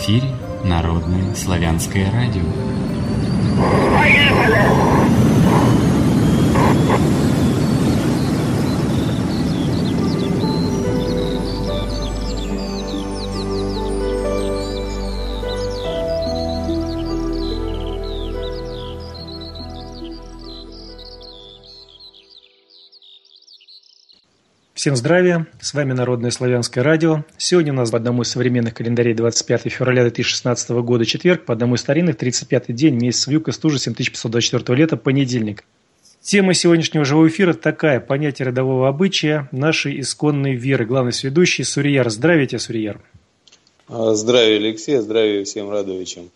эфире Народное славянское радио. Всем здравия, с вами Народное славянское радио. Сегодня у нас по одному из современных календарей 25 февраля 2016 года четверг, по одному из старинных 35-й день, месяц Вьюг и стужи 7524 лета, понедельник. Тема сегодняшнего живого эфира такая: понятие родового обычая нашей исконной веры. Главный сведущий Сурияр. Здравия тебе, Сурияр. Здравия, Алексей, здравия всем радовичам.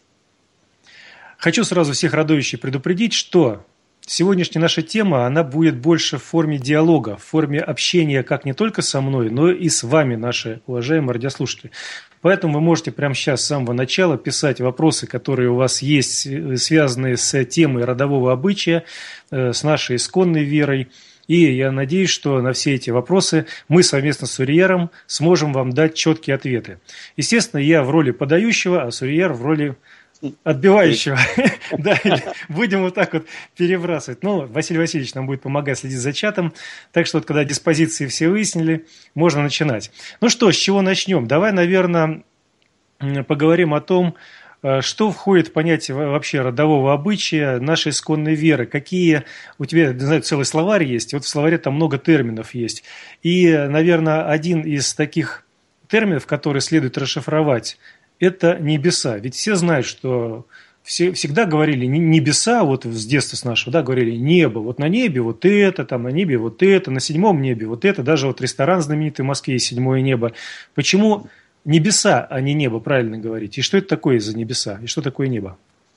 Хочу сразу всех радовичей предупредить, что сегодняшняя наша тема, она будет больше в форме диалога, в форме общения как не только со мной, но и с вами, наши уважаемые радиослушатели. Поэтому вы можете прямо сейчас, с самого начала, писать вопросы, которые у вас есть, связанные с темой родового обычая, с нашей исконной верой. И я надеюсь, что на все эти вопросы мы совместно с Сурьяром сможем вам дать четкие ответы. Естественно, я в роли подающего, а Сурьяр в роли отбивающего. Да, будем вот так вот перебрасывать. Но Василий Васильевич нам будет помогать следить за чатом. Так что вот, когда диспозиции все выяснили, можно начинать. Ну что, с чего начнем? Давай, наверное, поговорим о том, что входит в понятие вообще родового обычая, нашей исконной веры. Какие у тебя, не знаю, целый словарь есть. Вот в словаре там много терминов есть. И, наверное, один из таких терминов, который следует расшифровать, это небеса. Ведь все знают, что всегда говорили небеса, вот с детства с нашего, да, говорили небо. Вот на небе вот это, там на небе вот это, на седьмом небе вот это. Даже вот ресторан знаменитый в Москве «Седьмое небо». Почему небеса, а не небо, правильно говорить? И что это такое за небеса? И что такое небо?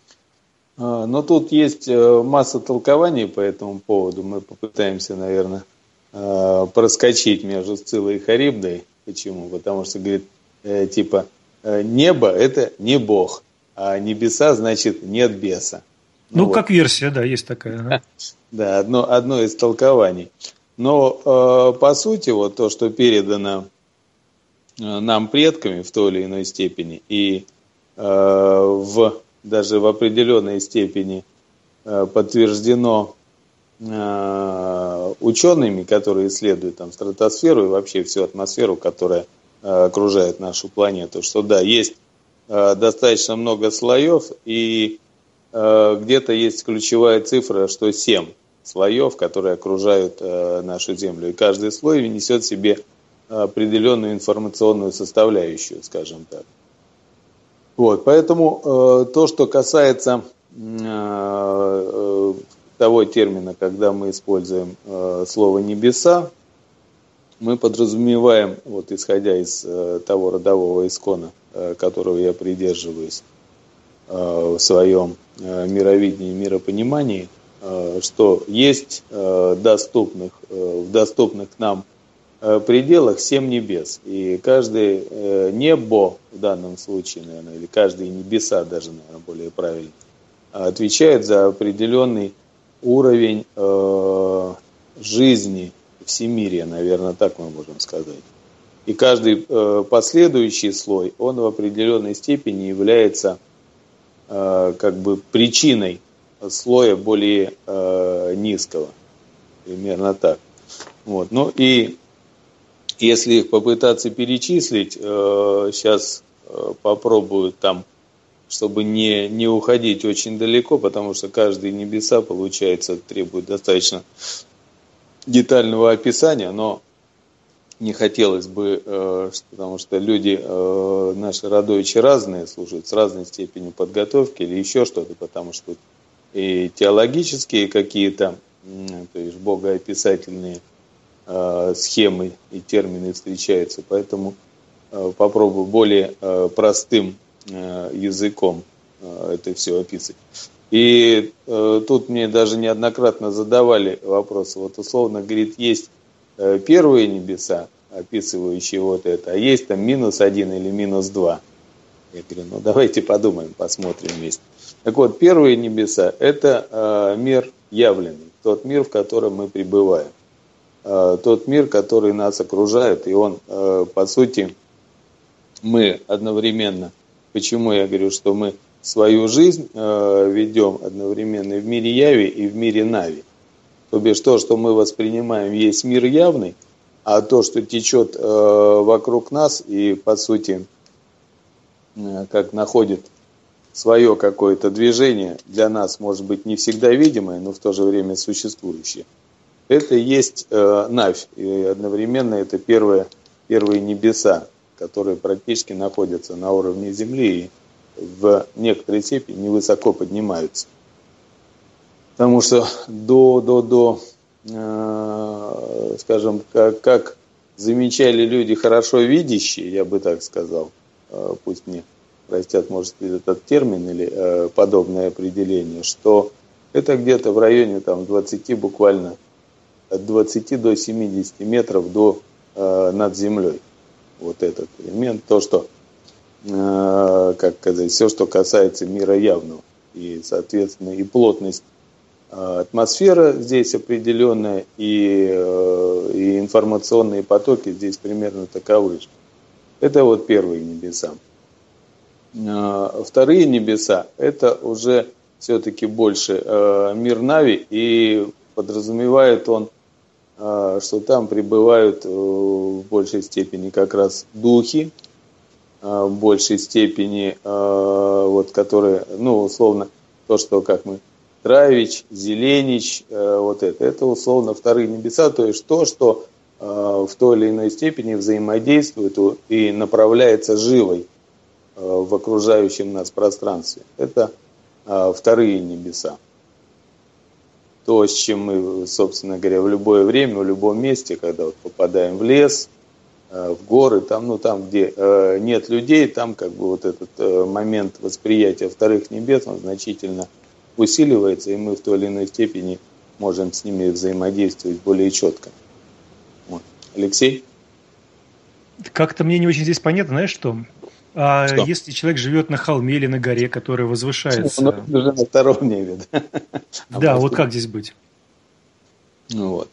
Но тут есть масса толкований по этому поводу. Мы попытаемся, наверное, проскочить между Сциллой и Харибдой. Почему? Потому что, говорит, типа, небо – это не Бог, а небеса, значит, нет беса. Ну, как вот версия, да, есть такая. Да, одно из толкований. Но, по сути, вот то, что передано нам предками в той или иной степени, и даже в определенной степени подтверждено учеными, которые исследуют там стратосферу и вообще всю атмосферу, которая окружает нашу планету, что да, есть достаточно много слоев, и где-то есть ключевая цифра, что 7 слоев, которые окружают нашу Землю. И каждый слой несет в себе определенную информационную составляющую, скажем так. Вот, поэтому то, что касается того термина, когда мы используем слово «небеса», мы подразумеваем, вот исходя из того родового искона, которого я придерживаюсь в своем мировидении, миропонимании, что есть в доступных нам пределах 7 небес. И каждое небо в данном случае, наверное, или каждые небеса даже, наверное, более правильно, отвечает за определенный уровень жизни, всемирия, наверное, так мы можем сказать. И каждый последующий слой, он в определенной степени является как бы причиной слоя более низкого. Примерно так. Вот. Ну и если их попытаться перечислить, сейчас попробую там, чтобы не уходить очень далеко, потому что каждые небеса, получается, требует достаточно детального описания, но не хотелось бы, потому что люди, наши родовичи разные, служат с разной степенью подготовки или еще что-то, потому что и теологические какие-то, то есть богоописательные схемы и термины встречаются, поэтому попробую более простым языком это все описать. И тут мне даже неоднократно задавали вопросы. Вот условно, говорит, есть первые небеса, описывающие вот это, а есть там -1 или -2. Я говорю, ну давайте подумаем, посмотрим вместе. Так вот, первые небеса – это мир явленный, тот мир, в котором мы пребываем. Тот мир, который нас окружает, и он, по сути, мы одновременно почему я говорю, что мы свою жизнь ведем одновременно и в мире яви, и в мире нави. То бишь то, что мы воспринимаем, есть мир явный, а то, что течет вокруг нас и, по сути, как находит свое какое-то движение, для нас, может быть, не всегда видимое, но в то же время существующее. Это и есть Навь, и одновременно это первые небеса, которые практически находятся на уровне Земли и в некоторой степени невысоко поднимаются. Потому что скажем, как замечали люди хорошо видящие, я бы так сказал, пусть мне простят, может, этот термин или подобное определение, что это где-то в районе 20, буквально от 20 до 70 метров над землей. Вот этот элемент, то, что, как сказать, все, что касается мира явного. И, соответственно, и плотность атмосферы здесь определенная, и информационные потоки здесь примерно таковы же. Это вот первые небеса. Вторые небеса, это уже все-таки больше мир Нави, и подразумевает он, что там пребывают в большей степени как раз духи, в большей степени, вот, которые, условно, то, что как мы, Травич, Зеленич, вот это условно вторые небеса, то есть то, что в той или иной степени взаимодействует и направляется живой в окружающем нас пространстве. Это вторые небеса. То, с чем мы, собственно говоря, в любое время, в любом месте, когда вот попадаем в лес, в горы, там, где нет людей, там как бы вот этот момент восприятия вторых небес, он значительно усиливается, и мы в той или иной степени можем с ними взаимодействовать более четко. Вот. Алексей? Как-то мне не очень здесь понятно, знаешь что? Что? Если человек живет на холме или на горе, которая возвышается... Ну, это уже на втором небе. Да, вот как здесь быть? Вот.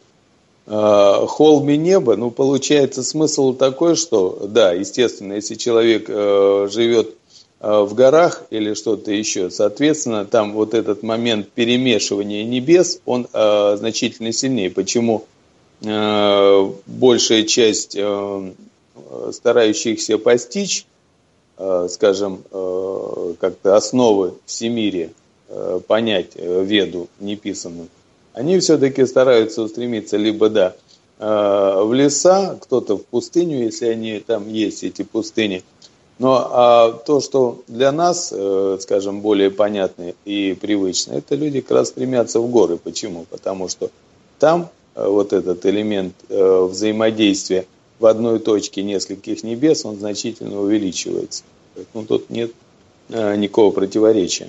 Холм и небо, получается смысл такой, что, да, естественно, если человек живет в горах или что-то еще, соответственно, там вот этот момент перемешивания небес, он значительно сильнее. Почему большая часть старающихся постичь, скажем, как-то основы всемирия, понять Веду неписанную, они все-таки стараются устремиться либо, в леса, кто-то в пустыню, если они там есть, эти пустыни. Но то, что для нас, скажем, более понятно и привычно, это люди как раз стремятся в горы. Почему? Потому что там вот этот элемент взаимодействия в одной точке нескольких небес, он значительно увеличивается. Поэтому тут нет никакого противоречия.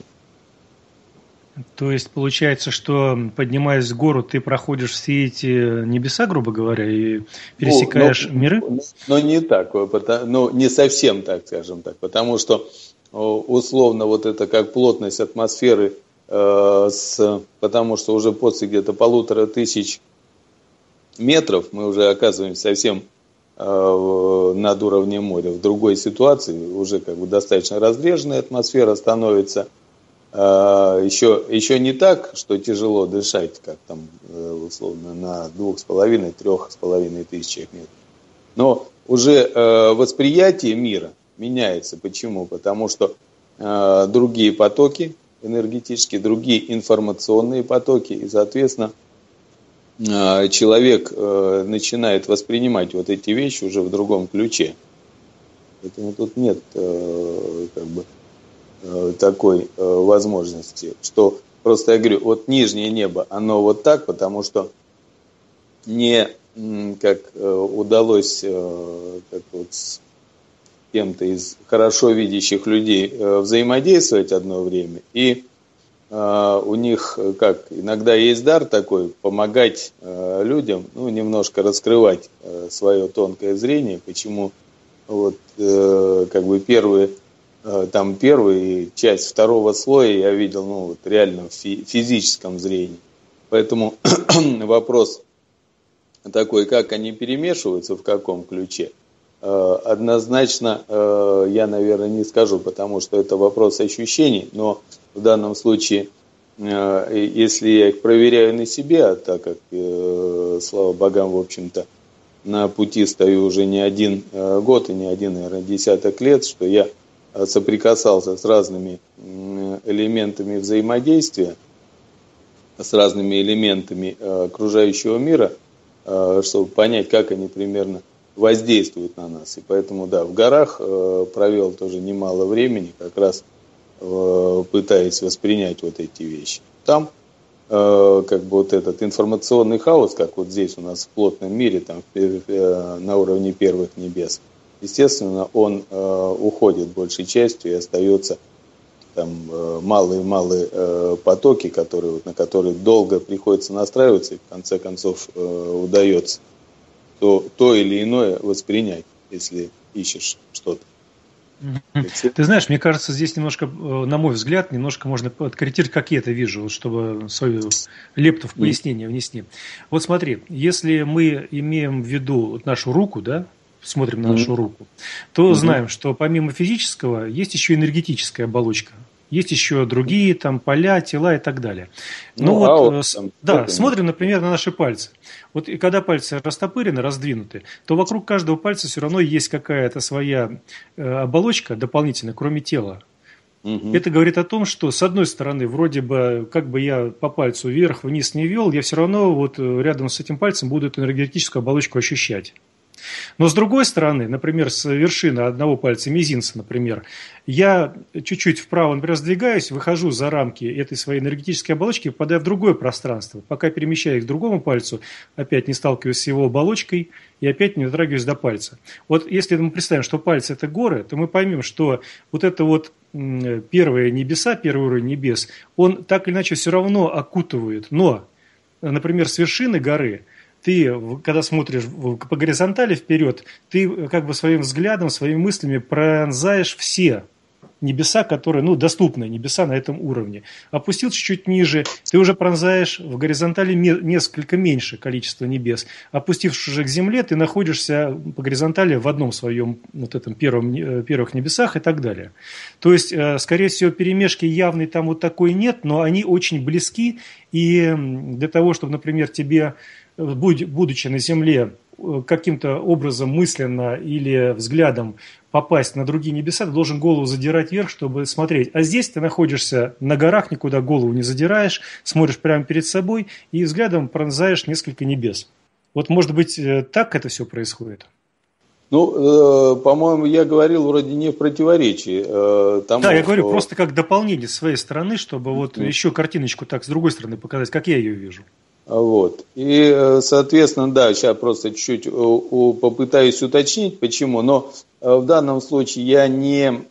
То есть получается, что поднимаясь в гору, ты проходишь все эти небеса, грубо говоря, и пересекаешь миры? Но не так, не совсем так, скажем так, потому что условно вот это как плотность атмосферы, потому что уже после где-то 1500 метров мы уже оказываемся совсем над уровнем моря. В другой ситуации уже как бы достаточно разреженная атмосфера становится. Еще не так, что тяжело дышать, как там условно на 2,5-3,5 тысячах метров. Но уже восприятие мира меняется. Почему? Потому что другие потоки энергетические, другие информационные потоки, и, соответственно, человек начинает воспринимать вот эти вещи уже в другом ключе. Поэтому тут нет такой возможности, что просто я говорю, вот нижнее небо, оно вот так, потому что не как удалось как вот с кем-то из хорошо видящих людей взаимодействовать одно время, и у них как иногда есть дар такой помогать людям, немножко раскрывать свое тонкое зрение, почему вот как бы первая часть второго слоя я видел, реально в физическом зрении. Поэтому вопрос такой, как они перемешиваются, в каком ключе, однозначно я, наверное, не скажу, потому что это вопрос ощущений, но в данном случае, если я их проверяю на себе, а так как, слава богам, в общем-то, на пути стою уже не один год и не один, наверное, десяток лет, что я соприкасался с разными элементами взаимодействия, с разными элементами окружающего мира, чтобы понять, как они примерно воздействуют на нас. И поэтому, да, в горах провел тоже немало времени, как раз пытаясь воспринять вот эти вещи. Там как бы вот этот информационный хаос, как вот здесь у нас в плотном мире, там на уровне первых небес, естественно, он уходит большей частью и остается там малые потоки, на которые долго приходится настраиваться, и в конце концов удается то или иное воспринять, если ищешь что-то. Ты знаешь, мне кажется, здесь немножко, на мой взгляд, немножко можно подкорректировать, как я это вижу, чтобы свою лепту в пояснение внести. Вот смотри, если мы имеем в виду вот нашу руку, да, смотрим на нашу руку, то знаем, что помимо физического есть еще энергетическая оболочка. Есть еще другие там поля, тела и так далее. Смотрим, например, на наши пальцы. Вот и когда пальцы растопырены, раздвинуты, то вокруг каждого пальца все равно есть какая-то своя оболочка дополнительная, кроме тела. Это говорит о том, что с одной стороны, вроде бы, как бы я по пальцу вверх-вниз не вел, я все равно вот рядом с этим пальцем буду эту энергетическую оболочку ощущать. Но с другой стороны, например, с вершины одного пальца, мизинца, например, я чуть-чуть вправо, например, сдвигаюсь, выхожу за рамки этой своей энергетической оболочки и попадаю в другое пространство. Пока перемещаюсь к другому пальцу, опять не сталкиваюсь с его оболочкой и опять не дотрагиваюсь до пальца. Вот если мы представим, что пальцы – это горы, то мы поймем, что вот это вот первые небеса, первый уровень небес, он так или иначе все равно окутывает. Но, например, с вершины горы ты, когда смотришь по горизонтали вперед, ты как бы своим взглядом, своими мыслями пронзаешь все небеса, которые, доступны небеса на этом уровне. Опустился чуть ниже, ты уже пронзаешь в горизонтали несколько меньше количество небес. Опустившись уже к земле, ты находишься по горизонтали в одном своем вот этом первых небесах и так далее. То есть, скорее всего, перемешки явной там вот такой нет, но они очень близки. И для того, чтобы, например, тебе, будучи на земле, каким-то образом мысленно или взглядом попасть на другие небеса, ты должен голову задирать вверх, чтобы смотреть. А здесь ты находишься на горах, никуда голову не задираешь, смотришь прямо перед собой и взглядом пронзаешь несколько небес. Вот, может быть, так это все происходит? По-моему, я говорил вроде не в противоречии тому, я говорю просто как дополнение с своей стороны, чтобы вот еще картиночку так с другой стороны показать, как я ее вижу. Вот. И, соответственно, да, сейчас просто чуть-чуть попытаюсь уточнить, почему. Но в данном случае я не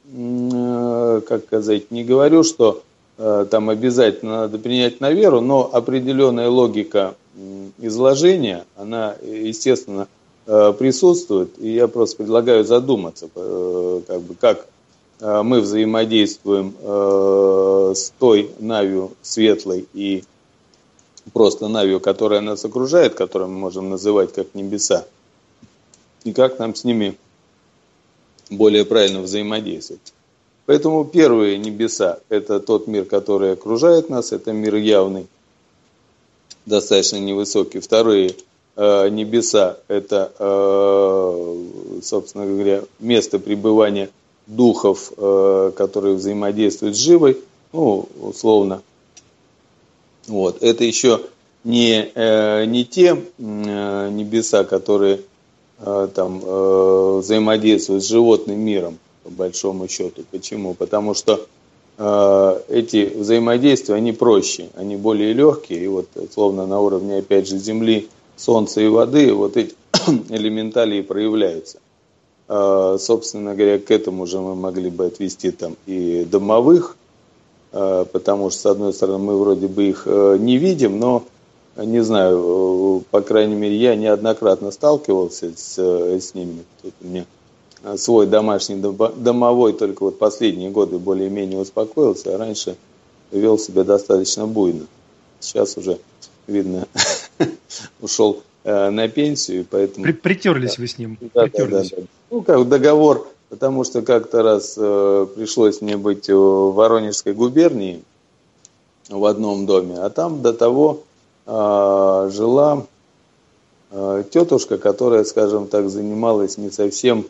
говорю, что там обязательно надо принять на веру, но определенная логика изложения, она, естественно, присутствует. И я просто предлагаю задуматься, как мы взаимодействуем с той навью светлой и просто навью, которая нас окружает, которую мы можем называть как небеса, и как нам с ними более правильно взаимодействовать. Поэтому первые небеса – это тот мир, который окружает нас, это мир явный, достаточно невысокий. Вторые небеса – это, собственно говоря, место пребывания духов, которые взаимодействуют с живой, условно. Вот. Это еще не те небеса, которые взаимодействуют с животным миром, по большому счету. Почему? Потому что эти взаимодействия, они проще, они более легкие. И вот, словно на уровне, опять же, земли, солнца и воды, вот эти элементалии проявляются. Собственно говоря, к этому же мы могли бы отвести там и домовых, потому что, с одной стороны, мы вроде бы их не видим, но, не знаю, по крайней мере, я неоднократно сталкивался с ними. Тут у меня свой домашний домовой только вот последние годы более-менее успокоился, а раньше вел себя достаточно буйно. Сейчас уже, видно, ушел на пенсию, поэтому... Притерлись вы с ним. Да, Ну, как договор, потому что как-то раз пришлось мне быть в Воронежской губернии в одном доме, а там до того жила тетушка, которая, скажем так, занималась не совсем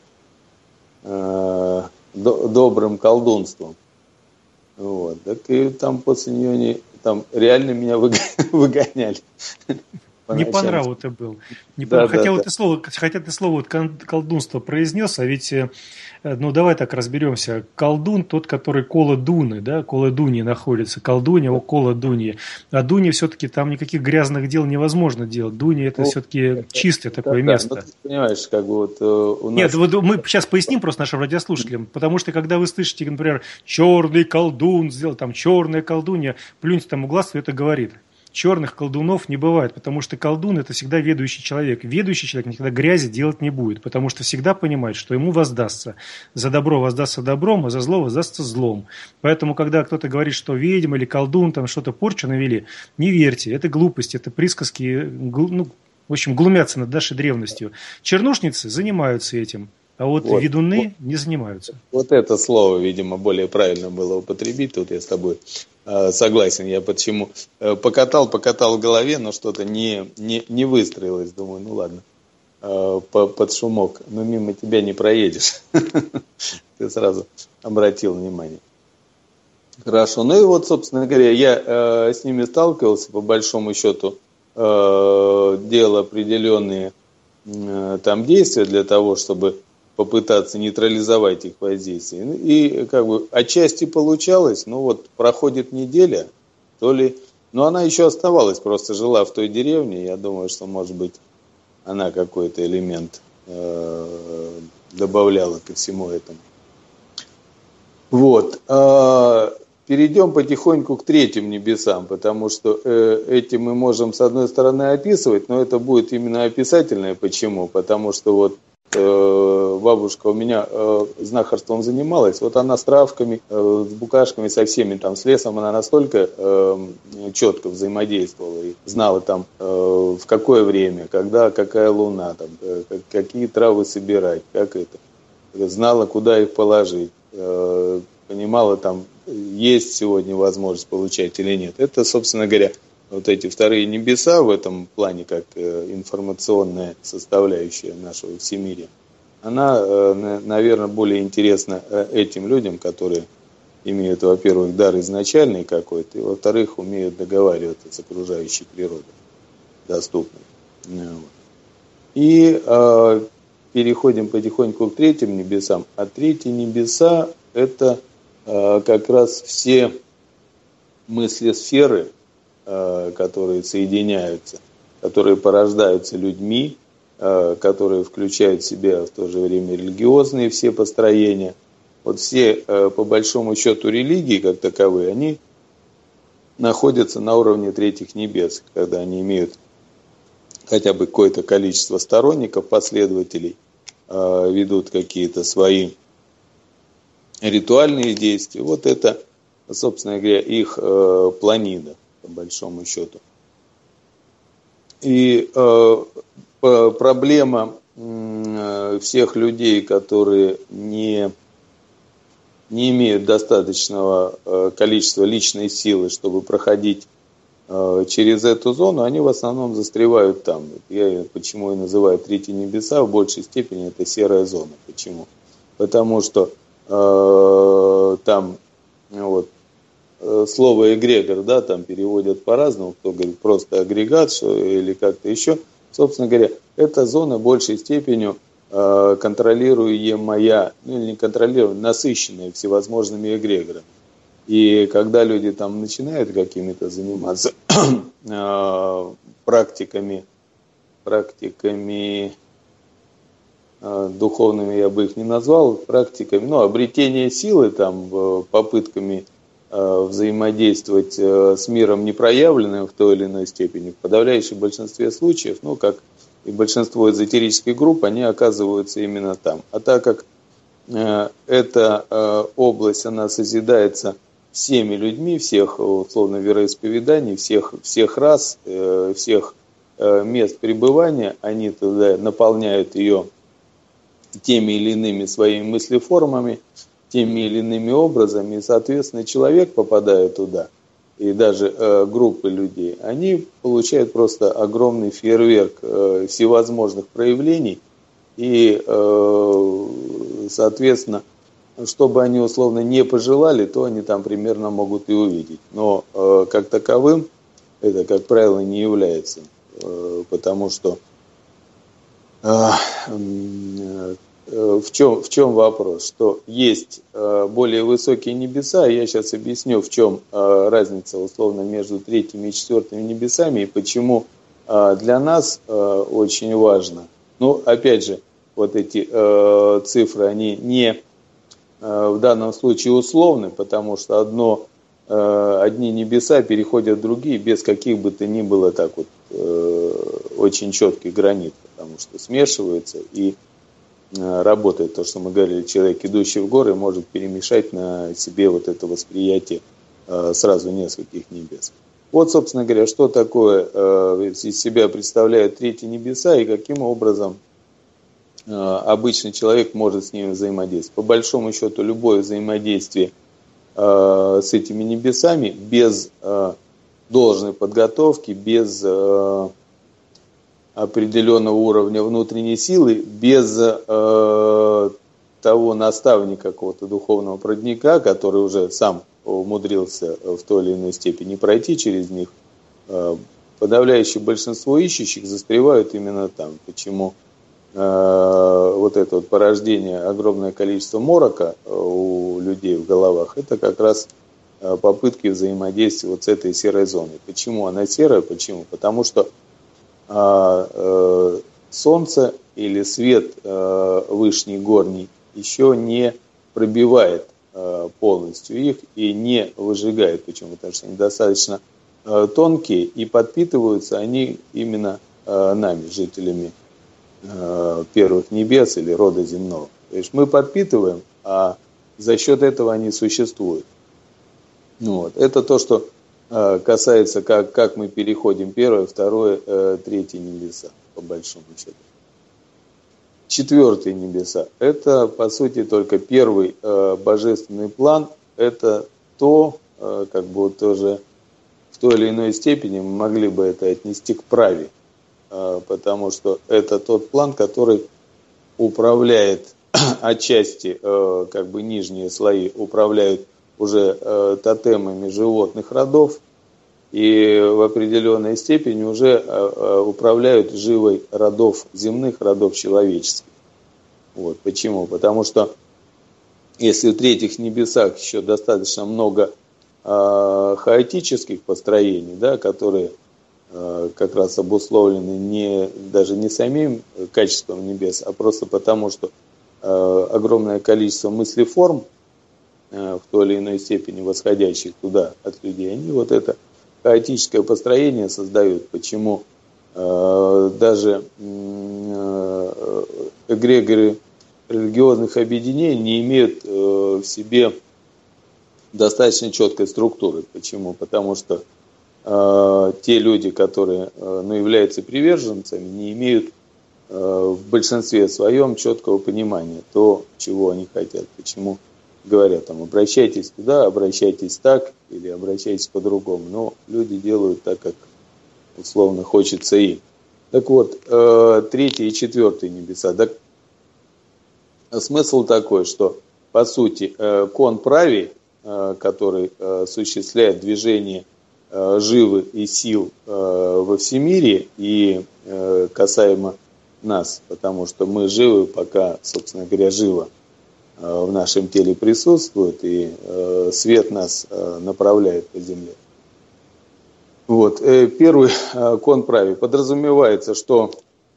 добрым колдунством. Вот. Так и там после нее там реально меня выгоняли. Не по нраву ты был. Хотя ты слово вот колдунство произнес, а ведь, ну давай так разберемся. Колдун тот, который коло Дуны, да, коло Дуни находится. Колдунья, коло Дуни. А Дуне все-таки там никаких грязных дел невозможно делать. Дуня это все-таки чистое такое место. Ну, ты понимаешь, как бы вот у нас... Нет, вот мы сейчас поясним просто нашим радиослушателям, потому что когда вы слышите, например, черный колдун сделал, там черная колдунья, плюньте там у глаз, это говорит. Черных колдунов не бывает, потому что колдун – это всегда ведущий человек. Ведущий человек никогда грязи делать не будет, потому что всегда понимает, что ему воздастся. За добро воздастся добром, а за зло воздастся злом. Поэтому, когда кто-то говорит, что ведьма или колдун там что-то порчу навели, не верьте, это глупость, это присказки, ну, в общем, глумятся над нашей древностью. Чернушницы занимаются этим. А вот ведуны не занимаются. Вот это слово, видимо, более правильно было употребить. Тут я с тобой согласен. Я почему покатал в голове, но что-то не выстроилось. Думаю, ну ладно, под шумок. Но мимо тебя не проедешь. Ты сразу обратил внимание. Хорошо. Ну и вот, собственно говоря, я с ними сталкивался, по большому счету, делал определенные там действия для того, чтобы попытаться нейтрализовать их воздействие. И как бы отчасти получалось, но вот проходит неделя, то ли... Но она еще оставалась, просто жила в той деревне. Я думаю, что, может быть, она какой-то элемент добавляла ко всему этому. Вот. Перейдем потихоньку к третьим небесам, потому что этим мы можем, с одной стороны, описывать, но это будет именно описательное. Почему? Потому что вот бабушка у меня знахарством занималась, вот она с травками, с букашками, со всеми там, с лесом, она настолько четко взаимодействовала и знала там в какое время, когда, какая луна, там, какие травы собирать, как это, знала, куда их положить, понимала там, есть сегодня возможность получать или нет. Это, собственно говоря, вот эти вторые небеса в этом плане, как информационная составляющая нашего всемирия, она, наверное, более интересна этим людям, которые имеют, во-первых, дар изначальный какой-то, и, во-вторых, умеют договариваться с окружающей природой, доступной. И переходим потихоньку к третьим небесам. А третьи небеса – это как раз все мыслесферы, которые соединяются, которые порождаются людьми, которые включают в себя в то же время религиозные все построения. Вот все, по большому счету, религии, как таковые, они находятся на уровне третьих небес, когда они имеют хотя бы какое-то количество сторонников, последователей, ведут какие-то свои ритуальные действия. Вот это, собственно говоря, их планида, по большому счету. И проблема всех людей, которые не имеют достаточного количества личной силы, чтобы проходить через эту зону, они в основном застревают там. Я почему и называю третьи небеса, в большей степени это серая зона. Почему? Потому что там вот, слово эгрегор, да, там переводят по-разному, кто говорит просто агрегат или как-то еще. Собственно говоря, эта зона большей степенью контролируемая, ну или не контролируемая, насыщенная всевозможными эгрегорами. И когда люди там начинают какими-то заниматься практиками духовными, я бы их не назвал, практиками, ну, обретения силы, там, попытками взаимодействовать с миром непроявленным в той или иной степени, в подавляющем большинстве случаев, ну, как и большинство эзотерических групп, они оказываются именно там. А так как эта область, она созидается всеми людьми, всех, условно, вероисповеданий, всех рас, всех мест пребывания, они туда наполняют ее теми или иными своими мыслеформами, теми или иными образами, и, соответственно, человек, попадая туда, и даже группы людей, они получают просто огромный фейерверк всевозможных проявлений, и, соответственно, что бы они условно не пожелали, то они там примерно могут и увидеть. Но как таковым это, как правило, не является, потому что в чем вопрос? Что есть более высокие небеса, и я сейчас объясню, в чем разница условно между третьими и четвертыми небесами, и почему для нас очень важно. Ну, опять же, вот эти цифры, они не в данном случае условны, потому что одни небеса переходят в другие без каких бы то ни было так вот очень четких границ, потому что смешиваются и работает то, что мы говорили, человек, идущий в горы, может перемешать на себе вот это восприятие сразу нескольких небес. Вот, собственно говоря, что такое из себя представляют третьи небеса и каким образом обычный человек может с ними взаимодействовать. По большому счету, любое взаимодействие с этими небесами без должной подготовки, без определенного уровня внутренней силы, без того наставника, какого-то духовного проводника, который уже сам умудрился в той или иной степени пройти через них, подавляющее большинство ищущих застревают именно там. Почему вот это вот порождение, огромное количество морока у людей в головах, это как раз попытки взаимодействия вот с этой серой зоной. Почему она серая? Почему? Потому что солнце или свет вышний горний еще не пробивает полностью их и не выжигает. Почему? Потому что они достаточно тонкие и подпитываются они именно нами, жителями первых небес или рода земного. То есть мы подпитываем, а за счет этого они существуют. Вот. Это то, что касается, как мы переходим первое, второе, третье небеса, по большому счету. Четвертые небеса – это, по сути, только первый божественный план. Это то, как бы вот тоже в той или иной степени мы могли бы это отнести к праве, потому что это тот план, который управляет отчасти, как бы нижние слои управляют уже тотемами животных родов и в определенной степени уже управляют живой родов земных, родов человеческих. Вот. Почему? Потому что если в третьих небесах еще достаточно много хаотических построений, да, которые как раз обусловлены даже не самим качеством небес, а просто потому, что огромное количество мыслеформ в той или иной степени восходящих туда от людей, они вот это хаотическое построение создают. Почему даже эгрегоры религиозных объединений не имеют в себе достаточно четкой структуры. Почему? Потому что те люди, которые являются приверженцами, не имеют в большинстве своем четкого понимания то, чего они хотят. Почему говорят, там, обращайтесь туда, обращайтесь так или обращайтесь по-другому. Но люди делают так, как условно хочется им. Так вот, третье и четвертое небеса. Так, смысл такой, что по сути кон прави, который осуществляет движение живы и сил во всемирье и касаемо нас, потому что мы живы, пока, собственно говоря, живо в нашем теле присутствует, и свет нас направляет по земле. Вот. Первый кон прави. Подразумевается, что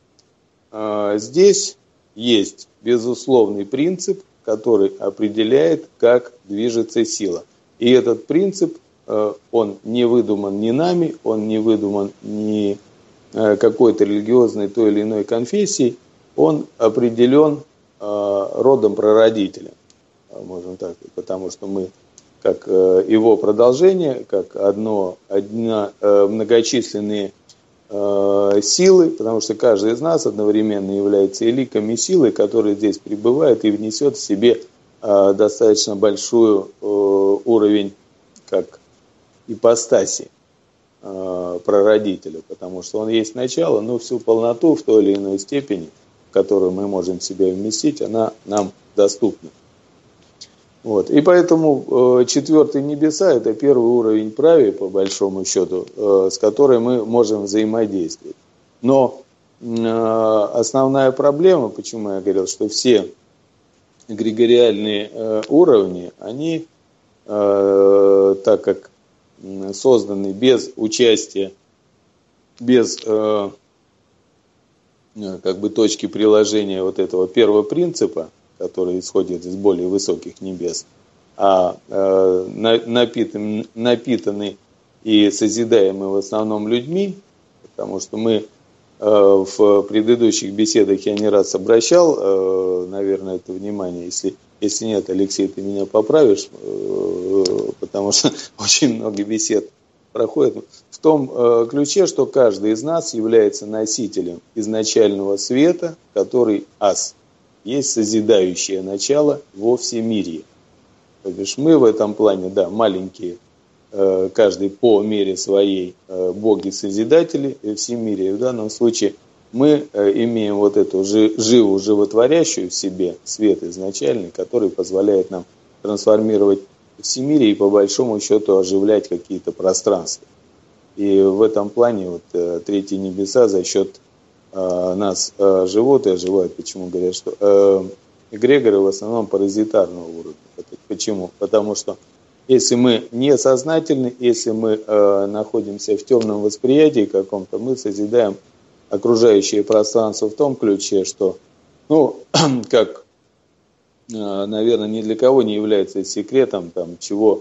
здесь есть безусловный принцип, который определяет, как движется сила. И этот принцип, он не выдуман ни нами, он не выдуман ни какой-то религиозной той или иной конфессией, он определен родом прародителя, можем так, потому что мы как многочисленные силы, потому что каждый из нас одновременно является и ликом, и силой, которая здесь пребывает и внесет в себе достаточно большой уровень как ипостаси прародителя, потому что он есть начало, но всю полноту в той или иной степени, в которую мы можем себя вместить, она нам доступна. Вот. И поэтому четвертые небеса – это первый уровень прави, по большому счету, с которой мы можем взаимодействовать. Но основная проблема, почему я говорил, что все эгрегориальные уровни, они, так как созданы без участия, без как бы точки приложения вот этого первого принципа, который исходит из более высоких небес, а напитаны и созидаемы в основном людьми, потому что мы в предыдущих беседах я не раз обращал, наверное, это внимание, если нет, Алексей, ты меня поправишь, потому что очень много бесед проходит, в том ключе, что каждый из нас является носителем изначального света, который ас, есть созидающее начало во всемирье. То бишь мы в этом плане, да, маленькие, каждый по мере своей боги-созидатели всемирия. В данном случае мы имеем вот эту живу, животворящую в себе свет изначальный, который позволяет нам трансформировать всемирие и по большому счету оживлять какие-то пространства. И в этом плане вот третьи небеса за счет нас живут и оживают. Почему говорят, что эгрегоры в основном паразитарного уровня. Почему? Потому что если мы несознательны, если мы находимся в темном восприятии каком-то, мы созидаем окружающее пространство в том ключе, что, ну, как, наверное, ни для кого не является секретом, там, чего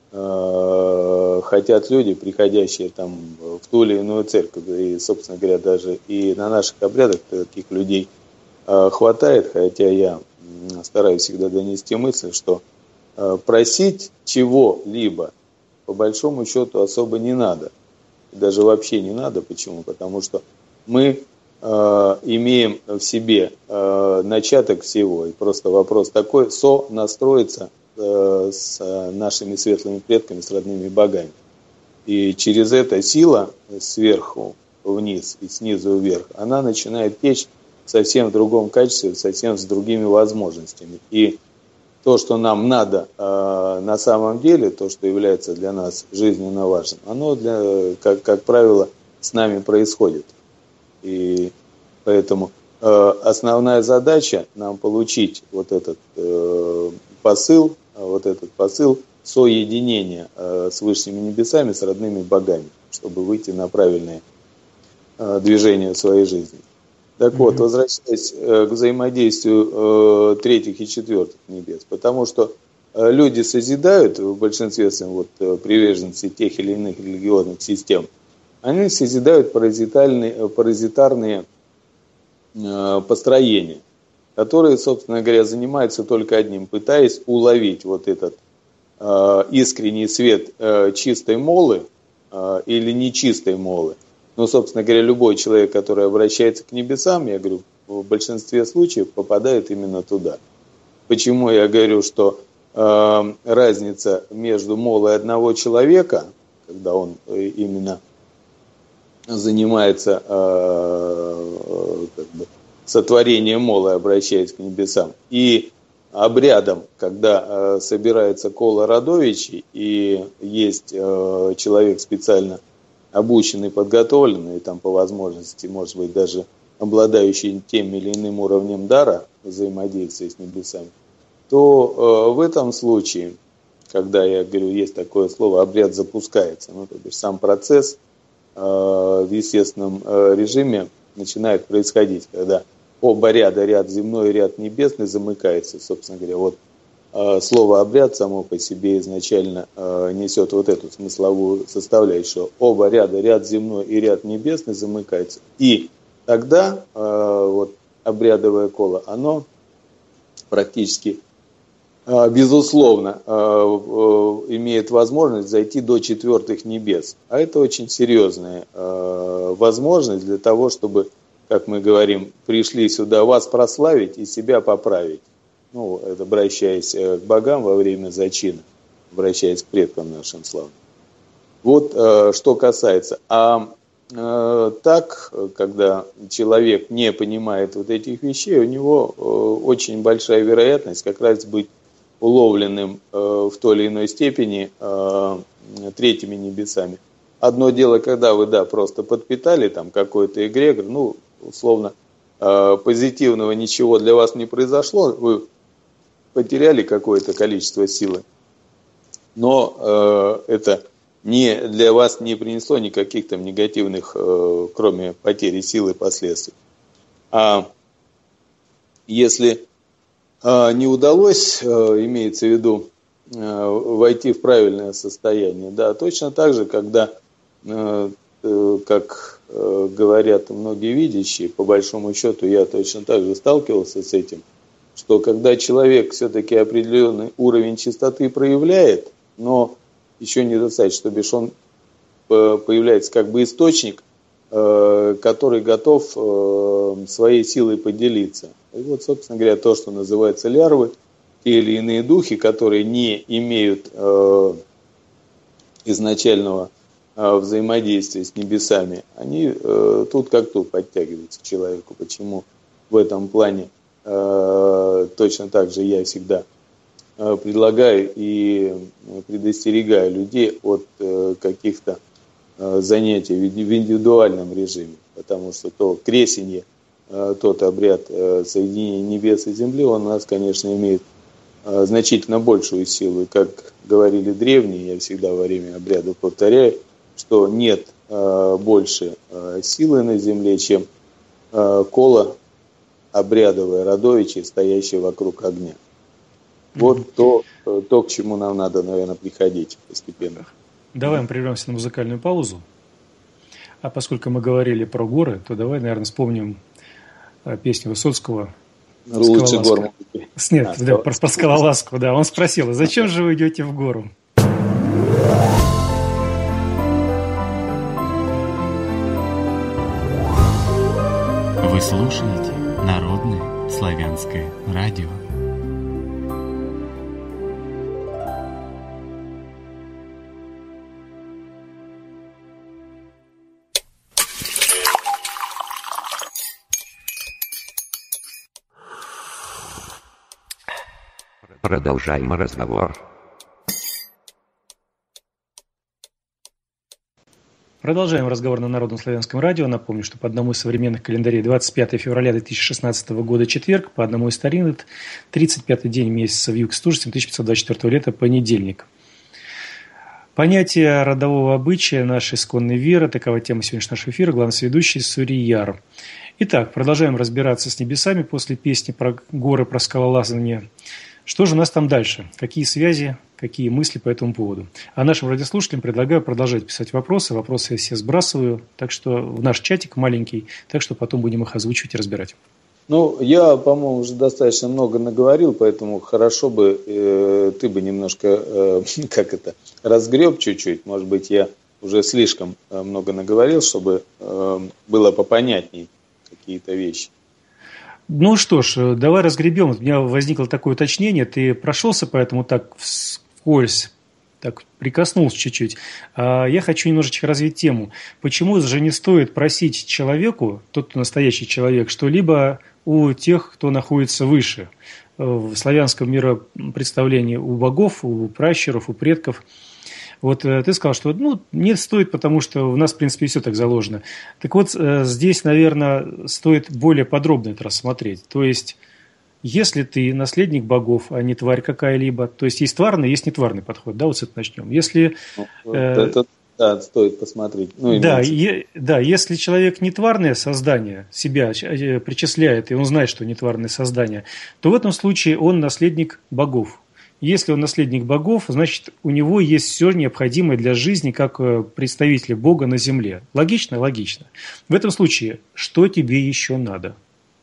хотят люди, приходящие там в ту или иную церковь. И, собственно говоря, даже и на наших обрядах таких людей хватает, хотя я стараюсь всегда донести мысль, что просить чего-либо по большому счету особо не надо. Даже вообще не надо. Почему? Потому что мы имеем в себе начаток всего. И просто вопрос такой: сонастроиться с нашими светлыми предками, с родными богами. И через это сила сверху вниз и снизу вверх, она начинает течь совсем в другом качестве, совсем с другими возможностями. И то, что нам надо на самом деле, то, что является для нас жизненно важным, оно, как правило, с нами происходит. И поэтому основная задача нам получить вот этот посыл соединения с высшими небесами, с родными богами, чтобы выйти на правильное движение в своей жизни. Так вот, возвращаясь к взаимодействию третьих и четвертых небес, потому что люди созидают, в большинстве своем вот, приверженцы тех или иных религиозных систем, они созидают паразитарные построения, которые, собственно говоря, занимаются только одним, пытаясь уловить вот этот искренний свет чистой молы или нечистой молы. Но, собственно говоря, любой человек, который обращается к небесам, я говорю, в большинстве случаев попадает именно туда. Почему я говорю, что разница между молой одного человека, когда он именно занимается сотворением молы, обращаясь к небесам, и обрядом, когда собирается кола родовичей, и есть человек специально обученный, подготовленный, там по возможности, может быть, даже обладающий тем или иным уровнем дара взаимодействия с небесами, то в этом случае, когда, я говорю, есть такое слово, обряд запускается, ну, то есть сам процесс в естественном режиме начинает происходить, когда оба ряда, ряд земной и ряд небесный, замыкается, собственно говоря. Вот слово «обряд» само по себе изначально несет вот эту смысловую составляющую. Оба ряда, ряд земной и ряд небесный, замыкаются. И тогда вот обрядовое коло, оно практически безусловно, имеет возможность зайти до 4 небес. А это очень серьезная возможность для того, чтобы, как мы говорим, пришли сюда вас прославить и себя поправить. Ну, это обращаясь к богам во время зачина, обращаясь к предкам нашим славным. Вот что касается. Так, когда человек не понимает вот этих вещей, у него очень большая вероятность как раз быть уловленным в той или иной степени третьими небесами. Одно дело, когда вы, просто подпитали там какой-то эгрегор, ну, условно, позитивного ничего для вас не произошло, вы потеряли какое-то количество силы, но это для вас не принесло никаких там негативных, кроме потери силы, последствий. А если не удалось, имеется в виду, войти в правильное состояние, да, точно так же, когда, как говорят многие видящие, по большому счету я точно так же сталкивался с этим, что когда человек все-таки определенный уровень чистоты проявляет, но еще недостаточно, то бишь он появляется как бы источник, который готов своей силой поделиться. И вот, собственно говоря, то, что называется лярвы, те или иные духи, которые не имеют изначального взаимодействия с небесами, они тут как тут подтягиваются к человеку. Почему в этом плане точно так же я всегда предлагаю и предостерегаю людей от каких-то занятий в индивидуальном режиме, потому что то кресенье, тот обряд соединения небес и земли, он у нас, конечно, имеет значительно большую силу. И как говорили древние, я всегда во время обряда повторяю, что нет больше силы на земле, чем коло обрядовое родовичи, стоящее вокруг огня. Вот то, к чему нам надо, наверное, приходить постепенно. Давай мы прервемся на музыкальную паузу. А поскольку мы говорили про горы, то давай, наверное, вспомним песню Высоцкого «Лучше гор». Нет, про скалолазку, да. Он спросил: зачем же вы идете в гору? Вы слушаете Народное славянское радио. Продолжаем разговор. Продолжаем разговор на Народном славянском радио. Напомню, что по одному из современных календарей 25 февраля 2016 года четверг, по одному из старинных 35-й день месяца Вьюг-Стужцем 1524 лета понедельник. Понятие родового обычая нашей исконной веры, такова тема сегодняшнего нашего эфира, главный ведущий Сурияр. Итак, продолжаем разбираться с небесами после песни про горы, про скалолазание. Что же у нас там дальше? Какие связи, какие мысли по этому поводу? А нашим радиослушателям предлагаю продолжать писать вопросы. Вопросы я все сбрасываю, так что в наш чатик маленький, так что потом будем их озвучивать и разбирать. Ну, я, по-моему, уже достаточно много наговорил, поэтому хорошо бы ты бы немножко, разгреб чуть-чуть. Может быть, я уже слишком много наговорил, чтобы было попонятней какие-то вещи. Ну что ж, давай разгребем. У меня возникло такое уточнение. Ты прошелся, поэтому так вскользь, так прикоснулся чуть-чуть. А я хочу немножечко развить тему. Почему же не стоит просить человеку, тот, кто настоящий человек, что-либо у тех, кто находится выше? В славянском миропредставлении у богов, у пращуров, у предков. Вот ты сказал, что не стоит, потому что у нас, в принципе, все так заложено. Так вот, здесь, наверное, стоит более подробно это рассмотреть. То есть, если ты наследник богов, а не тварь какая-либо, то есть тварный, есть нетварный подход, да, вот с этого начнем. Если... Да, стоит посмотреть. Если человек нетварное создание себя причисляет, и он знает, что нетварное создание, то в этом случае он наследник богов. Если он наследник богов, значит, у него есть все необходимое для жизни как представителя Бога на земле. Логично? Логично. В этом случае, что тебе еще надо?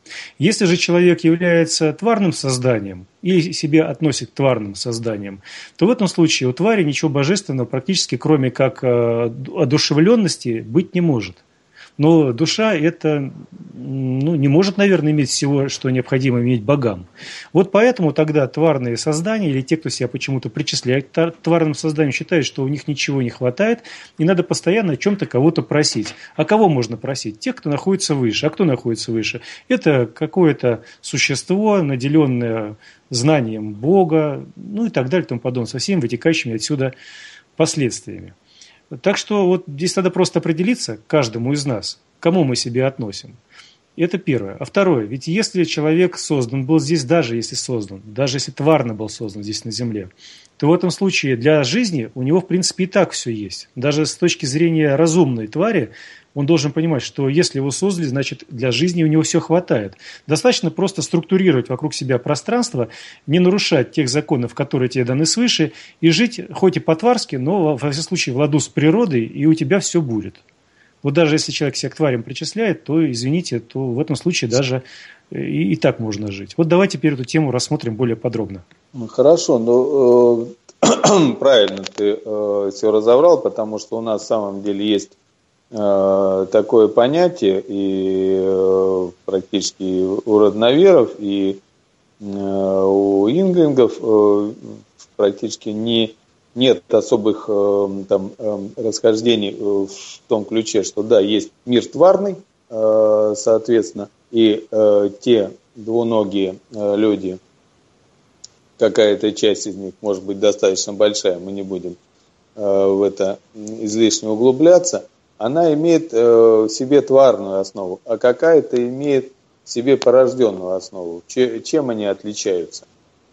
Если же человек является тварным созданием или себя относит к тварным созданиям, то в этом случае у твари ничего божественного практически, кроме как одушевленности, быть не может. Но душа это не может, наверное, иметь всего, что необходимо иметь богам. Вот поэтому тогда тварные создания или те, кто себя почему-то причисляет к тварным созданиям, считают, что у них ничего не хватает, и надо постоянно о чем-то кого-то просить. А кого можно просить? Тех, кто находится выше. А кто находится выше? Это какое-то существо, наделенное знанием Бога, и так далее, и тому подобное, со всеми вытекающими отсюда последствиями. Так что вот здесь надо просто определиться каждому из нас, к кому мы себя относим. Это первое. А второе, ведь если человек создан был здесь, даже если тварно был создан здесь на земле, то в этом случае для жизни у него, в принципе, и так все есть. Даже с точки зрения разумной твари, он должен понимать, что если его создали, значит, для жизни у него все хватает. Достаточно просто структурировать вокруг себя пространство, не нарушать тех законов, которые тебе даны свыше, и жить хоть и по-тварски, но, во всяком случае, в ладу с природой, и у тебя все будет. Вот даже если человек себя к тварям причисляет, то, извините, то в этом случае даже и так можно жить. Вот давайте теперь эту тему рассмотрим более подробно. Хорошо, правильно ты все разобрал, потому что у нас на самом деле есть такое понятие и практически у родноверов, и у инглингов практически нет особых расхождений в том ключе, что да, есть мир тварный, соответственно, и те двуногие люди, какая-то часть из них может быть достаточно большая, мы не будем в это излишне углубляться, она имеет в себе тварную основу, а какая-то имеет в себе порожденную основу. Чем они отличаются?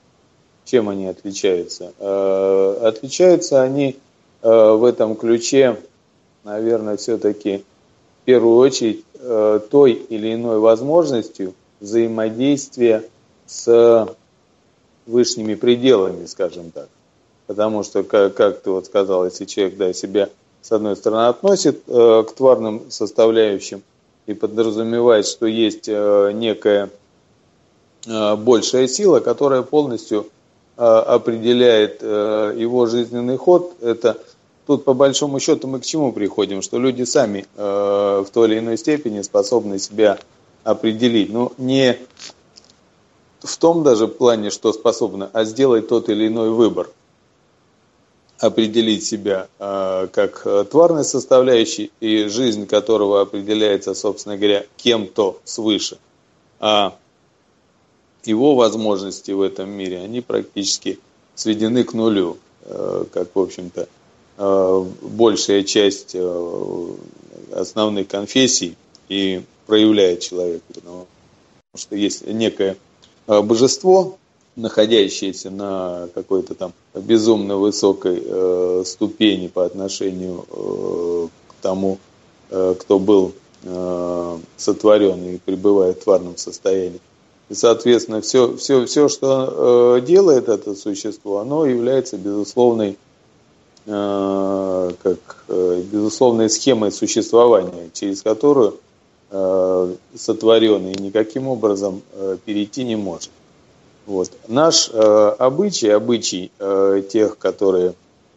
Отличаются они в этом ключе, наверное, все-таки в первую очередь той или иной возможностью взаимодействия с высшими пределами, скажем так. Потому что, как ты вот сказал, если человек себя с одной стороны относит к тварным составляющим и подразумевает, что есть некая большая сила, которая полностью определяет его жизненный ход, это тут по большому счету мы к чему приходим, что люди сами в той или иной степени способны себя определить. Не в том даже плане, что способны, а сделать тот или иной выбор. Определить себя как тварной составляющей, и жизнь которого определяется, собственно говоря, кем-то свыше. А его возможности в этом мире, они практически сведены к нулю, как, в общем-то, большая часть основных конфессий и проявляет человек. Потому что есть некое божество, находящееся на какой-то там безумно высокой ступени по отношению к тому, кто был сотворен и пребывает в тварном состоянии. И, соответственно, все, что делает это существо, оно является безусловной схемой существования, через которую сотворенный никаким образом перейти не может. Вот. Наш обычай тех, которые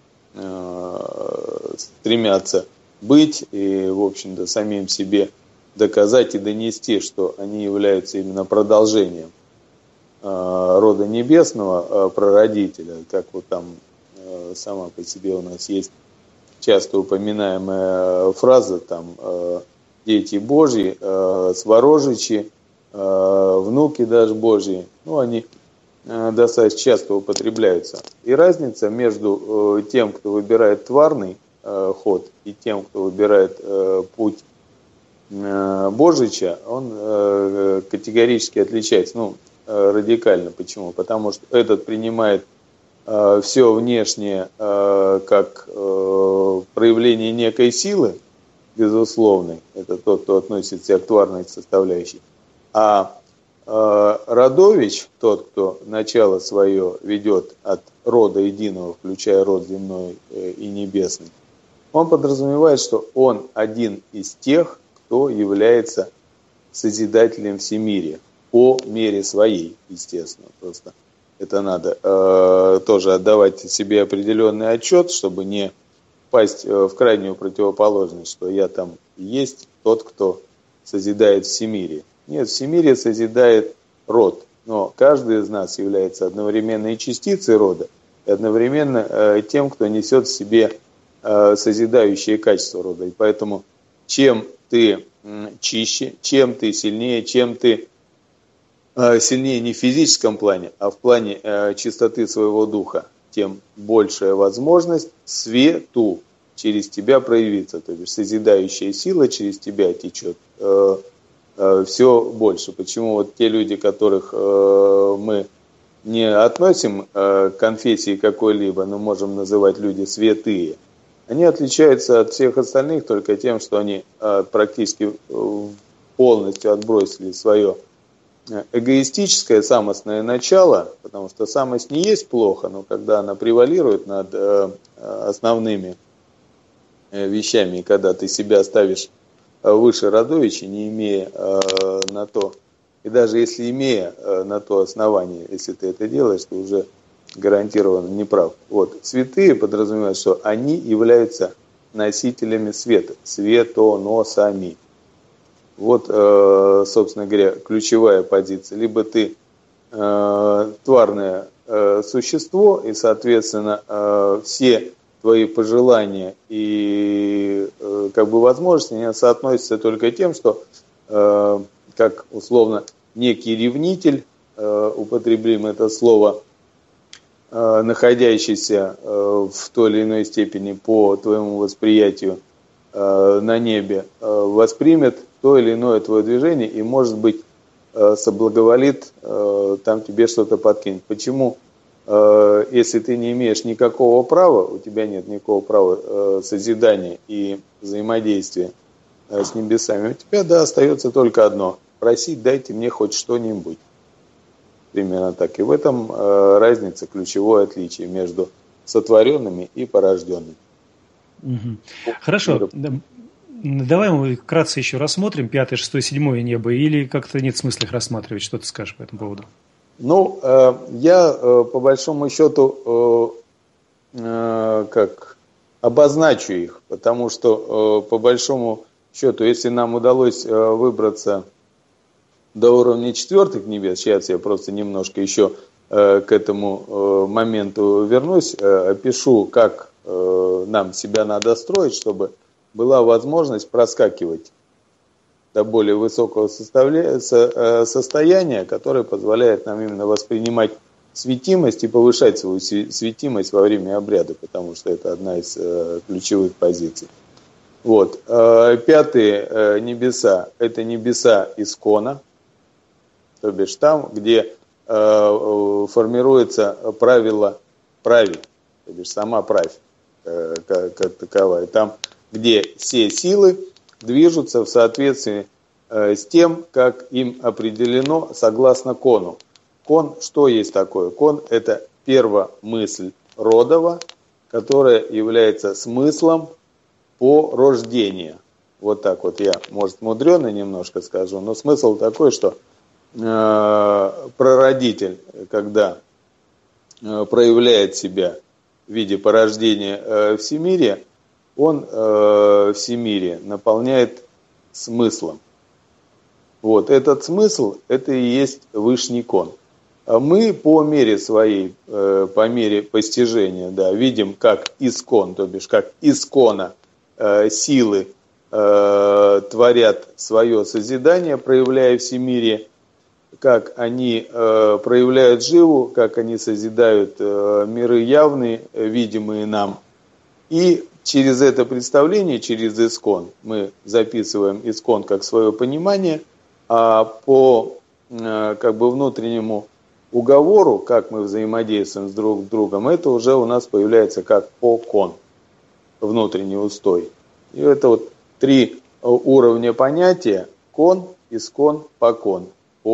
стремятся быть и, в общем-то, самим себе доказать и донести, что они являются именно продолжением рода небесного прародителя, как вот там сама по себе у нас есть часто упоминаемая фраза, там, дети Божьи, сворожичи, внуки даже Божьи, они достаточно часто употребляются. И разница между тем, кто выбирает тварный ход, и тем, кто выбирает путь Божича, он категорически отличается, радикально. Почему? Потому что этот принимает все внешнее как проявление некой силы, безусловной, это тот, кто относится к тварной составляющей, а родович, тот, кто начало свое ведет от рода единого, включая род земной и небесный, он подразумевает, что он один из тех, кто является Созидателем всемирия по мере своей, естественно. Просто это надо тоже отдавать себе определенный отчет, чтобы не впасть в крайнюю противоположность, что я там есть тот, кто созидает всемирие. Нет, всемирие созидает род, но каждый из нас является одновременно и частицей рода, и одновременно тем, кто несет в себе созидающие качества рода. И поэтому чем ты чище, чем ты сильнее, чем ты сильнее не в физическом плане, а в плане чистоты своего духа, тем большая возможность свету через тебя проявиться. То есть созидающая сила через тебя течет все больше. Почему вот те люди, которых мы не относим к конфессии какой-либо, но можем называть люди святые, они отличаются от всех остальных только тем, что они практически полностью отбросили свое эгоистическое самостное начало, потому что самость не есть плохо, но когда она превалирует над основными вещами, и когда ты себя ставишь выше родовича, не имея на то, и даже если имея на то основание, если ты это делаешь, ты уже гарантированно неправ. Вот. Святые подразумевают, что они являются носителями света, светоносами. Вот, собственно говоря, ключевая позиция. Либо ты тварное существо, и, соответственно, все твои пожелания и как бы возможности не соотносятся только тем, что, как условно, некий ревнитель, употребим это слово, находящийся в той или иной степени по твоему восприятию на небе, воспримет то или иное твое движение и, может быть, соблаговолит там тебе что-то подкинуть. Почему? Если ты не имеешь никакого права, у тебя нет никакого права созидания и взаимодействия с небесами, у тебя, да, остается только одно – просить, дайте мне хоть что-нибудь. Примерно так. И в этом разница, ключевое отличие между сотворенными и порожденными. Хорошо. Давай мы вкратце еще рассмотрим 5, 6, 7 небо, или как-то нет смысла их рассматривать? Что ты скажешь по этому поводу? Ну, я по большому счету как обозначу их, потому что по большому счету, если нам удалось выбраться до уровня 4 небес, сейчас я просто немножко еще к этому моменту вернусь, опишу, как нам себя надо строить, чтобы была возможность проскакивать до более высокого состояния, которое позволяет нам именно воспринимать светимость и повышать свою светимость во время обряда, потому что это одна из ключевых позиций. Вот. 5 небеса – это небеса искона, то бишь там, где формируется правило править, то бишь сама правь как таковая. Там, где все силы движутся в соответствии с тем, как им определено согласно кону. Кон, что есть такое? Кон – это первомысль родова, которая является смыслом порождения. Вот так вот я, может, мудрено немножко скажу, но смысл такой, что прародитель, когда проявляет себя в виде порождения всемирия, он всемирие наполняет смыслом. Вот этот смысл, это и есть вышний кон. А мы по мере своей, по мере постижения, да, видим, как искон, то бишь как искона силы творят свое созидание, проявляя всемирие, как они проявляют живу, как они созидают миры явные, видимые нам. И через это представление, через искон, мы записываем искон как свое понимание, а по как бы внутреннему уговору, как мы взаимодействуем с друг другом, это уже у нас появляется как покон, внутренний устой. И это вот 3 уровня понятия: кон, искон, покон.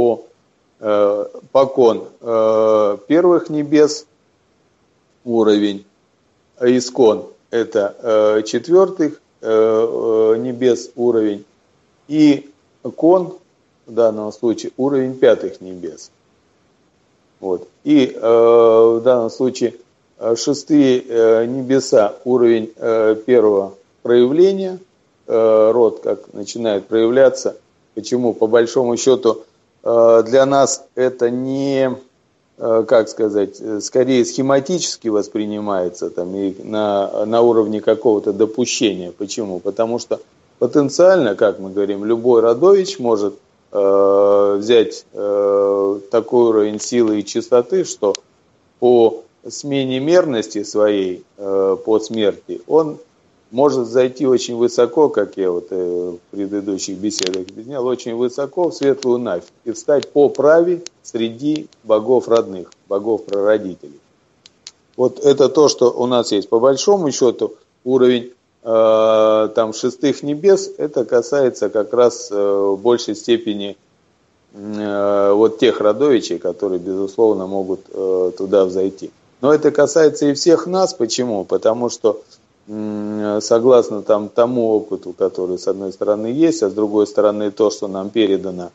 Покон первых небес уровень, искон это 4 небес уровень, и кон в данном случае уровень пятых небес. Вот. И в данном случае шестые небеса, уровень первого проявления, род как начинает проявляться. Почему? По большому счету для нас это не, как сказать, скорее схематически воспринимается там, и на уровне какого-то допущения. Почему? Потому что потенциально, как мы говорим, любой родович может взять такой уровень силы и чистоты, что по смене мерности своей, по смерти, он может зайти очень высоко, как я вот в предыдущих беседах объяснял, очень высоко в светлую Навь и встать по праве среди богов родных, богов прародителей. Вот это то, что у нас есть. По большому счету уровень там шестых небес, это касается как раз в большей степени вот тех родовичей, которые, безусловно, могут туда взойти. Но это касается и всех нас. Почему? Потому что согласно тому опыту, который с одной стороны есть, а с другой стороны то, что нам передано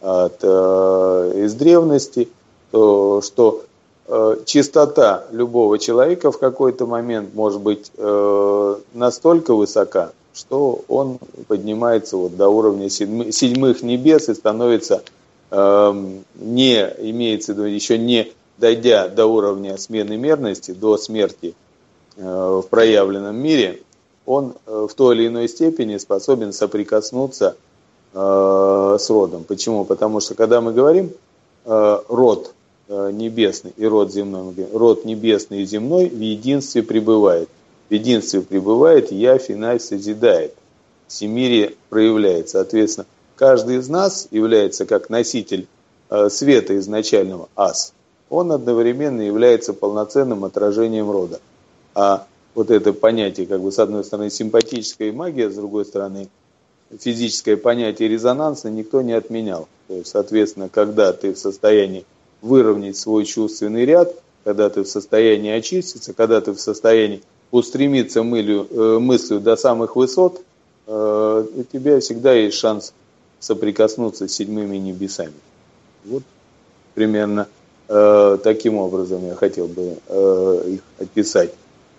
из древности, то, что чистота любого человека в какой-то момент может быть настолько высока, что он поднимается вот до уровня седьмых небес и становится, не имеется в виду, еще не дойдя до уровня смены мерности, до смерти в проявленном мире, он в той или иной степени способен соприкоснуться с родом. Почему? Потому что когда мы говорим род небесный и род земной, род небесный и земной в единстве пребывает. В единстве пребывает, явь и навь созидает. Всемирие проявляет. Соответственно, каждый из нас является как носитель света изначального ас. Он одновременно является полноценным отражением рода. А вот это понятие, как бы с одной стороны симпатическая магия, с другой стороны физическое понятие резонанса никто не отменял. То есть, соответственно, когда ты в состоянии выровнять свой чувственный ряд, когда ты в состоянии очиститься, когда ты в состоянии устремиться мыслью до самых высот, у тебя всегда есть шанс соприкоснуться с седьмыми небесами. Вот примерно таким образом я хотел бы их описать.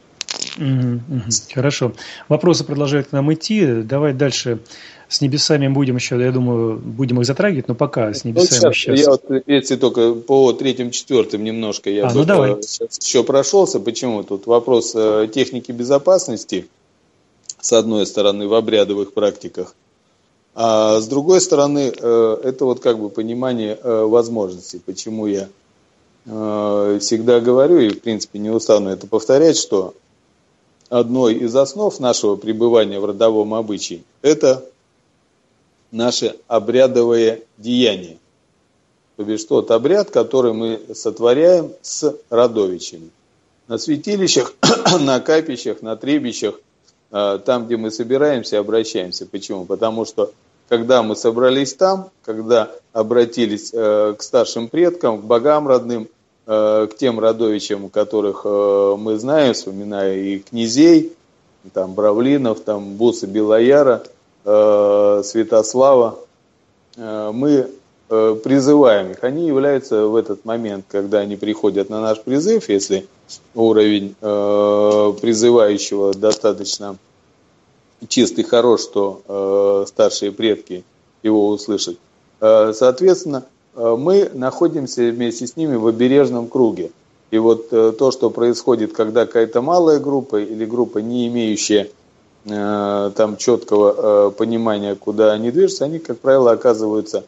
Хорошо. Вопросы продолжают к нам идти. Давай дальше с небесами будем еще, я думаю, будем их затрагивать, но пока с небесами сейчас. Я вот, если только по третьим-четвертым немножко я сейчас еще прошелся. Почему? Тут вопрос техники безопасности, с одной стороны, в обрядовых практиках, а с другой стороны, это вот как бы понимание возможностей. Почему я всегда говорю, и в принципе не устану это повторять, что одной из основ нашего пребывания в родовом обычае – это наши обрядовые деяния. То бишь тот обряд, который мы сотворяем с родовичами. На святилищах, на капищах, на требищах, там, где мы собираемся, обращаемся. Почему? Потому что когда мы собрались там, когда обратились к старшим предкам, к богам родным, к тем родовичам, которых мы знаем, вспоминая и князей, там Бравлинов, там Буса Белояра, Святослава, мы призываем их. Они являются в этот момент, когда они приходят на наш призыв, если уровень призывающего достаточно чист и хорош, что старшие предки его услышат. Соответственно, мы находимся вместе с ними в обережном круге. И вот то, что происходит, когда какая-то малая группа или группа, не имеющая там четкого понимания, куда они движутся, они, как правило, оказываются,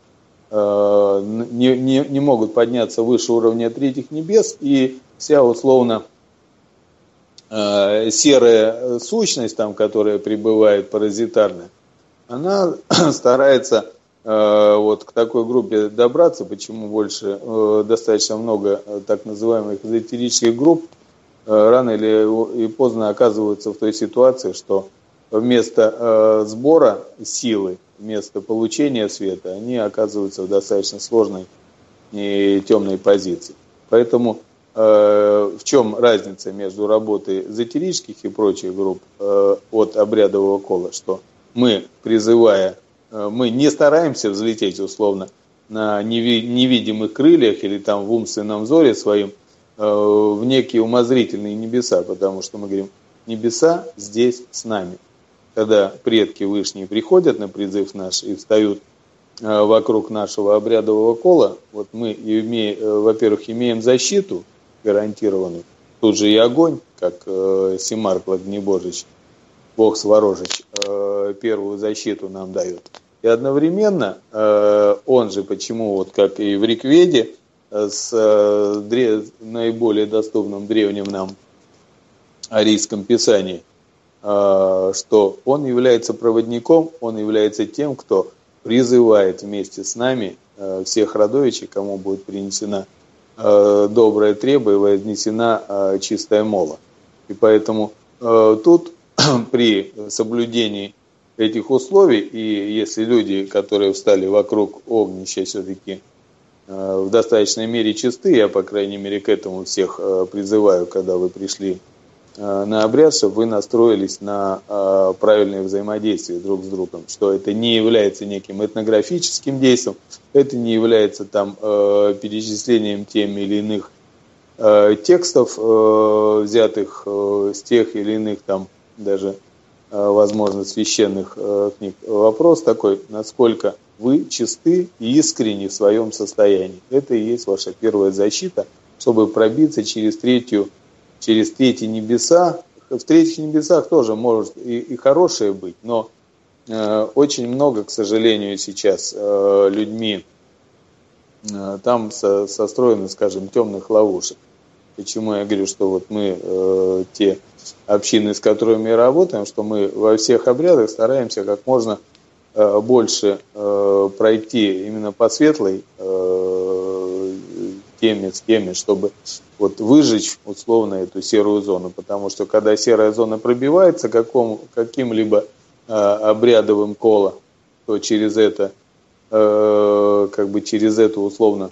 не могут подняться выше уровня третьих небес, и вся условно серая сущность, там, которая пребывает паразитарная, она старается вот к такой группе добраться. Почему больше достаточно много так называемых эзотерических групп рано или поздно оказываются в той ситуации, что вместо сбора силы, вместо получения света, они оказываются в достаточно сложной и темной позиции. Поэтому в чем разница между работой эзотерических и прочих групп от обрядового кола? Что мы, призывая мы не стараемся взлететь условно на невидимых крыльях или там в умственном взоре своим в некие умозрительные небеса, потому что мы говорим, небеса здесь с нами. Когда предки вышние приходят на призыв наш и встают вокруг нашего обрядового кола, вот мы, во-первых, имеем защиту гарантированную, тут же и огонь, как Семарк Огнебожич, Бог Сворожич, первую защиту нам дает. И одновременно он же, почему, вот как и в Ригведе, с наиболее доступным древним нам арийском писании, что он является проводником, он является тем, кто призывает вместе с нами всех родовичей, кому будет принесена добрая треба и вознесена чистая мола. И поэтому тут при соблюдении этих условий, и если люди, которые встали вокруг огнища, все-таки в достаточной мере чисты, я, по крайней мере, к этому всех призываю, когда вы пришли на обряд, чтобы вы настроились на правильное взаимодействие друг с другом, что это не является неким этнографическим действием, это не является там перечислением тем или иных текстов, взятых с тех или иных там даже, возможно, священных книг. Вопрос такой, насколько вы чисты и искренни в своем состоянии. Это и есть ваша первая защита, чтобы пробиться через третьи небеса. В третьих небесах тоже может и хорошее быть, но очень много, к сожалению, сейчас людьми там состроено, скажем, темных ловушек. Почему я говорю, что вот мы, те общины, с которыми мы работаем, что мы во всех обрядах стараемся как можно больше пройти именно по светлой теме, чтобы вот выжечь условно эту серую зону, потому что когда серая зона пробивается каким-либо обрядовым колом, то через это через эту условно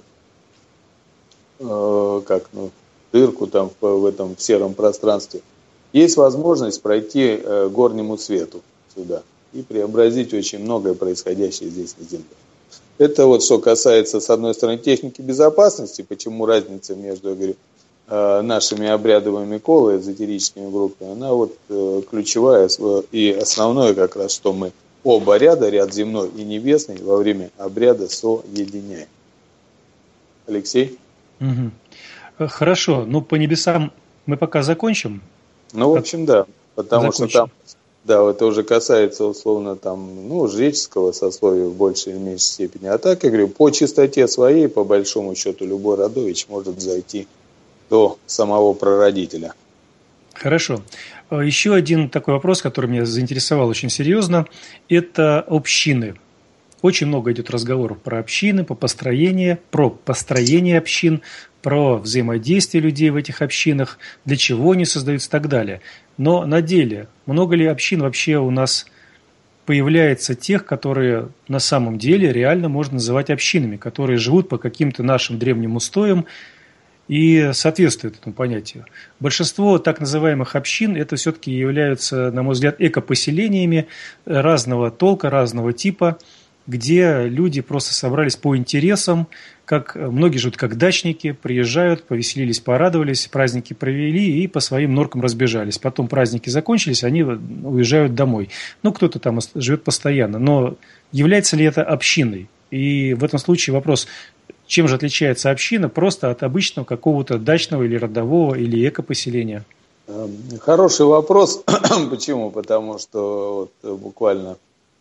дырку там в этом сером пространстве, есть возможность пройти горнему свету сюда и преобразить очень многое происходящее здесь на Земле. Это вот что касается, с одной стороны, техники безопасности, почему разница между, я говорю, нашими обрядовыми колами, эзотерическими группами, она вот ключевая и основное как раз, что мы оба ряда, ряд земной и небесный, во время обряда соединяем. Алексей? Угу. Хорошо, по небесам мы пока закончим. В общем, да, потому что там, да, это уже касается условно там, жреческого сословия в большей или меньшей степени. А так, я говорю, по чистоте своей, по большому счету, любой родович может зайти до самого прародителя. Хорошо. Еще один такой вопрос, который меня заинтересовал очень серьезно, это общины. Очень много идет разговоров про общины, про построение общин, про взаимодействие людей в этих общинах, для чего они создаются и так далее. Но на деле, много ли общин вообще у нас появляется тех, которые на самом деле реально можно называть общинами, которые живут по каким-то нашим древним устоям и соответствуют этому понятию? Большинство так называемых общин это все-таки являются, на мой взгляд, экопоселениями разного толка, разного типа, где люди просто собрались по интересам, как многие живут как дачники, приезжают, повеселились, порадовались, праздники провели и по своим норкам разбежались. Потом праздники закончились, они уезжают домой. Кто-то там живет постоянно. Но является ли это общиной? И в этом случае вопрос, чем же отличается община просто от обычного какого-то дачного или родового или экопоселения? Хороший вопрос. Почему? Потому что буквально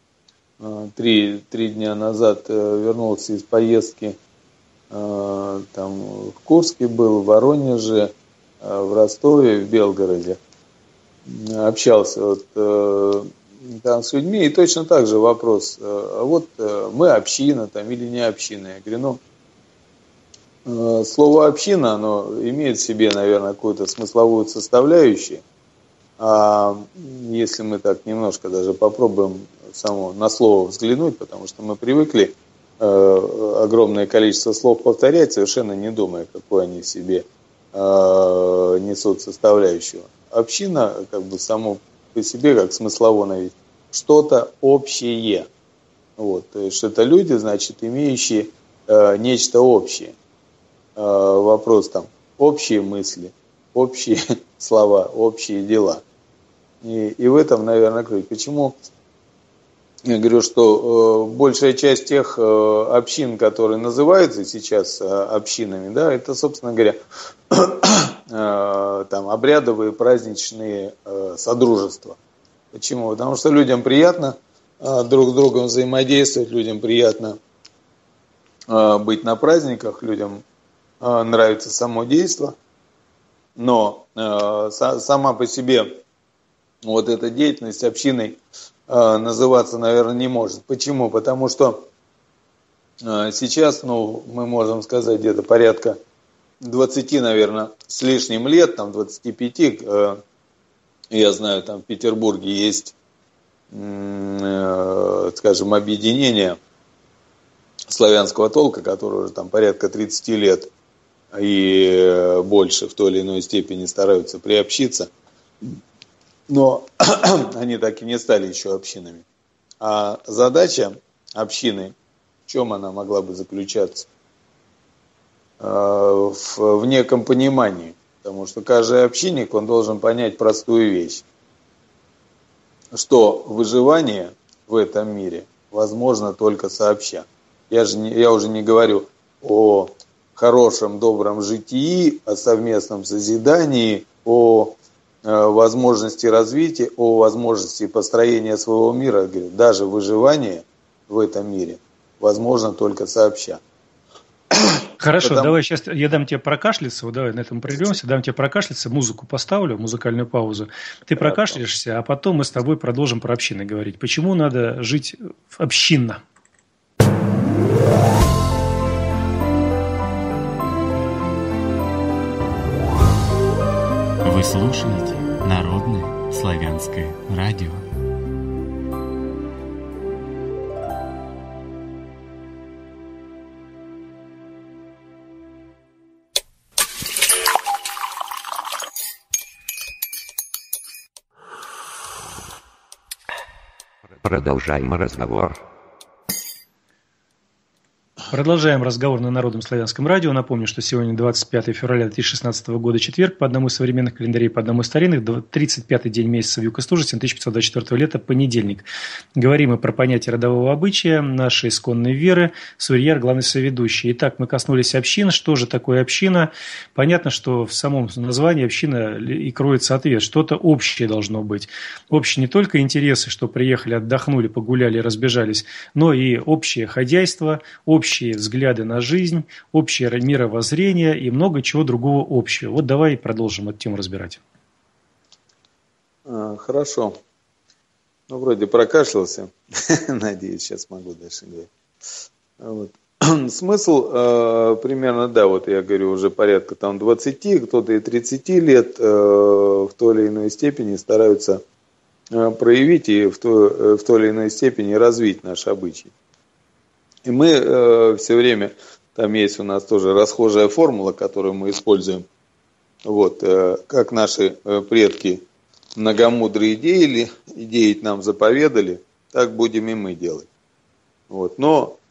3 дня назад вернулся из поездки, там в Курске был, в Воронеже, в Ростове, в Белгороде. Общался там с людьми, и точно так же вопрос, мы община там или не община. Я говорю, слово община, оно имеет в себе, наверное, какую-то смысловую составляющую. А если мы так немножко даже попробуем на слово взглянуть, потому что мы привыкли огромное количество слов повторять, совершенно не думая, какую они в себе несут составляющую. Община само по себе, как смыслово, что-то общее. Вот, то есть это люди, значит, имеющие нечто общее. Вопрос там, общие мысли, общие слова, общие дела. И в этом, наверное, ключ. Почему я говорю, что большая часть тех общин, которые называются сейчас общинами, да, это, собственно говоря, там обрядовые праздничные содружества. Почему? Потому что людям приятно друг с другом взаимодействовать, людям приятно быть на праздниках, людям нравится само действо, но сама по себе вот эта деятельность общиной называться, наверное, не может. Почему? Потому что сейчас, мы можем сказать, где-то порядка 20, наверное, с лишним лет, там 25, я знаю, там в Петербурге есть, скажем, объединение славянского толка, которое уже там порядка 30 лет и больше в той или иной степени стараются приобщиться, но они так и не стали еще общинами. А задача общины, в чем она могла бы заключаться? В неком понимании, потому что каждый общинник, он должен понять простую вещь, что выживание в этом мире возможно только сообща. Я уже не говорю о хорошем, добром житии, о совместном созидании, о возможности развития, о возможности построения своего мира. Говорю, даже выживание в этом мире возможно только сообща. Хорошо, давай сейчас я дам тебе прокашляться, вот давай на этом прервемся, дам тебе прокашляться, музыку поставлю, музыкальную паузу. Ты прокашляешься, а потом мы с тобой продолжим про общины говорить. Почему надо жить общинно? Вы слушаете Народное славянское радио. Продолжаем разговор. Продолжаем разговор на Народном славянском радио. Напомню, что сегодня 25 февраля 2016 года, четверг, по одному из современных календарей, по одному из старинных, 35-й день месяца Вьюкостужицын, 1524 лета, понедельник. Говорим мы про понятие родового обычая, нашей исконной веры. Сурьяр, главный соведущий. Итак, мы коснулись общин. Что же такое община? Понятно, что в самом названии община и кроется ответ. Что-то общее должно быть. Общие не только интересы, что приехали, отдохнули, погуляли, разбежались, но и общее хозяйство, общие взгляды на жизнь, общее мировоззрение и много чего другого общего. Вот давай продолжим эту тему разбирать. Хорошо. Вроде прокашлялся. Надеюсь, сейчас могу дальше говорить. Вот. Смысл примерно, да, вот я говорю, уже порядка там 20, кто-то и 30 лет в той или иной степени стараются проявить и в той или иной степени развить наш обычай. И мы все время, там есть у нас тоже расхожая формула, которую мы используем, вот, как наши предки многомудрые деять нам заповедали, так будем и мы делать. Вот. Но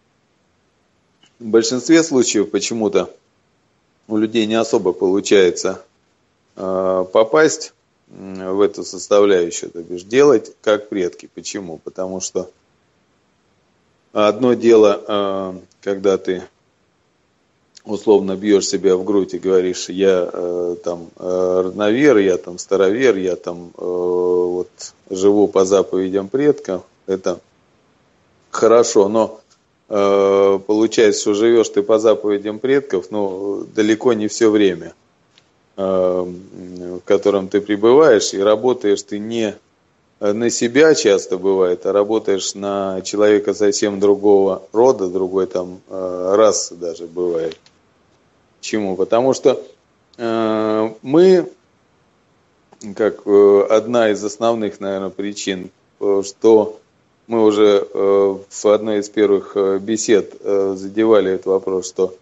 в большинстве случаев почему-то у людей не особо получается попасть в эту составляющую, то бишь делать как предки. Почему? Потому что одно дело, когда ты условно бьешь себя в грудь и говоришь, я там родновер, я там старовер, я там вот живу по заповедям предков, это хорошо, но получается, что живешь ты по заповедям предков, но далеко не все время, в котором ты пребываешь, и работаешь ты не на себя часто бывает, а работаешь на человека совсем другого рода, другой там расы даже бывает. Почему? Потому что мы, как одна из основных, наверное, причин, что мы уже в одной из первых бесед задевали этот вопрос, что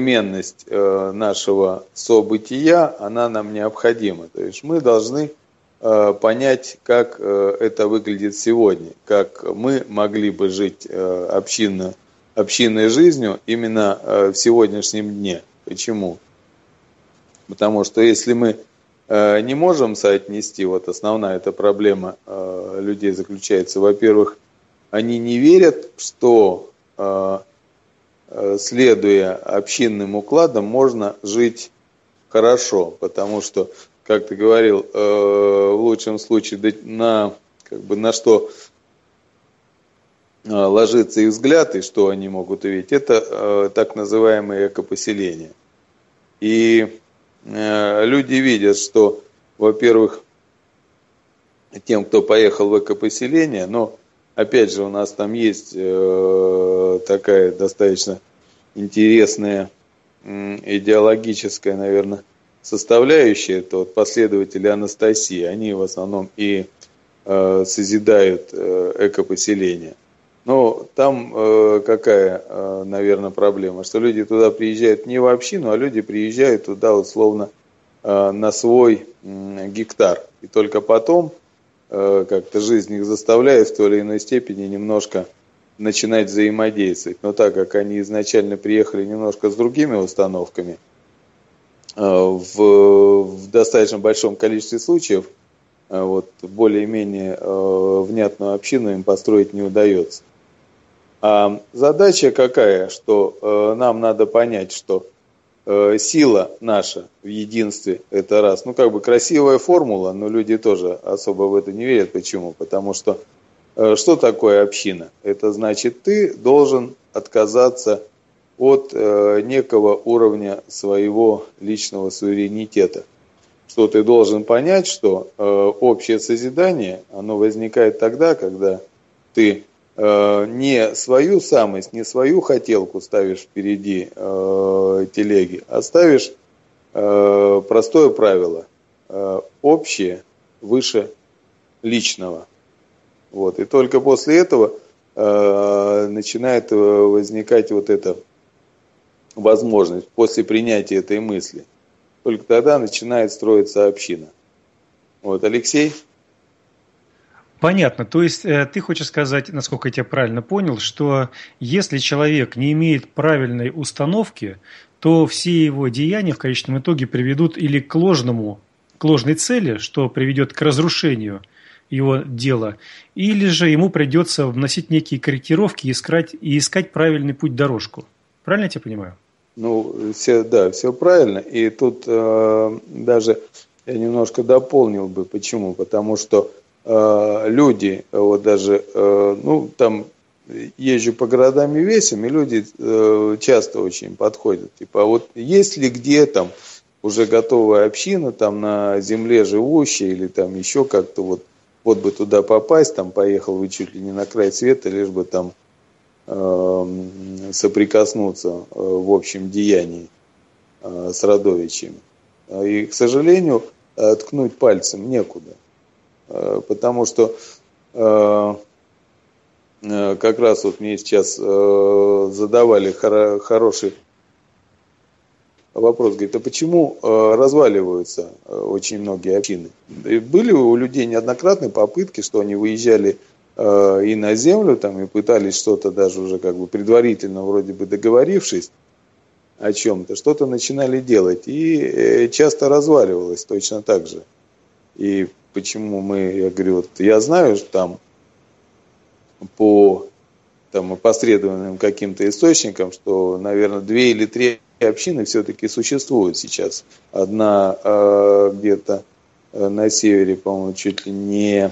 современность нашего события, она нам необходима. То есть мы должны понять, как это выглядит сегодня, как мы могли бы жить общинной жизнью именно в сегодняшнем дне. Почему? Потому что если мы не можем соотнести, вот основная эта проблема людей заключается, во-первых, они не верят, что, следуя общинным укладам, можно жить хорошо, потому что, как ты говорил, в лучшем случае на что ложится их взгляд и что они могут увидеть, это так называемые экопоселения. И люди видят, что, во-первых, тем, кто поехал в экопоселение, но опять же у нас там есть такая достаточно интересная идеологическая, наверное, составляющая, это вот последователи Анастасии, они в основном и созидают экопоселения. Но там какая, наверное, проблема, что люди туда приезжают не в общину, а люди приезжают туда условно на свой гектар. И только потом как-то жизнь их заставляет в той или иной степени немножко начинать взаимодействовать. Но так как они изначально приехали немножко с другими установками, в достаточно большом количестве случаев вот, более-менее внятную общину им построить не удается. А задача какая, что нам надо понять, что сила наша в единстве – это раз. Ну, как бы красивая формула, но люди тоже особо в это не верят. Почему? Потому что что такое община? Это значит, ты должен отказаться от некого уровня своего личного суверенитета. Что ты должен понять, что общее созидание, оно возникает тогда, когда ты не свою самость, не свою хотелку ставишь впереди телеги, а ставишь простое правило: общее выше личного. Вот. И только после этого начинает возникать вот эта возможность, после принятия этой мысли. Только тогда начинает строиться община. Вот, Алексей? Понятно. То есть ты хочешь сказать, насколько я тебя правильно понял, что если человек не имеет правильной установки, то все его деяния в конечном итоге приведут или к ложной цели, что приведет к разрушению его дела, или же ему придется вносить некие корректировки и искать правильный путь-дорожку. Правильно я тебя понимаю? Ну, все правильно. И тут даже я немножко дополнил бы. Почему? Потому что люди, вот даже, там езжу по городам и весям, и люди часто очень подходят. Типа, а вот есть ли где там уже готовая община, там на земле живущая, или там еще как-то вот бы туда попасть, там поехал бы чуть ли не на край света, лишь бы там соприкоснуться в общем деянии с родовичами. И, к сожалению, ткнуть пальцем некуда. Потому что как раз вот мне сейчас задавали хороший вопрос, говорит, а почему разваливаются очень многие общины? И были у людей неоднократные попытки, что они выезжали и на землю там, и пытались что-то даже уже как бы предварительно вроде бы договорившись о чем-то, что-то начинали делать. И часто разваливалось точно так же. И почему я говорю, вот я знаю, что там по опосредованным каким-то источникам, что, наверное, 2 или 3 общины все-таки существуют сейчас. Одна где-то на севере, по-моему, чуть ли не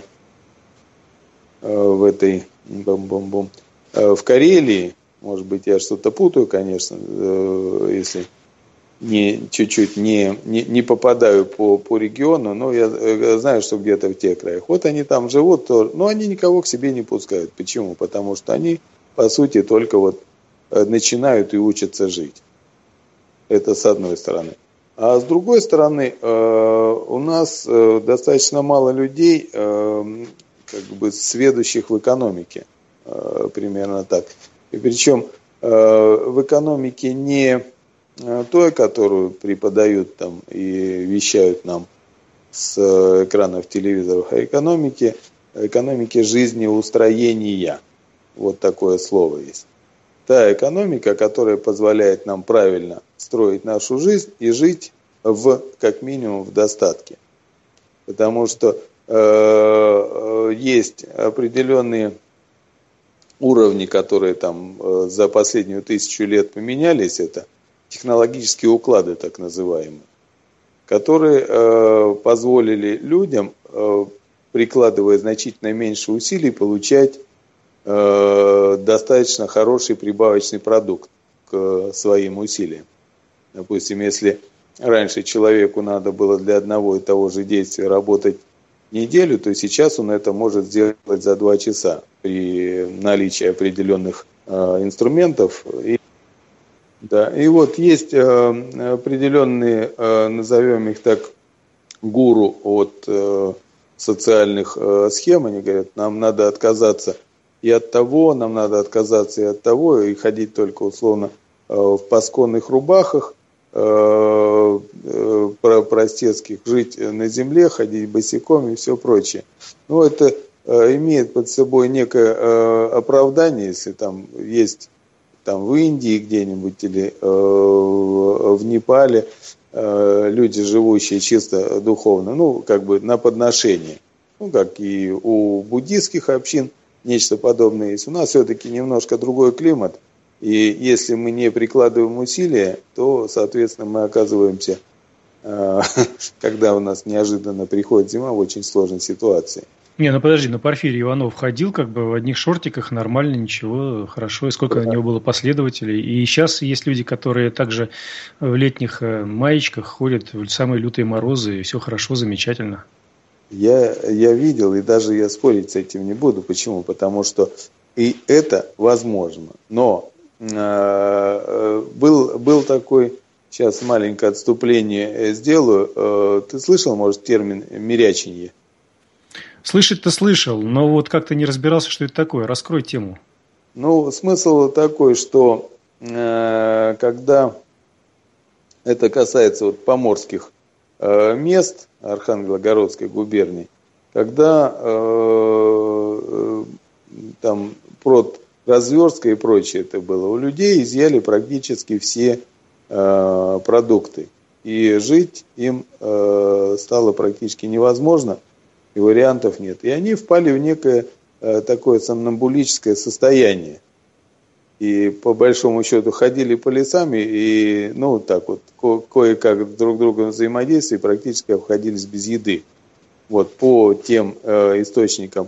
в этой в Карелии, может быть, я что-то путаю, конечно, если чуть-чуть не попадаю по региону, но я знаю, что где-то в тех краях. Вот они там живут, но они никого к себе не пускают. Почему? Потому что они, по сути, только вот начинают и учатся жить. Это с одной стороны. А с другой стороны, у нас достаточно мало людей, как бы сведущих в экономике, примерно так. И причем в экономике не той, которую преподают там и вещают нам с экранов телевизоров, а экономике жизнеустроения. Вот такое слово есть. Та экономика, которая позволяет нам правильно строить нашу жизнь и жить как минимум в достатке. Потому что есть определенные уровни, которые там за последнюю 1000 лет поменялись, это технологические уклады так называемые, которые позволили людям, прикладывая значительно меньше усилий, получать достаточно хороший прибавочный продукт к своим усилиям. Допустим, если раньше человеку надо было для одного и того же действия работать неделю, то сейчас он это может сделать за 2 часа при наличии определенных инструментов. И вот есть определенные, назовем их так, гуру от социальных схем. Они говорят, нам надо отказаться и от того, нам надо отказаться и от того, и ходить только условно в пасконных рубахах, простецких, жить на земле, ходить босиком и все прочее. Но это имеет под собой некое оправдание, если там есть там в Индии где-нибудь или в Непале люди, живущие чисто духовно, ну, как бы на подношение. Ну, как и у буддийских общин, нечто подобное есть. У нас все-таки немножко другой климат. И если мы не прикладываем усилия, то, соответственно, мы оказываемся, когда у нас неожиданно приходит зима, в очень сложной ситуации. Не, ну подожди, но Порфирий Иванов ходил как бы в одних шортиках, нормально, ничего, хорошо, и сколько у него было последователей. И сейчас есть люди, которые также в летних маечках ходят в самые лютые морозы, и все хорошо, замечательно. Я видел, и даже я спорить с этим не буду. Почему? Потому что и это возможно. Но был такой, сейчас маленькое отступление сделаю. Ты слышал, может, термин «миряченье»? Слышать-то слышал, но вот как-то не разбирался, что это такое. Раскрой тему. Ну, смысл такой, что когда это касается вот поморских мест Архангелогородской губернии, когда там продразверстка и прочее это было, у людей изъяли практически все продукты. И жить им стало практически невозможно, и вариантов нет. И они впали в некое такое сомнамбулическое состояние. И по большому счету ходили по лесам и, ну, так вот, кое-как друг с другом взаимодействовали, практически обходились без еды. Вот, по тем источникам.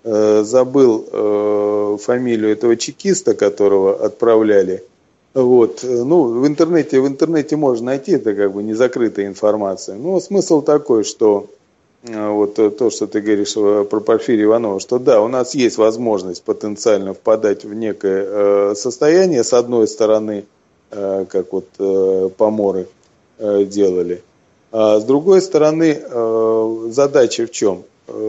Забыл фамилию этого чекиста, которого отправляли. Вот, ну, в интернете можно найти, это как бы не закрытая информация. Но смысл такой, что вот то, что ты говоришь про Порфирия Иванова, что да, у нас есть возможность потенциально впадать в некое состояние, с одной стороны, как вот поморы делали, а с другой стороны, задача в чем?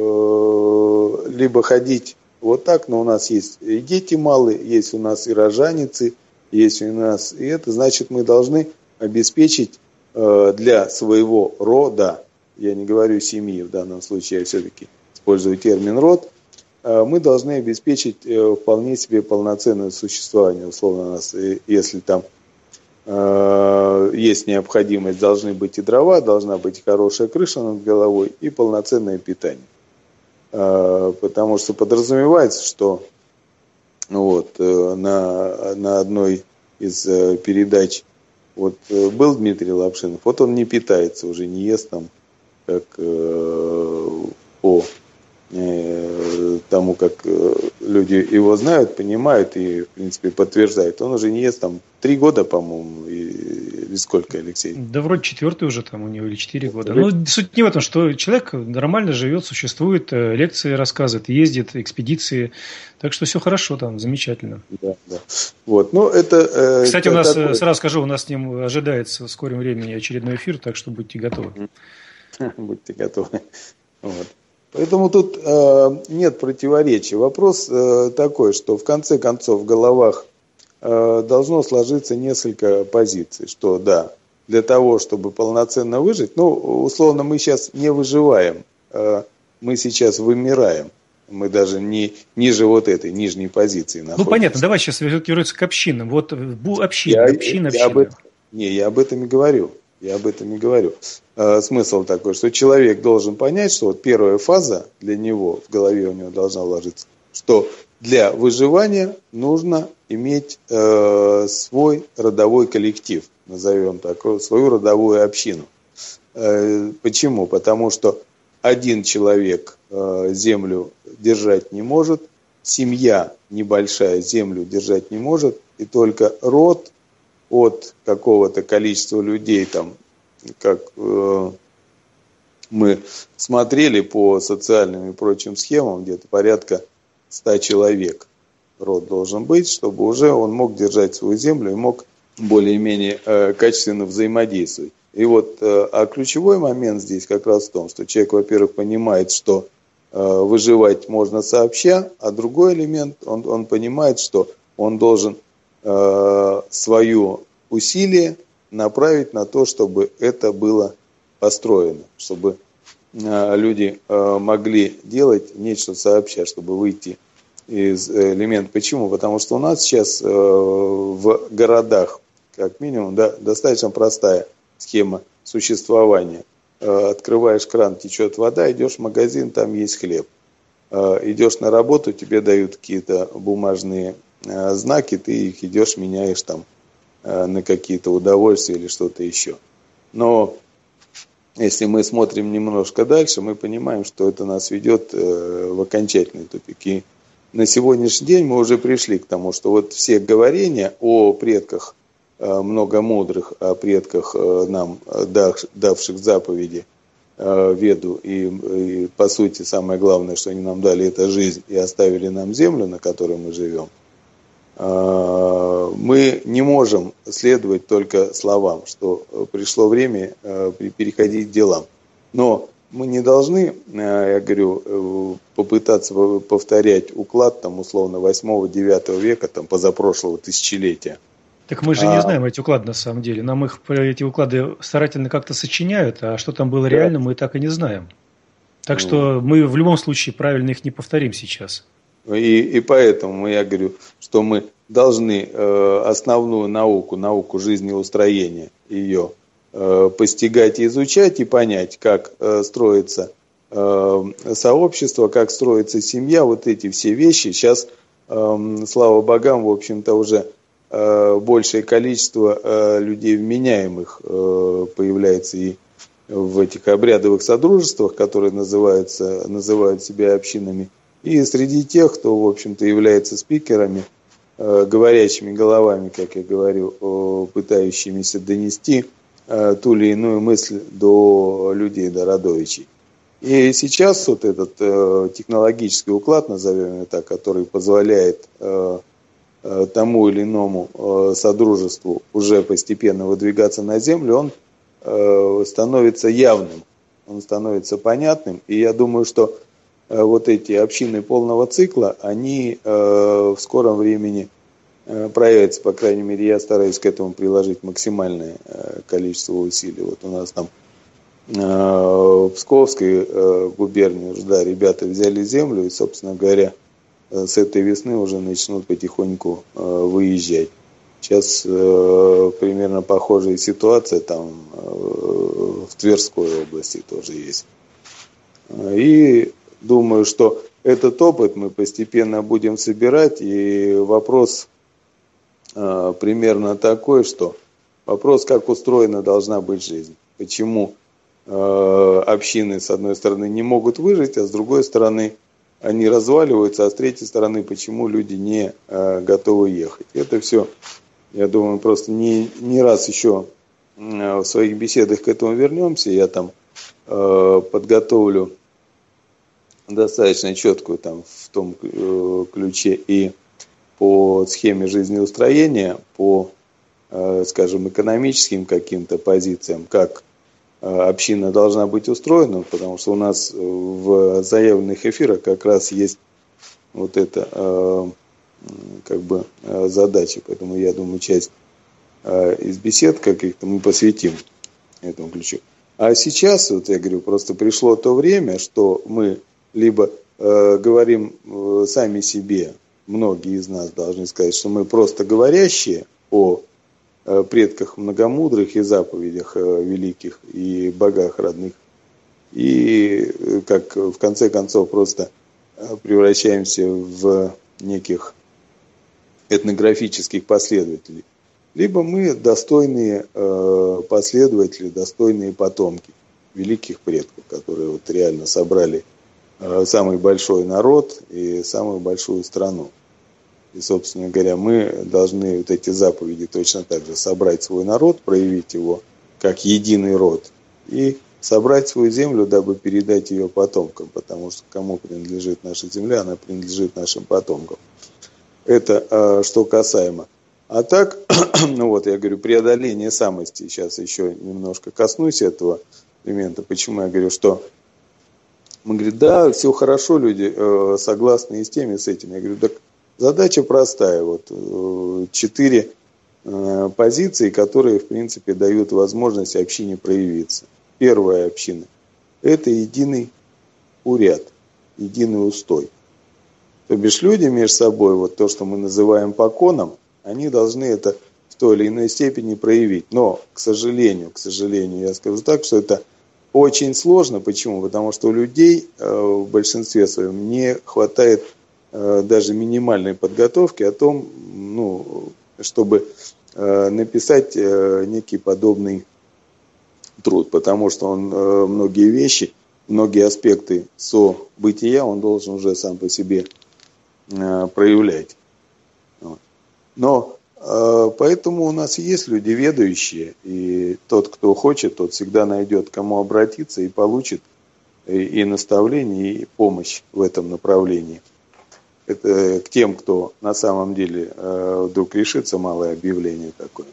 Либо ходить вот так, но у нас есть и дети малые, есть у нас и рожаницы, есть у нас, и это значит, мы должны обеспечить для своего рода, я не говорю семьи, в данном случае я все-таки использую термин род, мы должны обеспечить вполне себе полноценное существование. Условно, у нас, если там есть необходимость, должны быть и дрова, должна быть хорошая крыша над головой и полноценное питание. Потому что подразумевается, что вот, на одной из передач вот, был Дмитрий Лапшинов, вот он не питается, уже не ест там, как по тому, как люди его знают, понимают и, в принципе, подтверждают. Он уже не ест там 3 года, по-моему, или сколько, Алексей? Да вроде 4-й уже там у него, или 4 года. Но суть не в этом, что человек нормально живет, существует, лекции рассказывает, ездит, экспедиции. Так что все хорошо там, замечательно. Да. Вот, ну, это, кстати, у нас, сразу скажу, у нас с ним ожидается в скором времени очередной эфир, так что будьте готовы. Будьте готовы. Вот. Поэтому тут нет противоречия. Вопрос такой, что в конце концов в головах должно сложиться несколько позиций, что да, для того, чтобы полноценно выжить, условно, мы сейчас не выживаем, мы сейчас вымираем. Мы даже не ниже вот этой нижней позиции находимся. Понятно, давай сейчас вернуться к общинам. Вот община. Я об этом и говорю. Смысл такой, что человек должен понять, что вот первая фаза для него, в голове у него должна вложиться, что для выживания нужно иметь свой родовой коллектив, назовем такой, свою родовую общину. Почему? Потому что один человек землю держать не может, семья небольшая землю держать не может, и только род от какого-то количества людей, там, как мы смотрели по социальным и прочим схемам, где-то порядка 100 человек род должен быть, чтобы уже он мог держать свою землю и мог более-менее качественно взаимодействовать. И вот, а ключевой момент здесь как раз в том, что человек, во-первых, понимает, что выживать можно сообща, а другой элемент, он понимает, что он должен свое усилие направить на то, чтобы это было построено, чтобы люди могли делать нечто сообща, чтобы выйти из элемента. Почему? Потому что у нас сейчас в городах, как минимум, достаточно простая схема существования. Открываешь кран, течет вода, идешь в магазин, там есть хлеб. Идешь на работу, тебе дают какие-то бумажные знаки, ты их идешь, меняешь там на какие-то удовольствия или что-то еще. Но если мы смотрим немножко дальше, мы понимаем, что это нас ведет в окончательный тупик. И на сегодняшний день мы уже пришли к тому, что вот все говорения о предках, много мудрых, о предках нам давших заповеди, Веду, и по сути самое главное, что они нам дали, это жизнь, и оставили нам землю, на которой мы живем, мы не можем следовать только словам, что пришло время переходить к делам. Но мы не должны, я говорю, попытаться повторять уклад, там, условно, 8-9 века, там, позапрошлого тысячелетия. Так мы же не знаем эти уклады на самом деле. Нам эти уклады старательно как-то сочиняют, а что там было реально, мы так и не знаем. Так что мы в любом случае правильно их не повторим сейчас. И поэтому я говорю, что мы должны основную науку жизнеустроения, ее постигать и изучать, и понять, как строится сообщество, как строится семья, вот эти все вещи. Сейчас, слава богам, в общем-то, уже большее количество людей вменяемых появляется и в этих обрядовых содружествах, которые называют себя общинами, и среди тех, кто, в общем-то, является спикерами, говорящими головами, как я говорю, пытающимися донести ту или иную мысль до людей, до родовичей. И сейчас вот этот технологический уклад, назовем его так, который позволяет тому или иному содружеству уже постепенно выдвигаться на землю, он становится явным, он становится понятным. И я думаю, что вот эти общины полного цикла, они в скором времени проявятся, по крайней мере, я стараюсь к этому приложить максимальное количество усилий. Вот у нас там в Псковской губернии уже, ребята взяли землю и, собственно говоря, с этой весны уже начнут потихоньку выезжать. Сейчас примерно похожая ситуация там в Тверской области тоже есть. И думаю, что этот опыт мы постепенно будем собирать. И вопрос примерно такой, что вопрос, как устроена должна быть жизнь. Почему общины, с одной стороны, не могут выжить, а с другой стороны, они разваливаются, а с третьей стороны, почему люди не готовы ехать. Это все, я думаю, просто не раз еще в своих беседах к этому вернемся. Я там подготовлю достаточно четкую там, в том ключе и по схеме жизнеустроения, по, скажем, экономическим каким-то позициям, как община должна быть устроена, потому что у нас в заявленных эфирах как раз есть вот эта как бы задача. Поэтому я думаю, часть из бесед каких-то мы посвятим этому ключу. А сейчас, вот я говорю, просто пришло то время, что мы либо говорим сами себе, многие из нас должны сказать, что мы просто говорящие о предках многомудрых и заповедях великих и богах родных, и как в конце концов просто превращаемся в неких этнографических последователей, либо мы достойные последователи, достойные потомки великих предков, которые вот реально собрали самый большой народ и самую большую страну. И, собственно говоря, мы должны вот эти заповеди точно так же собрать свой народ, проявить его как единый род и собрать свою землю, дабы передать ее потомкам, потому что кому принадлежит наша земля, она принадлежит нашим потомкам. Это что касаемо. А так, ну вот я говорю, преодоление самости. Сейчас еще немножко коснусь этого элемента. Почему я говорю, что мы говорим, да, все хорошо, люди согласны и с теми, и с этим. Я говорю, так задача простая. Вот 4 позиции, которые, в принципе, дают возможность общине проявиться. Первая община – это единый уряд, единый устой. То бишь люди между собой, вот то, что мы называем поконом, они должны это в той или иной степени проявить. Но, к сожалению, я скажу так, что это очень сложно. Почему? Потому что у людей в большинстве своем не хватает даже минимальной подготовки о том, ну, чтобы написать некий подобный труд. Потому что он многие вещи, многие аспекты события он должен уже сам по себе проявлять. Но поэтому у нас есть люди ведающие, и тот, кто хочет, тот всегда найдет, к кому обратиться, и получит и наставление, и помощь в этом направлении. Это к тем, кто на самом деле вдруг решится, малое объявление такое.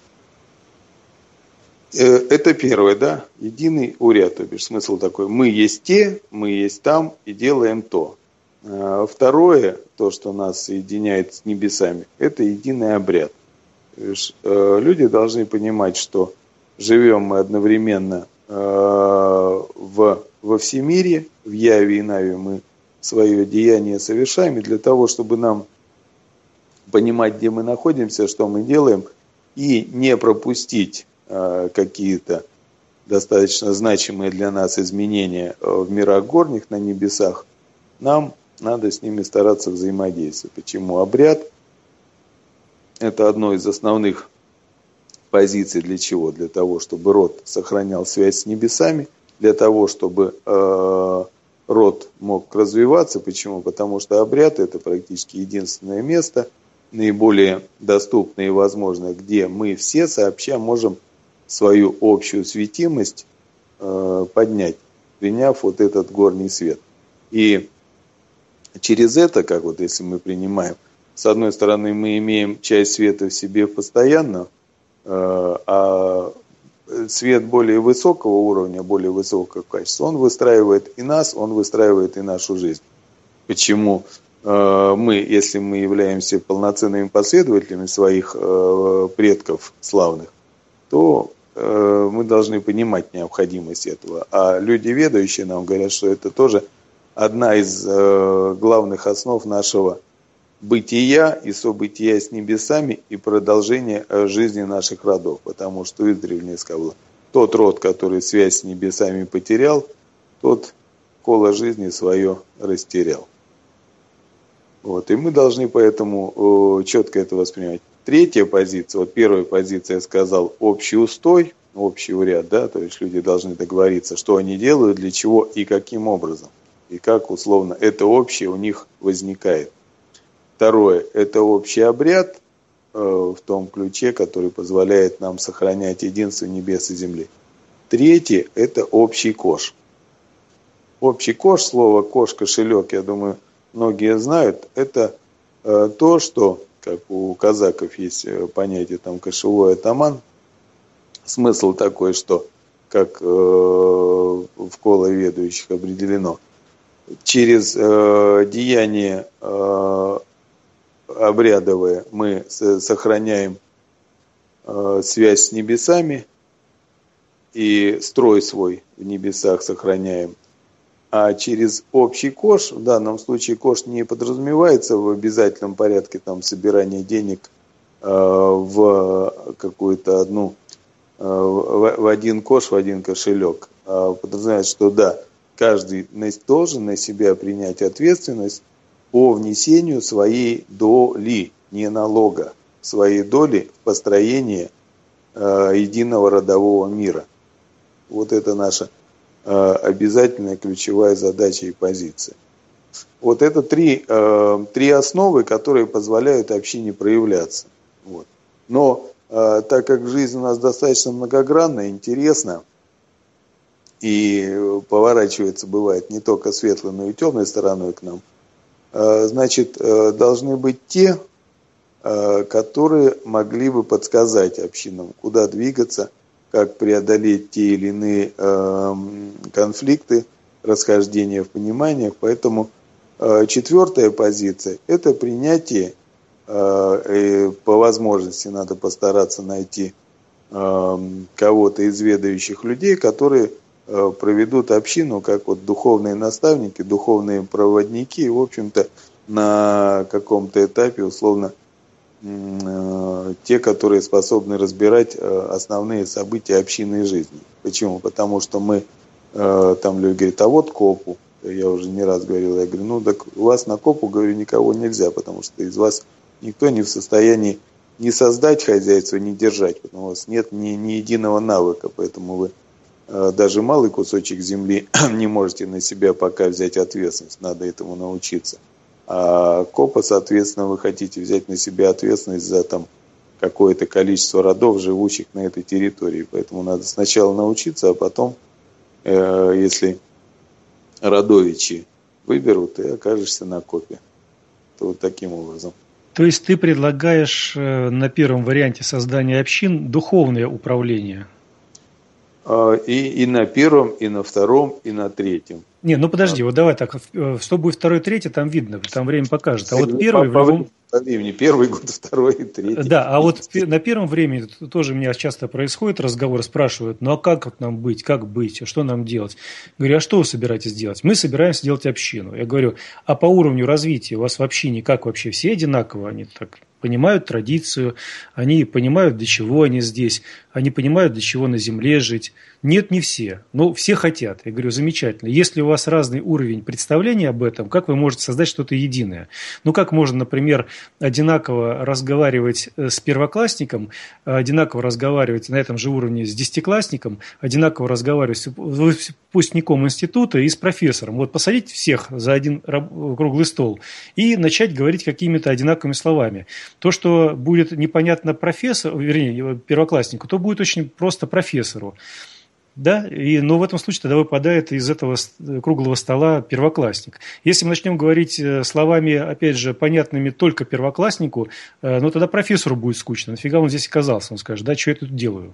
Это первое, да, единый уряд, то бишь смысл такой: мы есть те, мы есть там и делаем то. Второе, то, что нас соединяет с небесами, это единый обряд. Люди должны понимать, что живем мы одновременно во всемирье, в яве и наве мы свое деяние совершаем, и для того, чтобы нам понимать, где мы находимся, что мы делаем, и не пропустить какие-то достаточно значимые для нас изменения в мирах горних, на небесах, нам надо с ними стараться взаимодействовать. Почему? Обряд – это одно из основных позиций для чего? Для того, чтобы род сохранял связь с небесами, для того, чтобы род мог развиваться. Почему? Потому что обряд – это практически единственное место, наиболее доступное и возможное, где мы все сообща можем свою общую светимость поднять, приняв вот этот горний свет. И через это, как вот если мы принимаем, с одной стороны мы имеем часть света в себе постоянно, а свет более высокого уровня, более высокого качества, он выстраивает и нас, он выстраивает и нашу жизнь. Почему мы, если мы являемся полноценными последователями своих предков славных, то мы должны понимать необходимость этого. А люди ведающие нам говорят, что это тоже одна из главных основ нашего бытия и события с небесами и продолжения жизни наших родов. Потому что издревле сказано, тот род, который связь с небесами потерял, тот коло жизни свое растерял. Вот. И мы должны поэтому четко это воспринимать. Третья позиция, вот первая позиция, я сказал, общий устой, общий уряд, да, то есть люди должны договориться, что они делают, для чего и каким образом. И как условно это общее у них возникает. Второе, это общий обряд в том ключе, который позволяет нам сохранять единство небес и земли. Третье, это общий кош. Общий кош, слово кош, кошелек, я думаю, многие знают, это то, что, как у казаков есть понятие там кошевой атаман, смысл такой, что, как в коло ведущих определено, через деяние обрядовое мы сохраняем связь с небесами и строй свой в небесах сохраняем. А через общий кош, в данном случае кош не подразумевается в обязательном порядке там собирания денег в какую-то одну, в один кош, в один кошелек. А подразумевается, что да, каждый должен на себя принять ответственность по внесению своей доли, не налога, своей доли в построение единого родового мира. Вот это наша обязательная ключевая задача и позиция. Вот это три основы, которые позволяют общине проявляться. Вот. Но так как жизнь у нас достаточно многогранна, интересна, и поворачивается, бывает, не только светлой, но и темной стороной к нам, значит, должны быть те, которые могли бы подсказать общинам, куда двигаться, как преодолеть те или иные конфликты, расхождения в пониманиях. Поэтому четвертая позиция – это принятие, по возможности надо постараться найти кого-то из ведающих людей, которые проведут общину как вот духовные наставники, духовные проводники, и, в общем-то, на каком-то этапе, условно, те, которые способны разбирать основные события общинной жизни. Почему? Потому что мы, там люди говорят, а вот копу, я уже не раз говорил, я говорю, ну так у вас на копу, говорю, никого нельзя, потому что из вас никто не в состоянии ни создать хозяйство, ни держать, потому что у вас нет ни единого навыка, поэтому вы даже малый кусочек земли не можете на себя пока взять ответственность, надо этому научиться. А копа, соответственно, вы хотите взять на себя ответственность за там какое-то количество родов, живущих на этой территории. Поэтому надо сначала научиться, а потом, если родовичи выберут, ты окажешься на копе. То вот таким образом. То есть ты предлагаешь на первом варианте создания общин духовное управление? И на первом, и на втором, и на третьем. Не, ну подожди, вот давай так, что будет второй, третий, там видно, там время покажет. А вот первый в любом... времени, первый год, второй и третий. Да, а вот на первом времени тоже у меня часто происходит разговор, спрашивают, ну а как нам быть, как быть, что нам делать? Говорю, а что вы собираетесь делать? Мы собираемся делать общину. Я говорю, а по уровню развития у вас в общине как вообще, все одинаково? Они так понимают традицию, они понимают, для чего они здесь, они понимают, для чего на земле жить. Нет, не все, но все хотят. Я говорю, замечательно. Если у вас разный уровень представления об этом, как вы можете создать что-то единое? Ну, как можно, например, одинаково разговаривать с первоклассником, одинаково разговаривать на этом же уровне с десятиклассником, одинаково разговаривать с выпускником института и с профессором. Вот посадить всех за один круглый стол и начать говорить какими-то одинаковыми словами. То, что будет непонятно профессору, вернее, первокласснику, то будет очень просто профессору. Да? Но в этом случае тогда выпадает из этого круглого стола первоклассник. Если мы начнем говорить словами, опять же, понятными только первокласснику, ну тогда профессору будет скучно. Нафига он здесь оказался? Он скажет, да, что я тут делаю?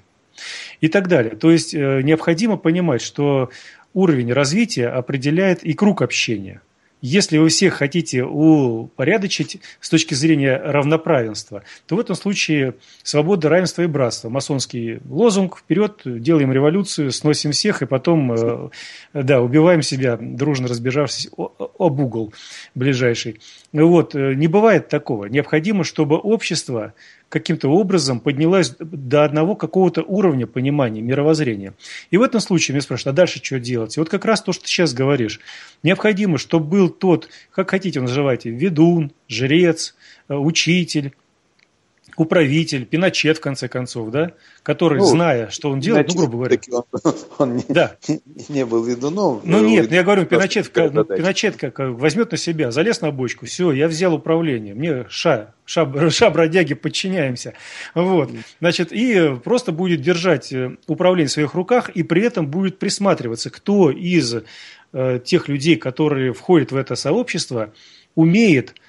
И так далее. То есть необходимо понимать, что уровень развития определяет и круг общения. Если вы всех хотите упорядочить с точки зрения равноправенства, то в этом случае свобода, равенство и братство. Масонский лозунг: вперед, делаем революцию, сносим всех и потом убиваем себя, дружно разбежавшись об угол ближайший. Вот. Не бывает такого. Необходимо, чтобы общество каким-то образом поднялась до одного какого-то уровня понимания, мировоззрения. И в этом случае меня спрашивают, а дальше что делать? И вот как раз то, что ты сейчас говоришь. Необходимо, чтобы был тот, как хотите называйте, ведун, жрец, учитель, управитель, пиночет, в конце концов, да, который, зная, что он делает, грубо говоря. Он не был ведуном. Ну нет, я говорю, пиночет как возьмет на себя, залез на бочку, все, я взял управление, мне бродяги, подчиняемся. Вот. Значит, и просто будет держать управление в своих руках, и при этом будет присматриваться, кто из тех людей, которые входят в это сообщество, умеет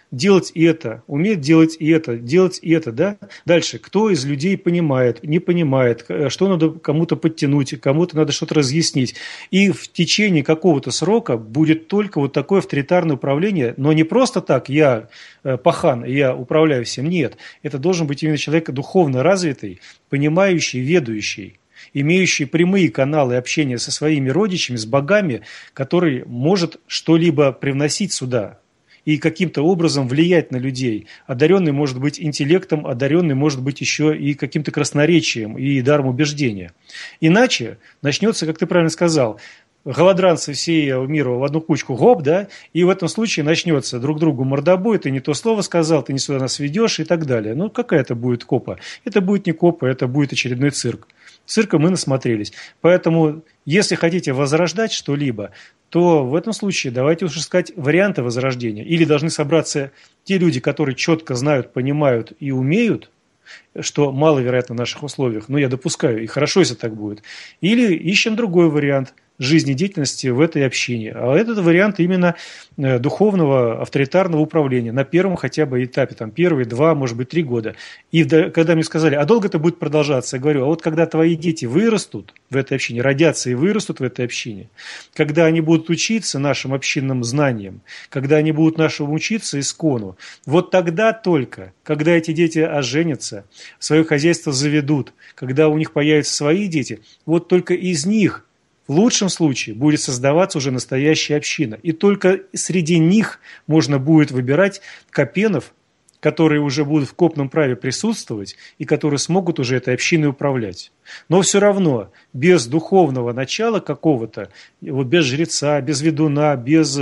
делать это, умеет делать и это, да? Дальше, кто из людей понимает, не понимает, что надо кому-то подтянуть, кому-то надо что-то разъяснить. И в течение какого-то срока будет только вот такое авторитарное управление, но не просто так, я пахан, я управляю всем, нет. Это должен быть именно человек духовно развитый, понимающий, ведающий, имеющий прямые каналы общения со своими родичами, с богами, который может что-либо привносить сюда и каким-то образом влиять на людей. Одаренный может быть интеллектом, одаренный может быть еще и каким-то красноречием и даром убеждения. Иначе начнется, как ты правильно сказал, голодранцы всего мира в одну кучку, гоп, да, и в этом случае начнется друг другу мордобой, ты не то слово сказал, ты не сюда нас ведешь и так далее. Ну, какая это будет копа? Это будет не копа, это будет очередной цирк. Цирка мы насмотрелись. Поэтому, если хотите возрождать что-либо, то в этом случае давайте уж искать варианты возрождения. Или должны собраться те люди, которые четко знают, понимают и умеют, что маловероятно в наших условиях, но я допускаю, и хорошо, если так будет. Или ищем другой вариант жизнедеятельности в этой общине. А этот вариант именно духовного авторитарного управления на первом хотя бы этапе, там первые 2, может быть, 3 года. И когда мне сказали, а долго это будет продолжаться, я говорю, а вот когда твои дети вырастут в этой общине, родятся и вырастут в этой общине, когда они будут учиться нашим общинным знаниям, когда они будут нашему учиться искону, вот тогда только, когда эти дети оженятся, свое хозяйство заведут, когда у них появятся свои дети, вот только из них в лучшем случае будет создаваться уже настоящая община. И только среди них можно будет выбирать копенов, которые уже будут в копном праве присутствовать и которые смогут уже этой общиной управлять. Но все равно без духовного начала какого-то, вот без жреца, без ведуна, без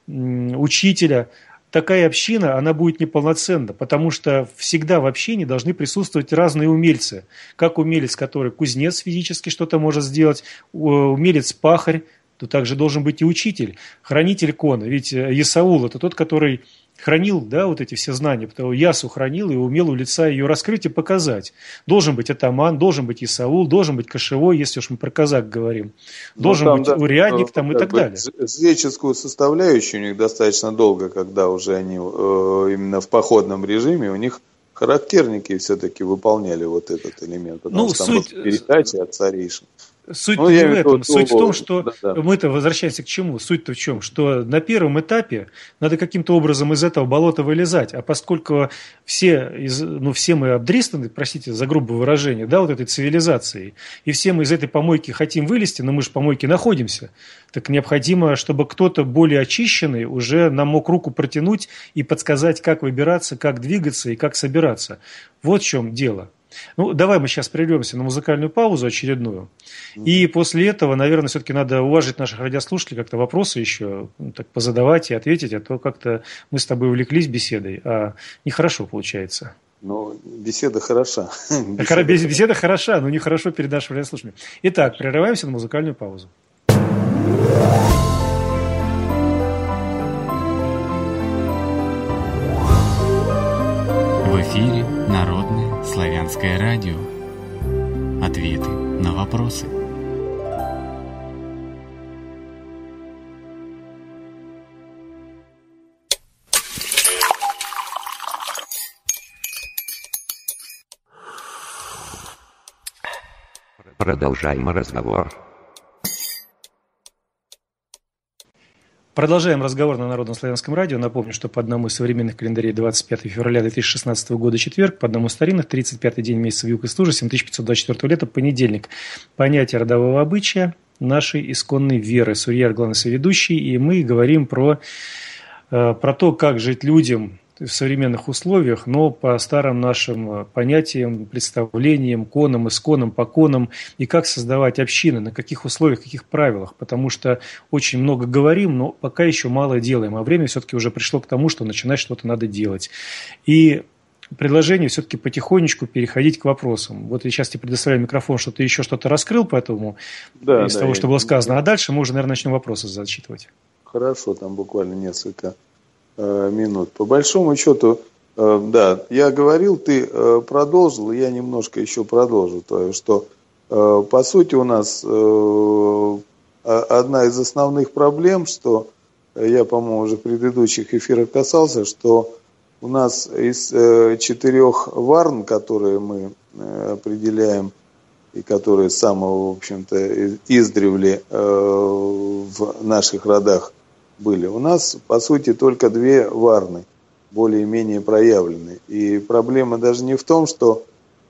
учителя, такая община, она будет неполноценна, потому что всегда в общине должны присутствовать разные умельцы. Как умелец, который кузнец физически что-то может сделать, умелец-пахарь, то также должен быть и учитель, хранитель кона. Ведь Есаул – это тот, который хранил, да, вот эти все знания, потому что Ясу хранил и умел у лица ее раскрыть и показать. Должен быть атаман, должен быть Есаул, должен быть кошевой, если уж мы про казак говорим, должен быть да, урядник там, и так далее. Жреческую составляющую у них достаточно долго, когда уже они именно в походном режиме, у них характерники все-таки выполняли вот этот элемент, потому что там передача от старейшин. Суть не в этом. Суть в том, что мы-то возвращаемся к чему? Суть-то в чем? Что на первом этапе надо каким-то образом из этого болота вылезать. А поскольку все мы обдристаны, простите за грубое выражение, да, вот этой цивилизацией, и все мы из этой помойки хотим вылезти, но мы же в помойке находимся, так необходимо, чтобы кто-то более очищенный уже нам мог руку протянуть и подсказать, как выбираться, как двигаться и как собираться. Вот в чем дело. Ну, давай мы сейчас прервемся на музыкальную паузу очередную. И после этого, наверное, все-таки надо уважить наших радиослушателей, как-то вопросы еще так позадавать и ответить, а то как-то мы с тобой увлеклись беседой, а нехорошо получается. Ну, беседа хороша. Беседа хороша, но нехорошо перед нашим радиослушателям. Итак, прерываемся на музыкальную паузу. В эфире Народное славянское радио. Ответы на вопросы. Продолжаем разговор. Продолжаем разговор на Народном славянском радио. Напомню, что по одному из современных календарей 25 февраля 2016 года четверг, по одному из старинных 35-й день месяца Вьюг и Стужа 7524 лета понедельник. Понятие родового обычая нашей исконной веры. Сурьяр, главный соведущий, и мы говорим про то, как жить людям в современных условиях, но по старым нашим понятиям, представлениям, конам, исконам, поконам, и как создавать общины, на каких условиях, каких правилах, потому что очень много говорим, но пока еще мало делаем, а время все-таки уже пришло к тому, что начинать что-то надо делать. И предложение все-таки потихонечку переходить к вопросам. Вот я сейчас тебе предоставляю микрофон, что ты еще что-то раскрыл, поэтому из того, что было сказано, а дальше мы уже, наверное, начнем вопросы зачитывать. Хорошо, там буквально несколько минут. По большому счету, да, я говорил, ты продолжил, и я немножко еще продолжу. То есть, что по сути у нас одна из основных проблем, что я, по-моему, уже в предыдущих эфирах касался, что У нас из 4 варн, которые мы определяем, и которые с самого, в общем-то, издревле в наших родах были, у нас, по сути, только 2 варны более-менее проявлены. И проблема даже не в том, что,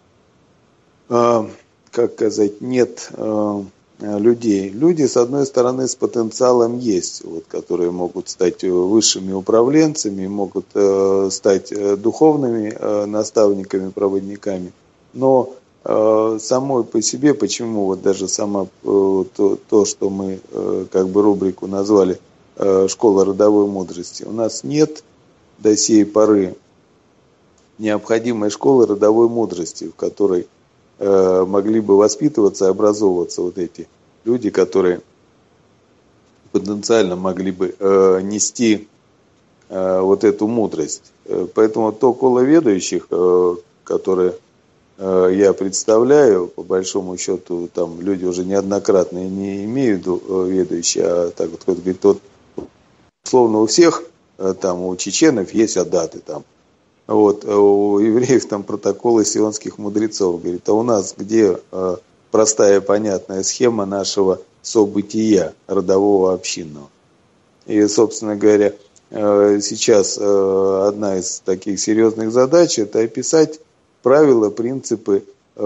как сказать, нет людей. Люди, с одной стороны, с потенциалом есть, вот, которые могут стать высшими управленцами, могут стать духовными наставниками, проводниками. Но самой по себе, почему вот даже сама то, что мы как бы рубрику назвали «Школа родовой мудрости», у нас нет до сей поры необходимой школы родовой мудрости, в которой могли бы воспитываться и образовываться вот эти люди, которые потенциально могли бы нести вот эту мудрость. Поэтому то коло ведающих, которое я представляю, по большому счету, там люди уже неоднократно не имеют в виду ведающие, а так вот кто-то говорит, вот, условно у всех, там у чеченов есть адаты, там, вот, у евреев там протоколы сионских мудрецов, говорит, а у нас где простая понятная схема нашего события родового общинного. И, собственно говоря, сейчас одна из таких серьезных задач – это описать правила, принципы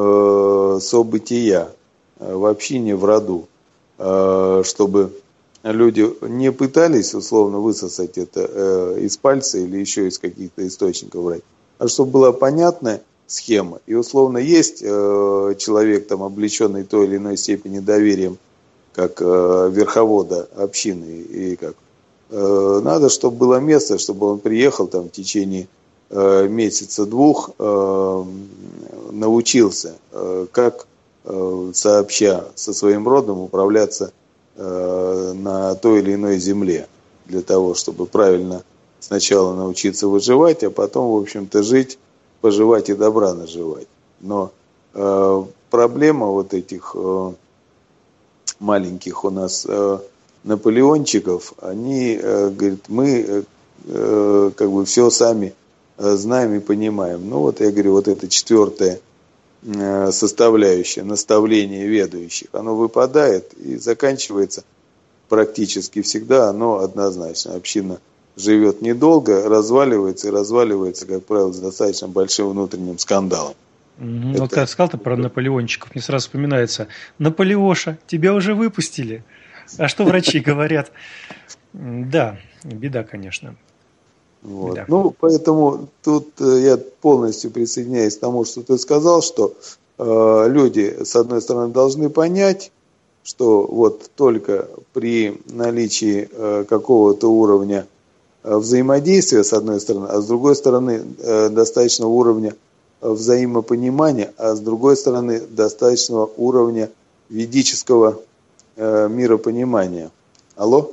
события в общине, в роду, чтобы люди не пытались условно высосать это из пальца или еще из каких-то источников брать, а чтобы была понятная схема. И условно есть человек, там, облеченный той или иной степени доверием, как верховода общины, и как надо, чтобы было место, чтобы он приехал там в течение месяца-двух, научился, как сообща со своим родом управляться на той или иной земле, для того, чтобы правильно сначала научиться выживать, а потом, в общем-то, жить, поживать и добра наживать. Но проблема вот этих маленьких у нас наполеончиков, они говорят, мы как бы все сами знаем и понимаем. Ну вот я говорю, вот это 4-я составляющая, наставление ведающих, оно выпадает и заканчивается практически всегда, оно однозначно. Община живет недолго, разваливается и разваливается, как правило, с достаточно большим внутренним скандалом. Вот когда сказал ты про наполеончиков, мне сразу вспоминается: Наполеоша, тебя уже выпустили. А что врачи говорят? Да, беда, конечно. Вот. Да. Ну, поэтому тут я полностью присоединяюсь к тому, что ты сказал, что люди, с одной стороны, должны понять, что вот только при наличии какого-то уровня взаимодействия, с одной стороны, а с другой стороны, достаточного уровня взаимопонимания, а с другой стороны, достаточного уровня ведического миропонимания. Алло?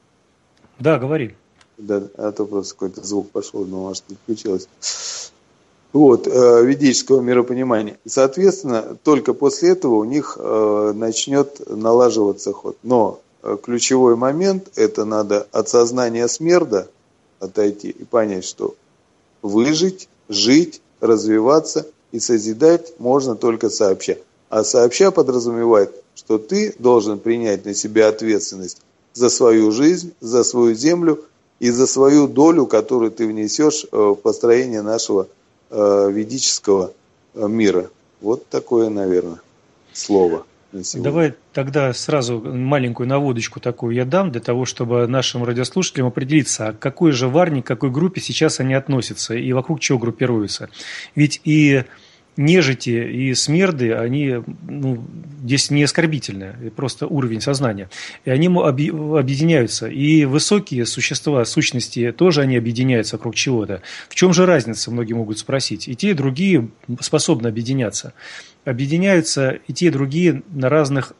Да, говори. Да, а то просто какой-то звук пошел, но может не включилось. Вот, ведического миропонимания. И, соответственно, только после этого у них начнет налаживаться ход. Но ключевой момент – это надо от сознания смерда отойти и понять, что выжить, жить, развиваться и созидать можно только сообща. А сообща подразумевает, что ты должен принять на себя ответственность за свою жизнь, за свою землю и за свою долю, которую ты внесешь в построение нашего ведического мира. Вот такое, наверное, слово на сегодня. Давай тогда сразу маленькую наводочку такую я дам, для того, чтобы нашим радиослушателям определиться, а к какой же варне, к какой группе сейчас они относятся и вокруг чего группируются. Ведь и нежити, и смерды, они здесь не оскорбительны, просто уровень сознания. И они объединяются. И высокие существа, сущности, тоже они объединяются вокруг чего-то. В чем же разница, многие могут спросить. И те, и другие способны объединяться. Объединяются и те, и другие на разных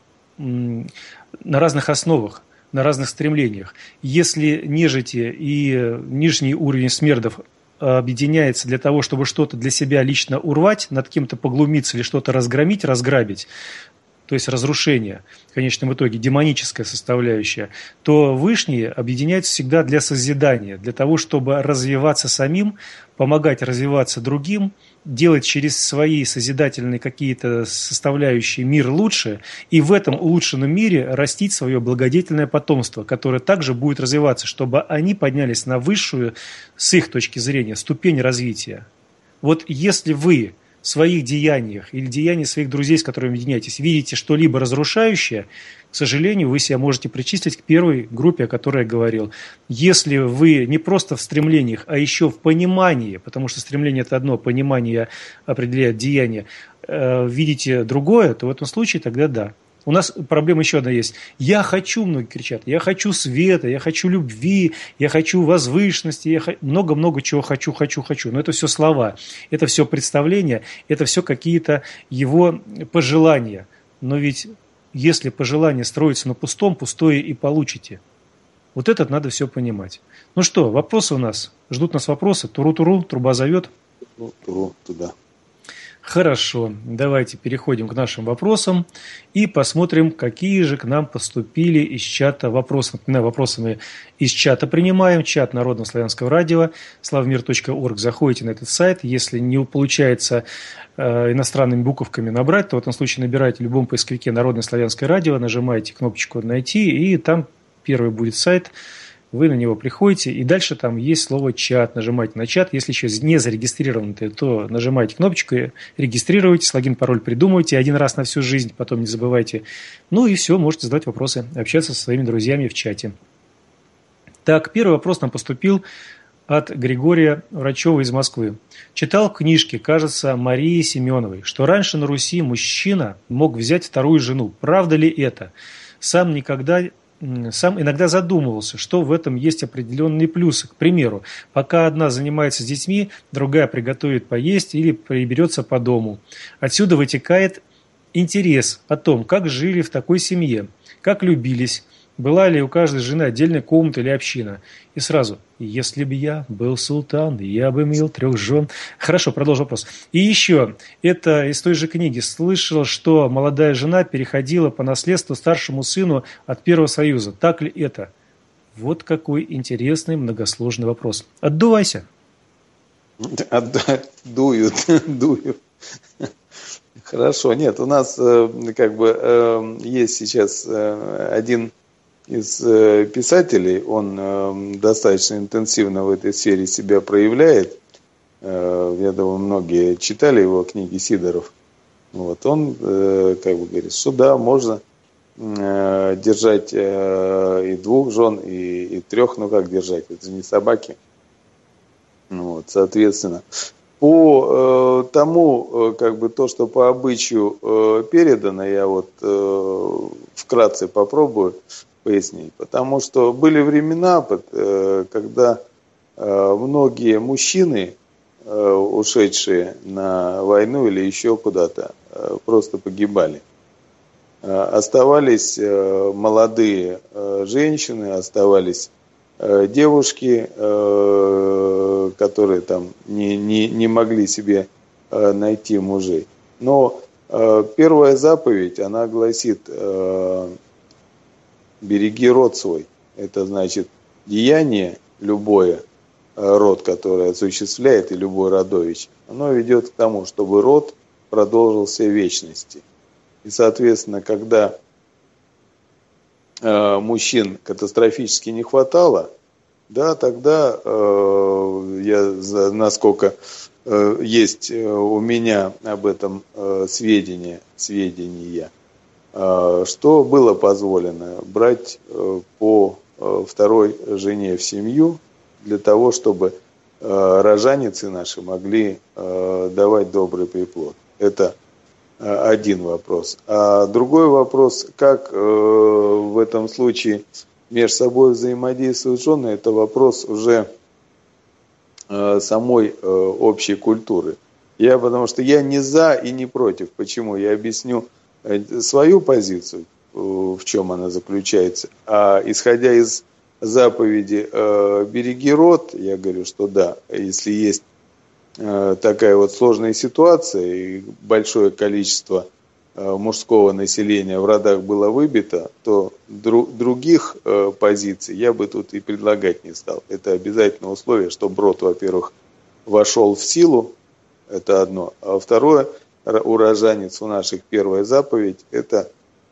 основах, на разных стремлениях. Если нежити и нижний уровень смердов объединяется для того, чтобы что-то для себя лично урвать, над кем-то поглумиться или что-то разгромить, разграбить, то есть разрушение, в конечном итоге демоническая составляющая, то вышние объединяются всегда для созидания, для того, чтобы развиваться самим, помогать развиваться другим, делать через свои созидательные какие-то составляющие мир лучше, и в этом улучшенном мире растить свое благодетельное потомство, которое также будет развиваться, чтобы они поднялись на высшую, с их точки зрения, ступень развития. Вот если вы в своих деяниях или деяниях своих друзей, с которыми объединяетесь, видите что-либо разрушающее, к сожалению, вы себя можете причислить к первой группе, о которой я говорил. Если вы не просто в стремлениях, а еще в понимании, потому что стремление – это одно, понимание определяет деяние, видите другое, то в этом случае тогда да. У нас проблема еще одна есть. Я хочу, многие кричат, я хочу света, я хочу любви, я хочу возвышенности, много-много чего хочу. Но это все слова, это все представления, это все какие-то его пожелания. Но ведь если пожелание строится на пустом, пустое и получите. Вот это надо все понимать. Ну что, вопросы у нас? Ждут нас вопросы. Туру-туру, труба зовет. Туру туда. Хорошо, давайте переходим к нашим вопросам и посмотрим, какие же к нам поступили из чата вопросы. Напоминаю, вопросами из чата принимаем. Чат Народного славянского радио, slavmir.org. Заходите на этот сайт. Если не получается иностранными буковками набрать, то в этом случае набирайте в любом поисковике Народное славянское радио, нажимаете кнопочку «Найти», и там первый будет сайт. Вы на него приходите, и дальше там есть слово «чат». Нажимаете на чат. Если еще не зарегистрированы, то нажимаете кнопочку, регистрируйтесь, логин, пароль придумывайте один раз на всю жизнь, потом не забывайте. Ну и все, можете задавать вопросы, общаться со своими друзьями в чате. Так, первый вопрос нам поступил от Григория Врачева из Москвы. Читал в книжке, кажется, Марии Семеновой, что раньше на Руси мужчина мог взять вторую жену. Правда ли это? Сам иногда задумывался, что в этом есть определенные плюсы. К примеру, пока одна занимается с детьми, другая приготовит поесть или приберется по дому. Отсюда вытекает интерес о том, как жили в такой семье, как любились, была ли у каждой жены отдельная комната или община. И сразу, если бы я был султан, я бы имел 3 жен. Хорошо, продолжу вопрос. И еще, это из той же книги. Слышал, что молодая жена переходила по наследству старшему сыну от первого союза. Так ли это? Вот какой интересный, многосложный вопрос. Отдувайся. Дуют. Хорошо, нет, у нас есть сейчас один из писателей, он достаточно интенсивно в этой сфере себя проявляет. Я думаю, многие читали его книги, Сидоров. Вот, он говорит, что да, можно держать и 2 жен, и 3, ну как держать, это же не собаки. Вот, соответственно, по тому, то, что по обычаю передано, я вот вкратце попробую пояснить. Потому что были времена, когда многие мужчины, ушедшие на войну или еще куда-то, просто погибали. Оставались молодые женщины, оставались девушки, которые там не могли себе найти мужей. Но первая заповедь, она гласит: береги род свой. Это значит, деяние любое, род, который осуществляет, и любой родович, оно ведет к тому, чтобы род продолжился в вечности. И, соответственно, когда мужчин катастрофически не хватало, да, тогда насколько есть у меня об этом сведения, что было позволено брать по 2-й жене в семью для того, чтобы рожаницы наши могли давать добрый приплод. Это один вопрос. А другой вопрос, как в этом случае между собой взаимодействуют жены, это вопрос уже самой общей культуры. Потому что я не за и не против. Почему? Я объясню свою позицию, в чем она заключается. А исходя из заповеди «береги род», я говорю, что да, если есть такая вот сложная ситуация и большое количество мужского населения в родах было выбито, то других позиций я бы тут и предлагать не стал. Это обязательное условие, чтобы род, во-первых, вошел в силу, это одно. А второе, уроженец у наших, первая заповедь, это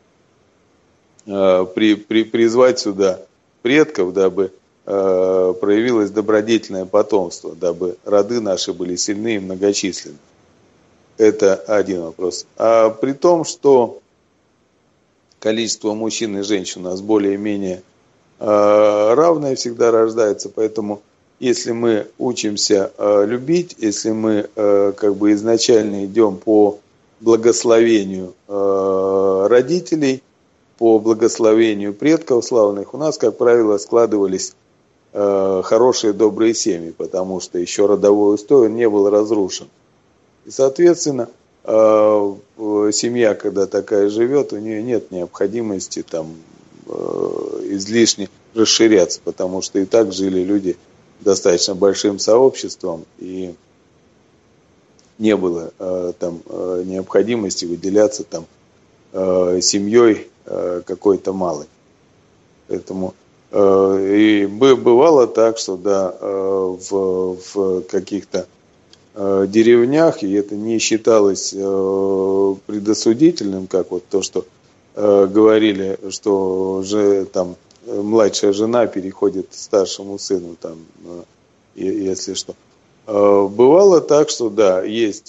призвать сюда предков, дабы проявилось добродетельное потомство, дабы роды наши были сильны и многочисленны. Это один вопрос. А при том, что количество мужчин и женщин у нас более-менее равное всегда рождается, поэтому если мы учимся любить, если мы как бы изначально идем по благословению родителей, по благословению предков славных, у нас, как правило, складывались хорошие добрые семьи, потому что еще родовой устой не был разрушен. И, соответственно, семья, когда такая живет, у нее нет необходимости там излишне расширяться, потому что и так жили люди достаточно большим сообществом, и не было там необходимости выделяться там семьей какой-то малой. Поэтому и бывало так, что да, в каких-то деревнях, и это не считалось предосудительным, как вот то, что говорили, что уже там младшая жена переходит старшему сыну, там, если что. Бывало так, что да, есть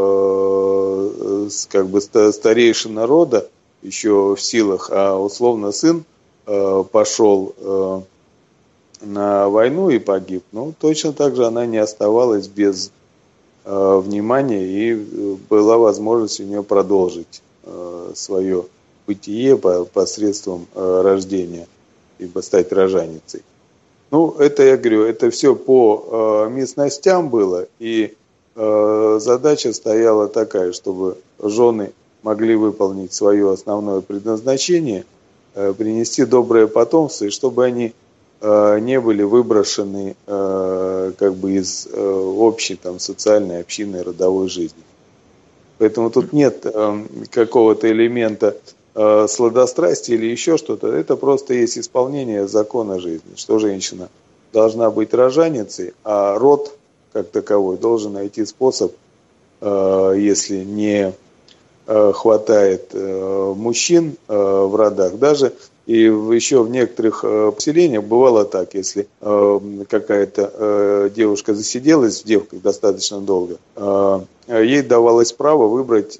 как бы старейшина рода еще в силах, а условно сын пошел на войну и погиб. Ну, точно так же она не оставалась без внимания, и была возможность у нее продолжить свое бытие посредством рождения, ибо стать рожаницей. Ну, это я говорю, это все по местностям было, и задача стояла такая, чтобы жены могли выполнить свое основное предназначение, принести доброе потомство, и чтобы они не были выброшены как бы из общей там социальной, общинной, родовой жизни. Поэтому тут нет какого-то элемента сладострастия или еще что-то. Это просто есть исполнение закона жизни, что женщина должна быть рожаницей, а род как таковой должен найти способ, если не хватает мужчин в родах, даже и еще в некоторых поселениях бывало так, если какая-то девушка засиделась в девках достаточно долго, ей давалось право выбрать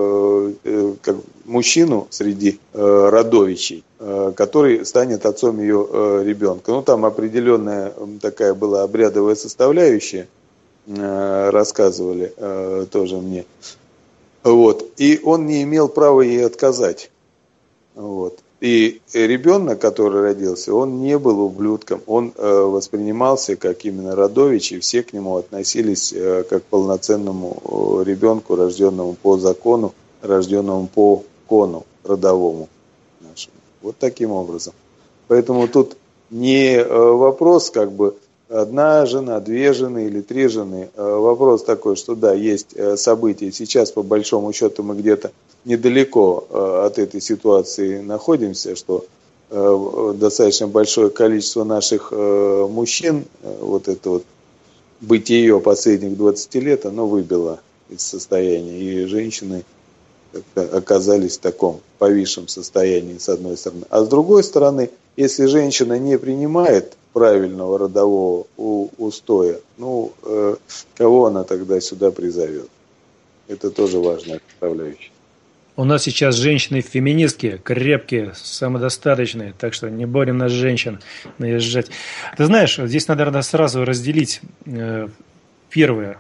мужчину среди родовичей, который станет отцом ее ребенка. Ну, там определенная такая была обрядовая составляющая, рассказывали тоже мне. Вот. И он не имел права ей отказать. Вот. И ребенок, который родился, он не был ублюдком, он воспринимался как именно родович, и все к нему относились как к полноценному ребенку, рожденному по закону, рожденному по кону родовому нашему. Вот таким образом. Поэтому тут не вопрос как бы одна жена, две жены или три жены. Вопрос такой, что да, есть события. Сейчас, по большому счету, мы где-то недалеко от этой ситуации находимся, что достаточно большое количество наших мужчин, вот это вот бытие последних 20 лет, оно выбило из состояния. И женщины как-то оказались в таком повисшем состоянии, с одной стороны. А с другой стороны, если женщина не принимает правильного родового устоя, ну, кого она тогда сюда призовет? Это тоже важная составляющая. У нас сейчас женщины-феминистки, крепкие, самодостаточные, так что не будем на женщин наезжать. Ты знаешь, здесь надо сразу разделить первое.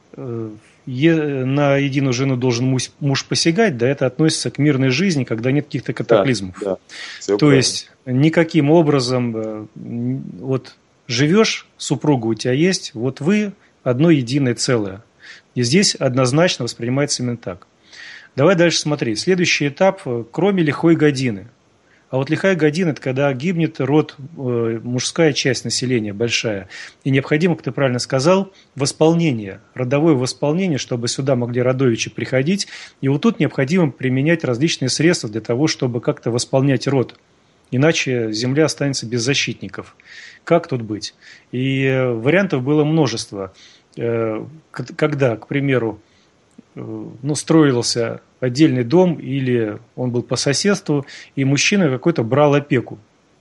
На единую жену должен муж посягать, да, это относится к мирной жизни, когда нет каких-то катаклизмов. Да, то правильно. Есть никаким образом вот живешь, супруга у тебя есть, вот вы одно единое целое. И здесь однозначно воспринимается именно так. Давай дальше смотри. Следующий этап, кроме лихой годины. А вот лихая година – это когда гибнет род, мужская часть населения большая. И необходимо, как ты правильно сказал, восполнение, родовое восполнение, чтобы сюда могли родовичи приходить. И вот тут необходимо применять различные средства для того, чтобы как-то восполнять род. Иначе земля останется без защитников. Как тут быть? И вариантов было множество. Когда, к примеру, строился отдельный дом или он был по соседству, и мужчина какой-то брал опеку.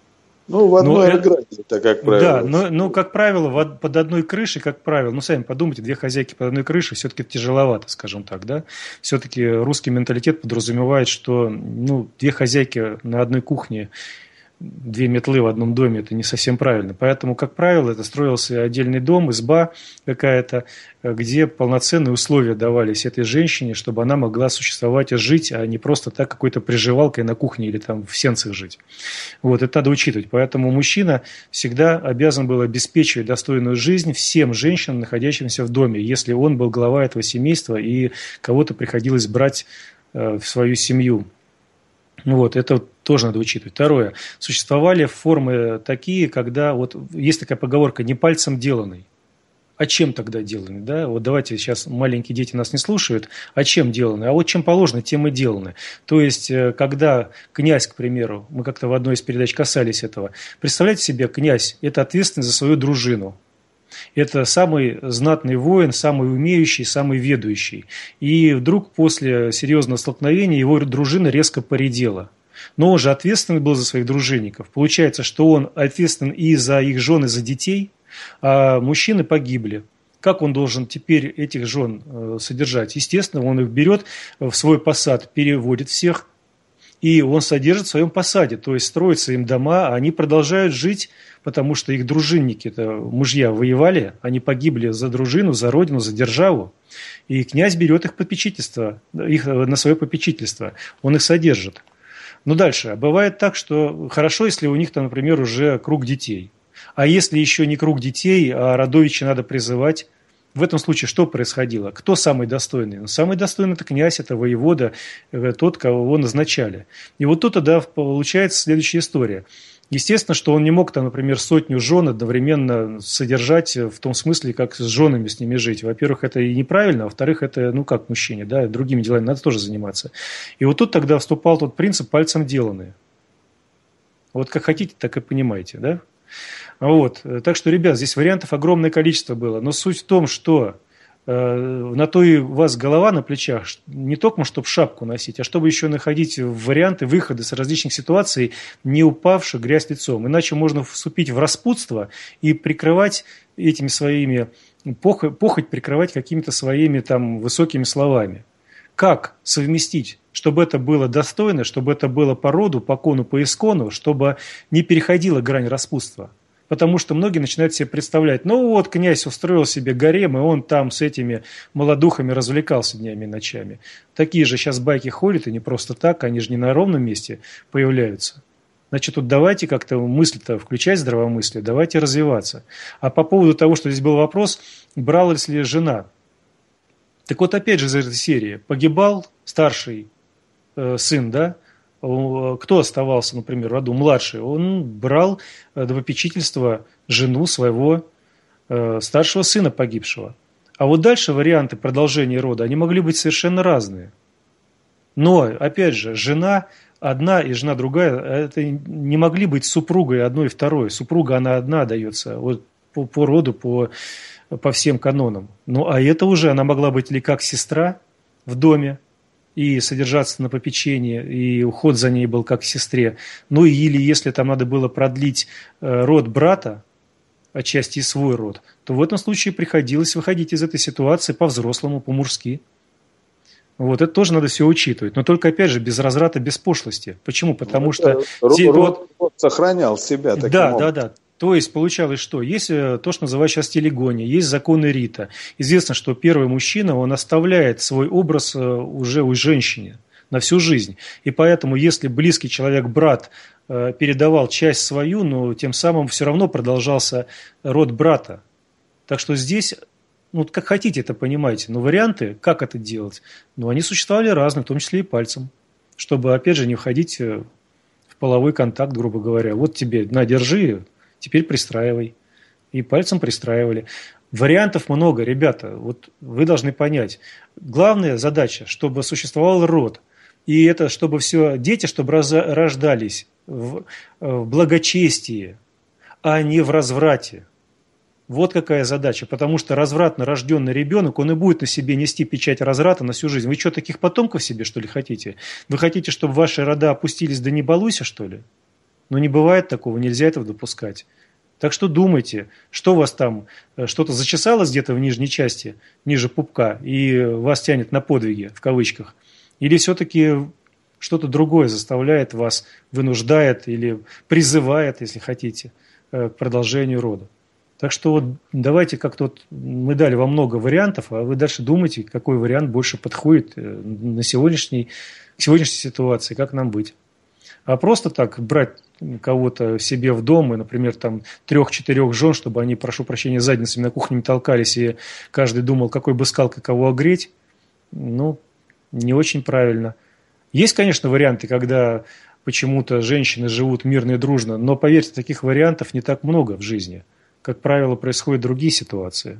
В одной ограде это, как правило. Да, но как правило, под одной крышей, как правило, сами подумайте, две хозяйки под одной крышей, все-таки тяжеловато, скажем так, да. Все-таки русский менталитет подразумевает, что, две хозяйки на одной кухне, две метлы в одном доме – это не совсем правильно. Поэтому, как правило, это строился отдельный дом, изба какая-то, где полноценные условия давались этой женщине, чтобы она могла существовать и жить, а не просто так какой-то приживалкой на кухне или там в сенцах жить. Вот, это надо учитывать. Поэтому мужчина всегда обязан был обеспечивать достойную жизнь всем женщинам, находящимся в доме, если он был глава этого семейства и кого-то приходилось брать в свою семью. Вот, это тоже надо учитывать. Второе. Существовали формы такие, когда есть такая поговорка «не пальцем деланный». А чем тогда деланы? Да? Вот давайте сейчас маленькие дети нас не слушают. А чем деланы? А вот чем положено, тем и деланы. То есть, когда князь, к примеру, мы как-то в одной из передач касались этого, представляете себе, князь – это ответственность за свою дружину. Это самый знатный воин, самый умеющий, самый ведущий. И вдруг после серьезного столкновения его дружина резко поредела. Но он же ответственный был за своих дружинников. Получается, что он ответственен и за их жен, и за детей, а мужчины погибли. Как он должен теперь этих жен содержать? Естественно, он их берет в свой посад, переводит всех, и он содержит в своем посаде, то есть строятся им дома, а они продолжают жить, потому что их дружинники-то, мужья, воевали, они погибли за дружину, за родину, за державу, и князь берет их попечительство, их на свое попечительство, он их содержит. Ну, дальше. Бывает так, что хорошо, если у них там, например, уже круг детей. А если еще не круг детей, а родовичи надо призывать, в этом случае что происходило? Кто самый достойный? Самый достойный – это князь, это воевода, тот, кого его назначали. И вот тут тогда получается следующая история. Естественно, что он не мог, там, например, 100 жен одновременно содержать в том смысле, как с женами с ними жить. Во-первых, это и неправильно, а во-вторых, это, как мужчине, да, другими делами надо тоже заниматься. И вот тут тогда вступал тот принцип «пальцем деланное». Вот как хотите, так и понимаете, да? Вот. Так что, ребят, здесь вариантов огромное количество было. Но суть в том, что на то и у вас голова на плечах не только, чтобы шапку носить, а чтобы еще находить варианты выхода с различных ситуаций, не упавши грязь лицом. Иначе можно вступить в распутство и прикрывать этими своими, похоть прикрывать какими-то своими там высокими словами. Как совместить, чтобы это было достойно, чтобы это было по роду, по кону, по искону, чтобы не переходила грань распутства? Потому что многие начинают себе представлять, князь устроил себе гарем, и он там с этими молодухами развлекался днями и ночами. Такие же сейчас байки ходят, и не просто так, они же не на ровном месте появляются. Значит, тут давайте как-то мысль-то включать, здравомыслие, давайте развиваться. А по поводу того, что здесь был вопрос, бралась ли жена? Так вот, опять же, из этой серии погибал старший сын, да? Кто оставался, например, в роду младший, он брал до попечительства жену своего старшего сына погибшего. А вот дальше варианты продолжения рода, они могли быть совершенно разные. Но, опять же, жена одна и жена другая, это не могли быть супругой одной и второй. Супруга, она одна дается вот, по роду, по всем канонам. Ну, а это уже она могла быть или как сестра в доме, и содержаться на попечении, и уход за ней был как к сестре. Ну, или если там надо было продлить род брата, отчасти и свой род, то в этом случае приходилось выходить из этой ситуации по-взрослому, по-мужски. Вот, это тоже надо все учитывать. Но только, опять же, без разврата, без пошлости. Почему? Потому что... Род сохранял себя таким образом. Да. То есть, получалось, что есть то, что называют сейчас телегония, есть законы рита. Известно, что первый мужчина, он оставляет свой образ уже у женщины на всю жизнь. И поэтому, если близкий человек, брат, передавал часть свою, но тем самым все равно продолжался род брата. Так что здесь, как хотите это понимаете, но варианты, как это делать, они существовали разные, в том числе и пальцем, чтобы, опять же, не входить в половой контакт, грубо говоря. Вот тебе, на, держи, теперь пристраивай. И пальцем пристраивали. Вариантов много, ребята. Вот вы должны понять. Главная задача, чтобы существовал род. И это, чтобы все дети, чтобы рождались в благочестии, а не в разврате. Вот какая задача. Потому что развратно рожденный ребенок, он и будет на себе нести печать разврата на всю жизнь. Вы что, таких потомков себе, что ли, хотите? Вы хотите, чтобы ваши рода опустились, да не балуйся, что ли? Но не бывает такого, нельзя этого допускать. Так что думайте, что у вас там, что-то зачесалось где-то в нижней части, ниже пупка, и вас тянет на подвиги, в кавычках. Или все-таки что-то другое заставляет вас, вынуждает или призывает, если хотите, к продолжению рода. Так что вот давайте как-то вот мы дали вам много вариантов, а вы дальше думайте, какой вариант больше подходит к сегодняшней ситуации, как нам быть. А просто так брать кого-то себе в дом, и, например, там 3-4 жен, чтобы они, прошу прощения, задницами на кухне толкались, и каждый думал, какой бы скалкой кого огреть, ну, не очень правильно. Есть, конечно, варианты, когда почему-то женщины живут мирно и дружно, но, поверьте, таких вариантов не так много в жизни. Как правило, происходят другие ситуации.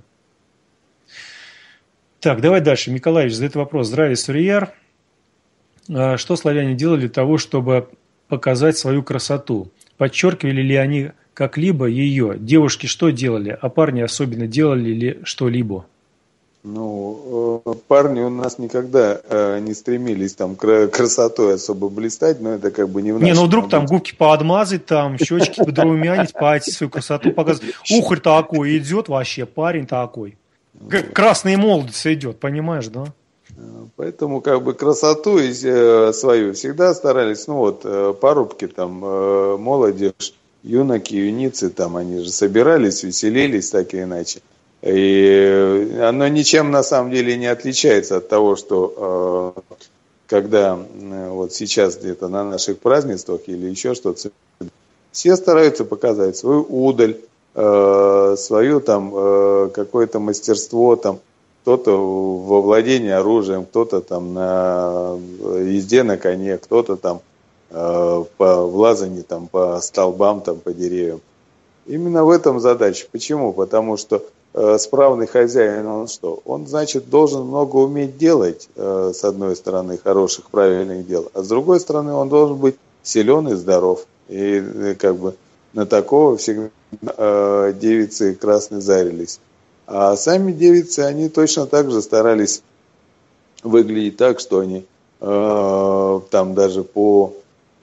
Так, давай дальше. Николаевич задает вопрос. Здравия, Сурияр. Что славяне делали для того, чтобы показать свою красоту? Подчеркивали ли они как-либо ее? Девушки что делали, а парни особенно делали ли что-либо? Ну, парни у нас никогда не стремились там красотой особо блистать, но это как бы не в нашем. Не, ну вдруг там губки поотмазать, там щечки подрумянить, пойти свою красоту показывать. Ухарь такой идет вообще, парень такой. Красный молодец идет, понимаешь, да? Поэтому как бы красоту свою всегда старались, ну вот парубки там, молодежь, юноки, юницы там, они же собирались, веселились так или иначе. И оно ничем на самом деле не отличается от того, что когда вот сейчас где-то на наших празднествах или еще что-то, все стараются показать свою удаль, свое там какое-то мастерство, там кто-то во владении оружием, кто-то там на езде на коне, кто-то там по влазанию там по столбам, там по деревьям. Именно в этом задача. Почему? Потому что справный хозяин, он что? Он, значит, должен много уметь делать, с одной стороны, хороших, правильных дел, а с другой стороны, он должен быть силен и здоров. И как бы на такого всегда девицы красные зарились. А сами девицы, они точно так же старались выглядеть так, что они там даже по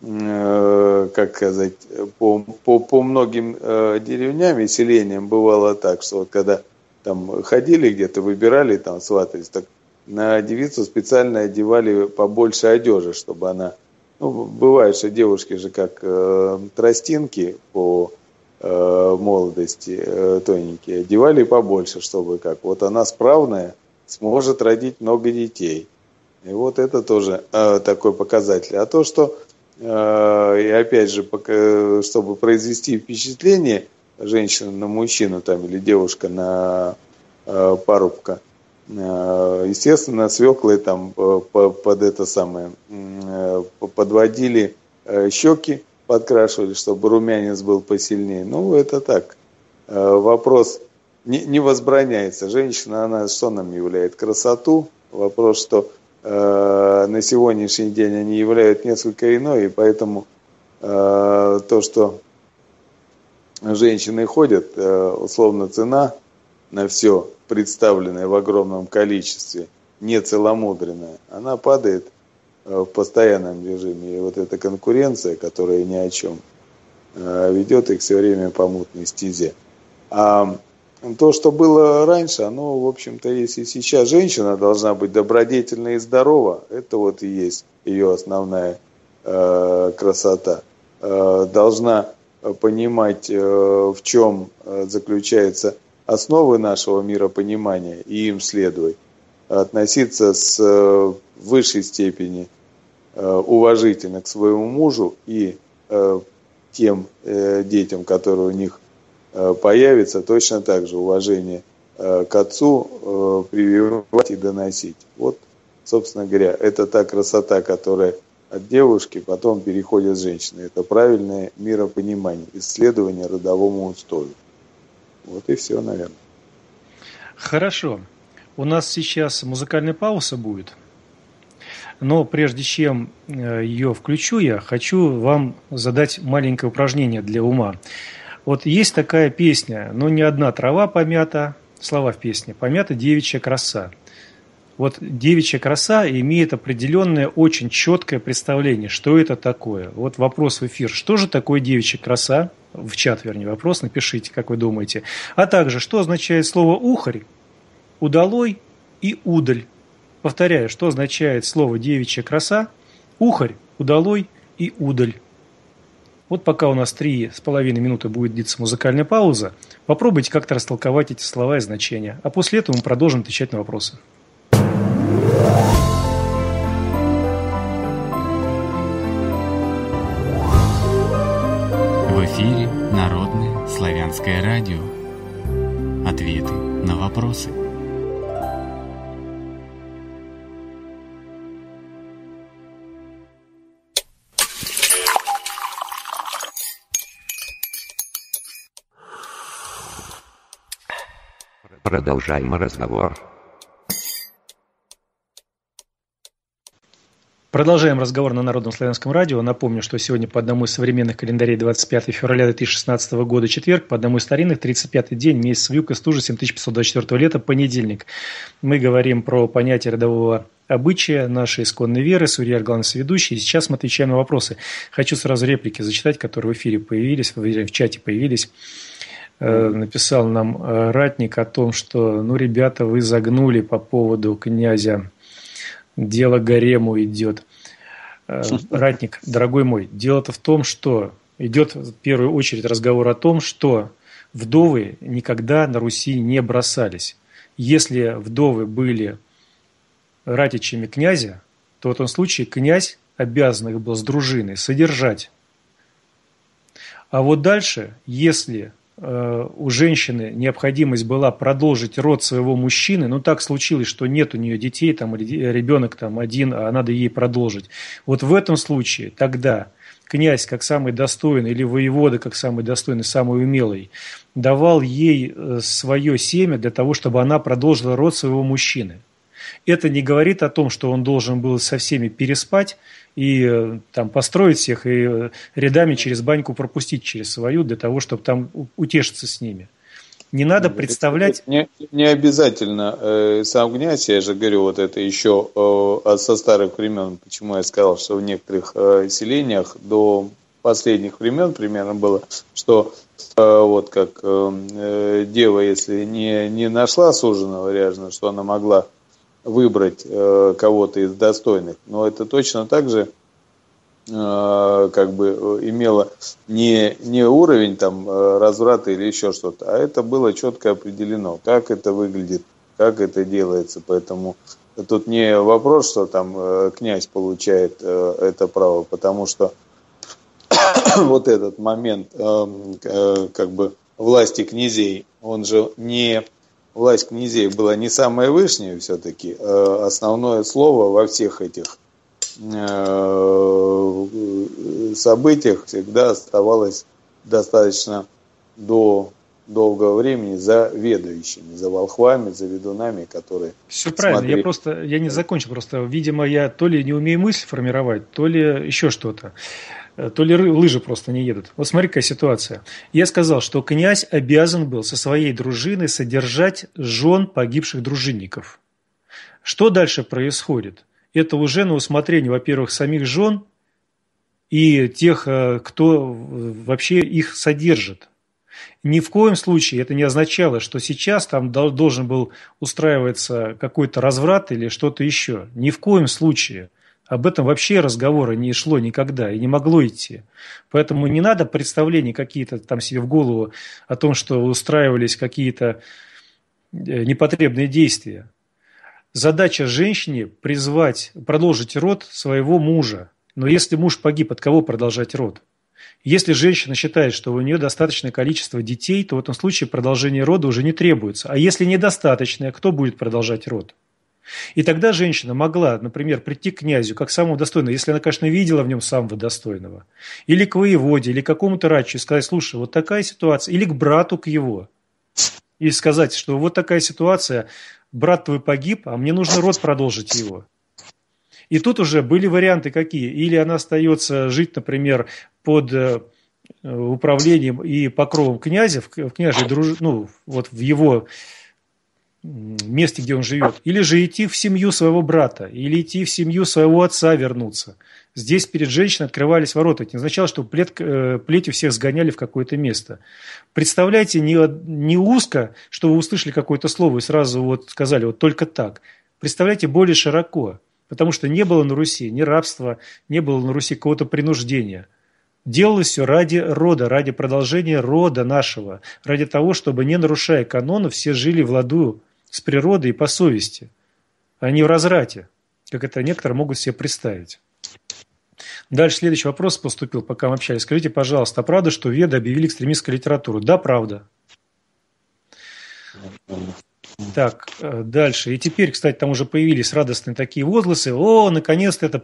многим деревням и селениям бывало так, что вот когда там ходили где-то, выбирали, там сватались, так на девицу специально одевали побольше одежи, чтобы она, ну, бывает, что девушки же как тростинки по молодости тоненькие, одевали побольше, чтобы как, вот она справная, сможет родить много детей. И вот это тоже такой показатель. А то, что и опять же, чтобы произвести впечатление женщины на мужчину там, или девушка на парубка, естественно, свеклой там под это самое подводили щеки, подкрашивали, чтобы румянец был посильнее. Ну, это так. Вопрос не возбраняется. Женщина, она что нам являет? Красоту. Вопрос, что на сегодняшний день они являют несколько иной, и поэтому то, что женщины ходят, условно цена на все представленное в огромном количестве, не целомудренная, она падает в постоянном режиме. И вот эта конкуренция, которая ни о чем, ведет их все время по мутной стезе. А то, что было раньше, оно, в общем-то, есть и сейчас. Женщина должна быть добродетельна и здорова. Это вот и есть ее основная красота. Должна понимать, в чем заключаются основы нашего миропонимания, и им следовать. Относиться с высшей степени уважительно к своему мужу и тем детям, которые у них появится, точно так же уважение к отцу прививать и доносить. Вот, собственно говоря, это та красота, которая от девушки, потом переходит женщина. Это правильное миропонимание, исследование родовому устою. Вот и все, наверное. Хорошо. У нас сейчас музыкальная пауза будет. Но прежде чем ее включу, я хочу вам задать маленькое упражнение для ума. Вот есть такая песня, но не одна трава помята, слова в песне, помята девичья краса. Вот девичья краса имеет определенное, очень четкое представление, что это такое. Вот вопрос в эфир, что же такое девичья краса? В чат, вернее, вопрос напишите, как вы думаете. А также, что означает слово ухарь, удалой и удаль. Повторяю, что означает слово девичья краса, ухарь, удалой и удаль. Вот пока у нас 3,5 минуты будет длиться музыкальная пауза, попробуйте как-то растолковать эти слова и значения. А после этого мы продолжим отвечать на вопросы. В эфире Народное славянское радио. Ответы на вопросы. Продолжаем разговор. Продолжаем разговор на Народном славянском радио. Напомню, что сегодня по одному из современных календарей 25 февраля 2016 года четверг, по одному из старинных 35-й день, месяц вьюг и стужи 7524 лета, понедельник. Мы говорим про понятие родового обычая нашей исконной веры. Сурьяр, главный соведущий. И сейчас мы отвечаем на вопросы. Хочу сразу реплики зачитать, которые в эфире появились, в чате появились. Написал нам ратник о том, что, ребята, вы загнули по поводу князя. Дело гарему идет. Ратник, дорогой мой, дело-то в том, что идет в первую очередь разговор о том, что вдовы никогда на Руси не бросались. Если вдовы были ратичами князя, то в этом случае князь обязан их был с дружиной содержать. А вот дальше, если у женщины необходимость была продолжить род своего мужчины, так случилось, что нет у нее детей, ребенок один, а надо ей продолжить. Вот в этом случае тогда князь, как самый достойный, или воевода, как самый достойный, самый умелый, давал ей свое семя для того, чтобы она продолжила род своего мужчины. Это не говорит о том, что он должен был со всеми переспать и построить всех и рядами через баньку пропустить через свою, для того, чтобы там утешиться с ними. Не надо представлять... Не обязательно сам князь, я же говорю, это еще со старых времен, почему я сказал, что в некоторых селениях до последних времен примерно было, что как дева, если не нашла суженого ряженого, что она могла выбрать кого-то из достойных, но это точно так же имело не уровень разврата или еще что-то, а это было четко определено, как это выглядит, как это делается. Поэтому тут не вопрос, что князь получает это право, потому что вот этот момент власти князей, он же не... Власть князей была не самая высшая все-таки. Основное слово во всех этих событиях всегда оставалось достаточно до долгого времени за ведающими, за волхвами, за ведунами, которые... Все правильно, я не закончил, видимо, я то ли не умею мысль формировать, то ли еще что-то. То ли лыжи просто не едут. Вот смотри, какая ситуация. Я сказал, что князь обязан был со своей дружиной содержать жен погибших дружинников. Что дальше происходит? Это уже на усмотрение, во-первых, самих жен и тех, кто вообще их содержит. Ни в коем случае это не означало, что сейчас там должен был устраиваться какой-то разврат или что-то еще. Ни в коем случае. Об этом вообще разговора не шло никогда и не могло идти. Поэтому не надо представлений какие-то себе в голову о том, что устраивались какие-то непотребные действия. Задача женщине продолжить род своего мужа. Но если муж погиб, от кого продолжать род? Если женщина считает, что у нее достаточное количество детей, то в этом случае продолжение рода уже не требуется. А если недостаточное, кто будет продолжать род? И тогда женщина могла, например, прийти к князю как самому достойному, если она, конечно, видела в нем самого достойного, или к воеводе, или к какому-то ратчу, и сказать: слушай, вот такая ситуация, или к брату, к его, и сказать, что вот такая ситуация, брат твой погиб, а мне нужно род продолжить его. И тут уже были варианты какие. Или она остается жить, например, под управлением и покровом князя, в княжей вот в его месте, где он живет. Или же идти в семью своего брата, или идти в семью своего отца вернуться. Здесь перед женщиной открывались ворота. Это не означало, что плетью всех сгоняли в какое-то место. Представляете, не узко, что вы услышали какое-то слово и сразу вот сказали вот только так. Представляете, более широко. Потому что не было на Руси ни рабства, не было на Руси какого-то принуждения. Делалось все ради рода, ради продолжения рода нашего, ради того, чтобы, не нарушая канонов, все жили в ладу с природой и по совести, а не в разврате, как это некоторые могут себе представить. Дальше следующий вопрос поступил, пока мы общались. Скажите, пожалуйста, а правда, что Веды объявили экстремистскую литературу? Да, правда. Так, дальше. И теперь, кстати, там уже появились радостные такие возгласы. О, наконец-то это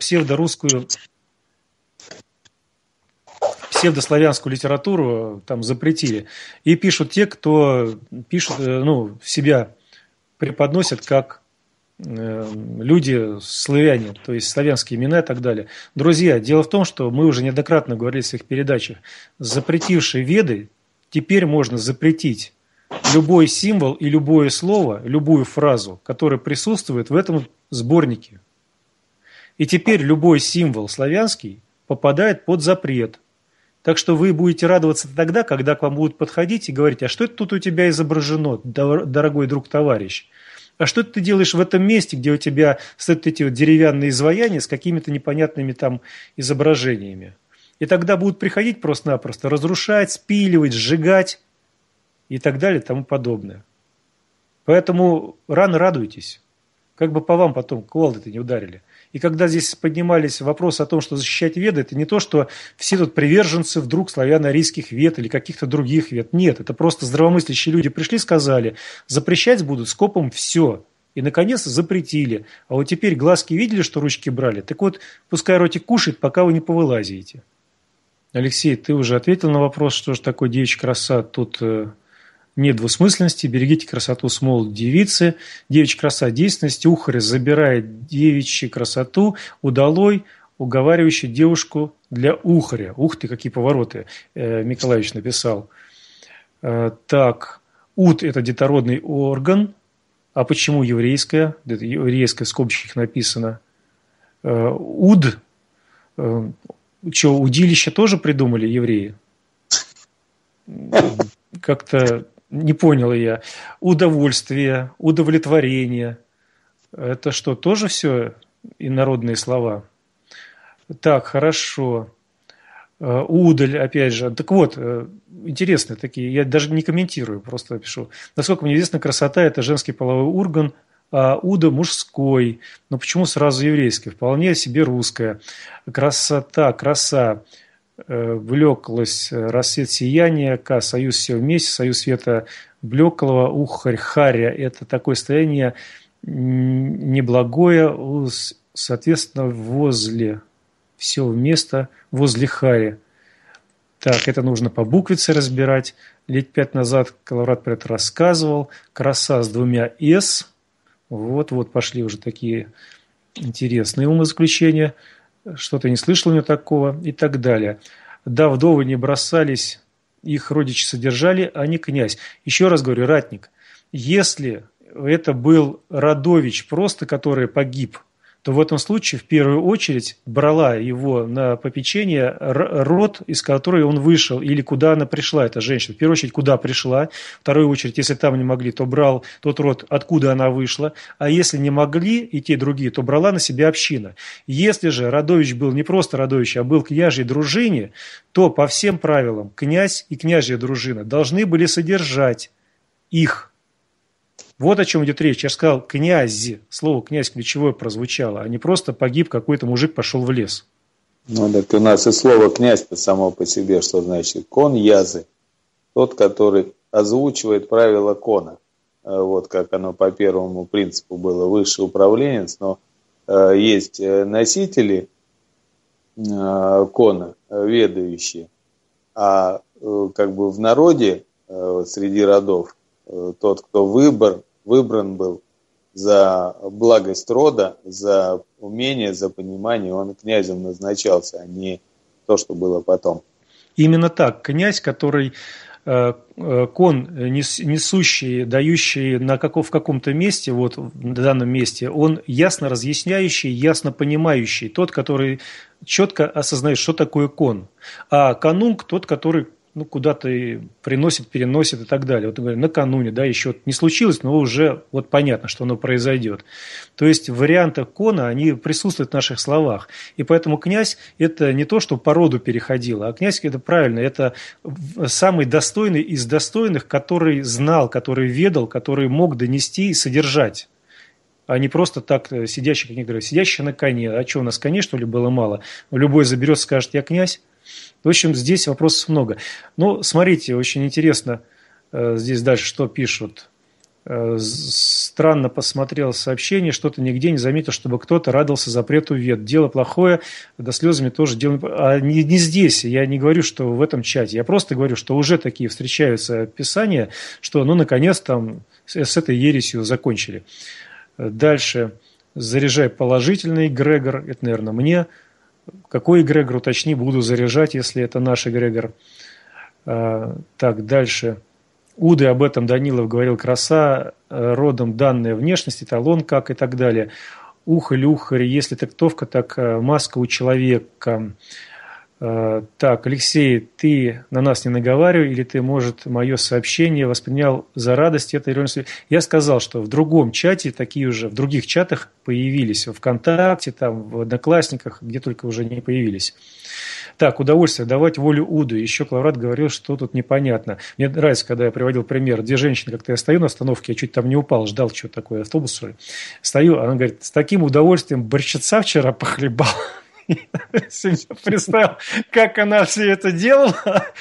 псевдославянскую литературу там запретили. И пишут те, кто пишут, себя преподносят как люди славяне, то есть славянские имена и так далее. Друзья, дело в том, что мы уже неоднократно говорили в своих передачах, запретившие Веды, теперь можно запретить любой символ и любое слово, любую фразу, которая присутствует в этом сборнике. И теперь любой символ славянский попадает под запрет. Так что вы будете радоваться тогда, когда к вам будут подходить и говорить: а что это тут у тебя изображено, дорогой друг, товарищ? А что ты делаешь в этом месте, где у тебя стоят эти вот деревянные изваяния с какими-то непонятными там изображениями? И тогда будут приходить просто-напросто разрушать, спиливать, сжигать и так далее и тому подобное. Поэтому рано радуйтесь. Как бы по вам потом кувалды-то не ударили. И когда здесь поднимались вопросы о том, что защищать Веды, это не то, что все тут приверженцы вдруг славяно-арийских вед или каких-то других вед. Нет, это просто здравомыслящие люди пришли, сказали, запрещать будут скопом все. И, наконец, запретили. А вот теперь глазки видели, что ручки брали? Так вот, пускай ротик кушает, пока вы не повылазите. Алексей, ты уже ответил на вопрос, что же такое девичья краса. Тут нет двусмысленности. Берегите красоту с молодой девицы. Девичья краса действенности. Ухарь забирает девичью красоту удалой, уговаривающий девушку для ухаря. Ух ты, какие повороты, Миколаевич написал. Так, уд – это детородный орган. А почему еврейская? Это еврейская, в скобочках написано. Уд. Что, удилище тоже придумали евреи? Как-то не понял я. Удовольствие, удовлетворение. Это что, тоже все инородные слова? Так, хорошо. Удаль, опять же. Так вот, интересные такие. Я даже не комментирую, просто пишу. Насколько мне известно, красота – это женский половой орган, а уда – мужской. Но почему сразу еврейский? Вполне себе русская. Красота, краса. Блеклость, рассвет сияния, союз все вместе, союз света блеклого, ухарь, харя. Это такое состояние неблагое, соответственно, возле, все вместо, возле хари. Так, это нужно по буквице разбирать. Лет 5 назад Коловрат про это рассказывал. Краса с 2 «с». Вот пошли уже такие интересные умозаключения. Что-то не слышал у него такого и так далее. Да, вдовы не бросались, их родичи содержали, а не князь. Еще раз говорю, ратник, если это был родович просто, который погиб, то в этом случае в первую очередь брала его на попечение род, из которой он вышел, или куда она пришла, эта женщина. В первую очередь, куда пришла. В вторую очередь, если там не могли, то брал тот род, откуда она вышла. А если не могли и те, и другие, то брала на себя община. Если же родович был не просто родович, а был княжьей дружине, то по всем правилам князь и княжья дружина должны были содержать их. Вот о чем идет речь. Я же сказал князь. Слово князь ключевое прозвучало, а не просто погиб какой-то мужик, пошел в лес. Ну так у нас и слово князь-то само по себе, что значит? Кон язы. Тот, который озвучивает правила кона. вот как оно по первому принципу было, высший управленец, но есть носители кона, ведающие, а как бы в народе, среди родов, тот, кто выбран был за благость рода, за умение, за понимание, он князем назначался, а не то, что было потом. Именно так. Князь, который кон, несущий, дающий в каком-то месте, вот в данном месте, он ясно разъясняющий, ясно понимающий, тот, который четко осознает, что такое кон. А канунг тот, который куда-то приносит, переносит и так далее. Вот он говорит, накануне, да, еще не случилось, но уже вот понятно, что оно произойдет. То есть варианты кона, они присутствуют в наших словах. И поэтому князь – это не то, что по роду переходило, а князь – это правильно, это самый достойный из достойных, который знал, который ведал, который мог донести и содержать. А не просто так сидящий, как некоторые, сидящий на коне. А что, у нас коней, что ли, было мало? Любой заберет, скажет, я князь. В общем, здесь вопросов много. Но смотрите, очень интересно здесь дальше, что пишут. Странно посмотрел сообщение, что-то нигде не заметил, чтобы кто-то радовался запрету вет. Дело плохое, да слезами тоже дело. А не здесь, я не говорю, что в этом чате. Я просто говорю, что уже такие встречаются писания, что, наконец, там с этой ересью закончили. Дальше. Заряжай положительный эгрегор. Это, наверное, мне. Какой эгрегор, уточни, буду заряжать, если это наш эгрегор. Так, дальше. Уды об этом Данилов говорил, краса, родом данная внешность, эталон, как и так далее. Ухарь, если трактовка, так маска у человека. Так, Алексей, ты на нас не наговаривай, или ты, может, мое сообщение воспринял за радость? Это ирония. Я сказал, что в другом чате, такие уже, в других чатах появились, ВКонтакте, там, в Одноклассниках, где только уже не появились. Так, удовольствие, давать волю Уду. Еще Клаврат говорил, что тут непонятно. Мне нравится, когда я приводил пример, две женщины, как-то я стою на остановке, я чуть там не упал, ждал, что такое, автобус, что ли. Стою, она говорит, с таким удовольствием борщица вчера похлебал. Себе представил, как она все это делала.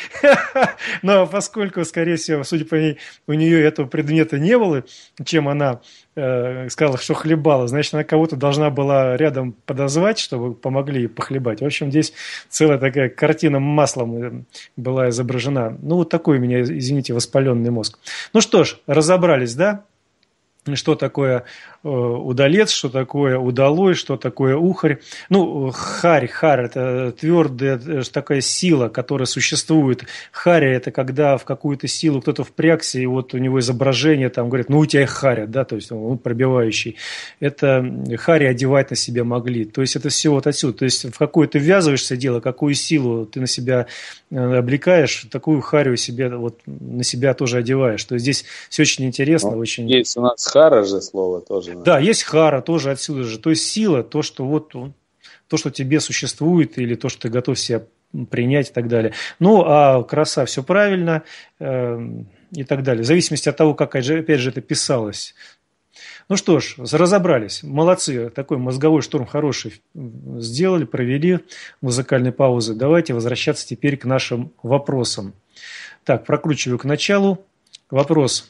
Но поскольку, скорее всего, судя по ней, у нее этого предмета не было, чем она сказала, что хлебала, значит, она кого-то должна была рядом подозвать, чтобы помогли ей похлебать. В общем, здесь целая такая картина маслом была изображена. Вот такой у меня, извините, воспаленный мозг. Ну что ж, разобрались, да? Что такое удалец, что такое удалой, что такое ухарь. Харь – это твердая такая сила, которая существует. Харя – это когда в какую-то силу кто-то впрягся, и вот у него изображение, там говорят, у тебя харя, да, то есть он пробивающий. Это хари одевать на себя могли. То есть это все вот отсюда. То есть в какое ты ввязываешься дело, какую силу ты на себя облекаешь, такую харю себе, вот, на себя тоже одеваешь. То есть здесь все очень интересно. Очень... Есть у нас хара же слово тоже. Да, есть хара тоже отсюда же. То есть сила, то, что тебе существует, или то, что ты готов себя принять и так далее. А краса, все правильно и так далее. В зависимости от того, как, опять же, это писалось. Ну что ж, разобрались. Молодцы. Такой мозговой штурм хороший сделали, провели музыкальные паузы. Давайте возвращаться теперь к нашим вопросам. Так, прокручиваю к началу. Вопрос.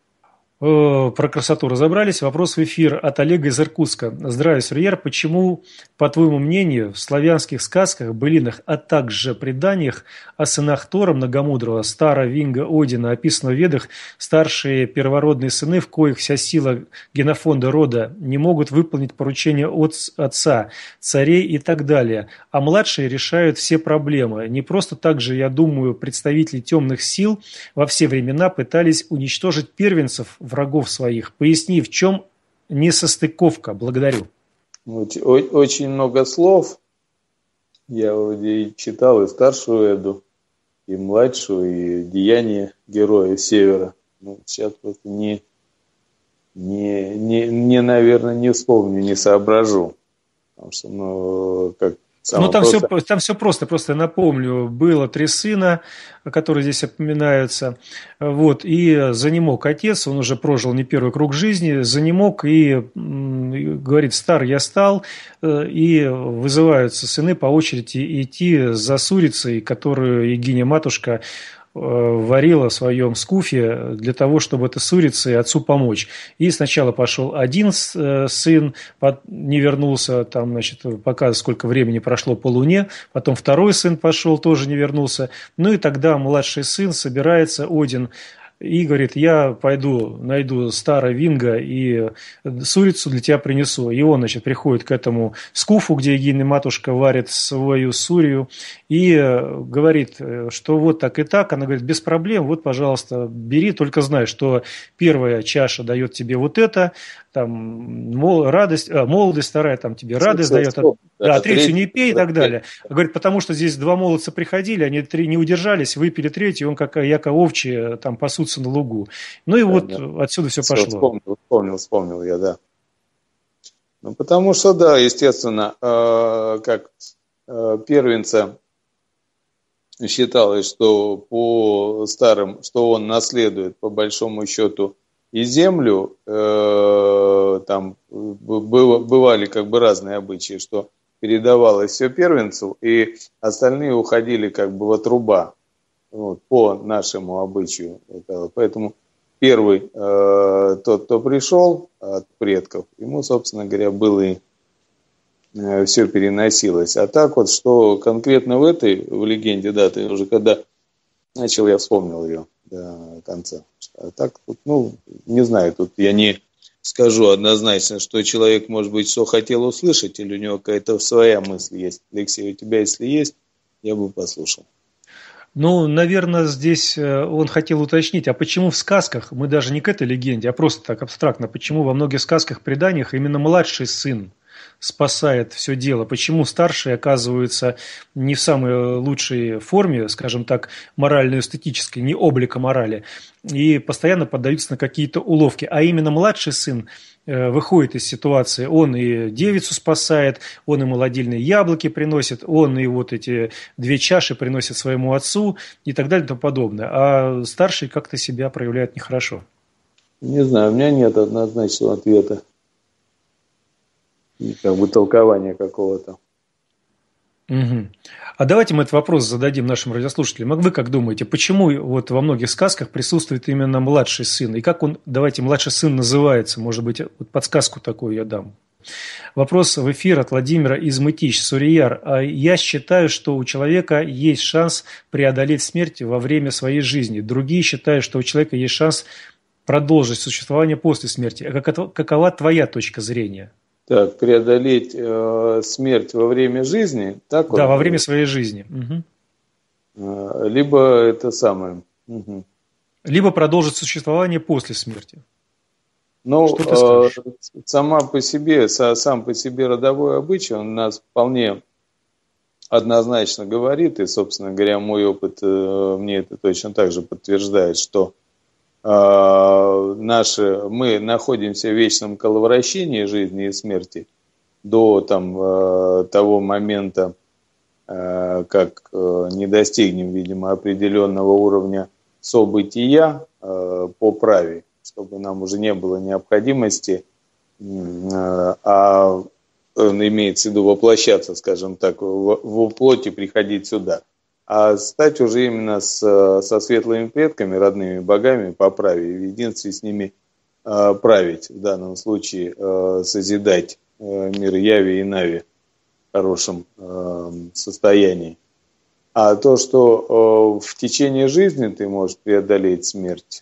Про красоту разобрались. Вопрос в эфир от Олега из Иркутска. Здравия, Сурьер. Почему, по твоему мнению, в славянских сказках, былинах, а также преданиях о сынах Тора Многомудрого, Стара, Винга, Одина, описано в Ведах, старшие первородные сыны, в коих вся сила генофонда рода, не могут выполнить поручения отца, царей и так далее, а младшие решают все проблемы? Не просто так же, я думаю, представители темных сил во все времена пытались уничтожить первенцев врагов своих. Поясни, в чем несостыковка? Благодарю. Очень много слов. Я вроде и читал и старшую Эду, и младшую, и деяния героев Севера. Сейчас просто наверное, не вспомню, не соображу. Потому что, там все просто. Просто напомню, было 3 сына, которые здесь упоминаются. И занемог отец, он уже прожил не первый круг жизни, занемог и говорит, стар я стал, и вызываются сыны по очереди идти за Сурицей, которую Егиня матушка варила в своем скуфе для того, чтобы этой сурице отцу помочь. И сначала пошел один сын, не вернулся, там, значит, пока сколько времени прошло по луне, потом второй сын пошел, тоже не вернулся. Ну и тогда младший сын собирается, Один, и говорит: я пойду найду старого Винга и сурицу для тебя принесу. И он, значит, приходит к этому скуфу, где Егиня матушка варит свою сурью, и говорит, что вот так и так. Она говорит: без проблем, вот, пожалуйста, бери, только знай, что первая чаша дает тебе вот это, там, молодость, вторая там тебе радость дает, третью не пей и так далее. Говорит, потому что здесь два молодца приходили, они не удержались, выпили третью, и он, как яко овчи, там пасутся на лугу. Ну и вот отсюда все пошло. Вспомнил я, да. Ну, потому что, да, естественно, как первенца считалось, что по старым, что он наследует, по большому счету, и землю, там бывали как бы разные обычаи, что передавалось все первенцу, и остальные уходили как бы в отруба, вот, по нашему обычаю. Поэтому первый, тот, кто пришел от предков, ему, собственно говоря, было и все переносилось. А так вот, что конкретно в легенде, да, ты уже когда начал, я вспомнил ее до конца. А так, ну, не знаю, тут я не скажу однозначно, что человек, может быть, что хотел услышать, или у него какая-то своя мысль есть. Алексей, у тебя, если есть, я бы послушал. Ну, наверное, здесь он хотел уточнить, а почему в сказках, мы даже не к этой легенде, а просто так абстрактно, почему во многих сказках, преданиях именно младший сын спасает все дело? Почему старшие оказываются не в самой лучшей форме, скажем так, морально-эстетической, не облика морали, и постоянно поддаются на какие-то уловки, а именно младший сын выходит из ситуации, он и девицу спасает, он и молодильные яблоки приносит, он и вот эти 2 чаши приносит своему отцу и так далее и тому подобное. А старший как-то себя проявляет нехорошо. Не знаю, у меня нет однозначного ответа. И как бы толкования какого-то. Угу. А давайте мы этот вопрос зададим нашим радиослушателям. А вы как думаете, почему вот во многих сказках присутствует именно младший сын? И как он, давайте, младший сын называется? Может быть, вот подсказку такую я дам. Вопрос в эфир от Владимира из Мытищ, Сурияр. Я считаю, что у человека есть шанс преодолеть смерть во время своей жизни. Другие считают, что у человека есть шанс продолжить существование после смерти. А какова твоя точка зрения? Так, преодолеть смерть во время жизни, так? Да, во время своей жизни. Угу. Либо это самое. Угу. Либо продолжить существование после смерти. Ну, сам по себе родовой обычай, он нас вполне однозначно говорит, и, собственно говоря, мой опыт мне это точно так же подтверждает, что мы находимся в вечном коловращении жизни и смерти до того момента, как не достигнем, видимо, определенного уровня события по праве, чтобы нам уже не было необходимости, а имеется в виду воплощаться, скажем так, в плоти приходить сюда. А стать уже именно со светлыми предками, родными богами по праве, в единстве с ними править, в данном случае созидать мир Яви и Нави в хорошем состоянии. А то, что в течение жизни ты можешь преодолеть смерть,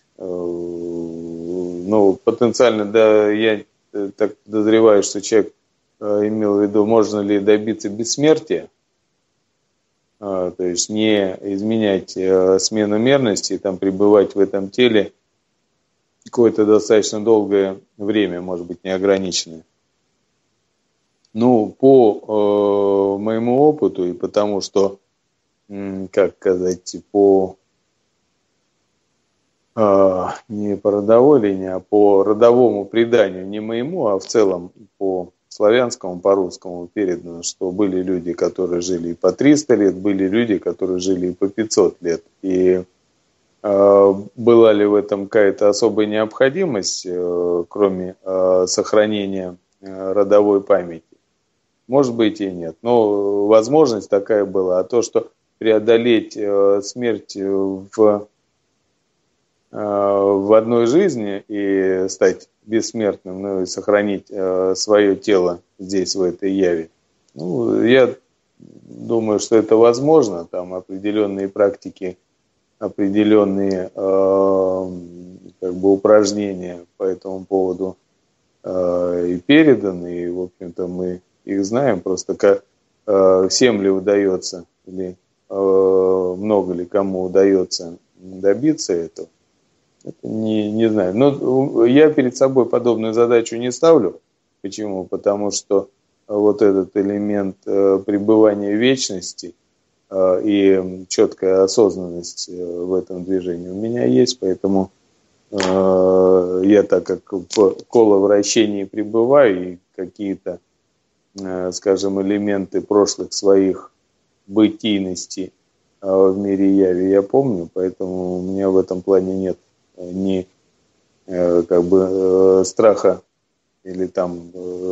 ну, потенциально, да, я так подозреваю, что человек имел в виду, можно ли добиться бессмертия, то есть не изменять смену мерности, там пребывать в этом теле какое-то достаточно долгое время, может быть, неограниченное. Ну, по моему опыту и потому, что, как сказать, не по родовой линии, а по родовому преданию, не моему, а в целом по славянскому, по русскому передано, что были люди, которые жили и по 300 лет, были люди, которые жили и по 500 лет. И была ли в этом какая-то особая необходимость, кроме сохранения родовой памяти? Может быть и нет. Но возможность такая была. А то, что преодолеть смерть в одной жизни и стать бессмертным, ну и сохранить свое тело здесь, в этой яве. Ну, я думаю, что это возможно. Там определенные практики, определенные как бы упражнения по этому поводу и переданы, и, в общем-то, мы их знаем. Просто как всем ли удается, или много ли кому удается добиться этого, это не знаю. Но я перед собой подобную задачу не ставлю. Почему? Потому что вот этот элемент пребывания в вечности и четкая осознанность в этом движении у меня есть, поэтому я, так как в коловращении пребываю, и какие-то, скажем, элементы прошлых своих бытийностей в мире яви я помню, поэтому у меня в этом плане нет ни как бы страха или там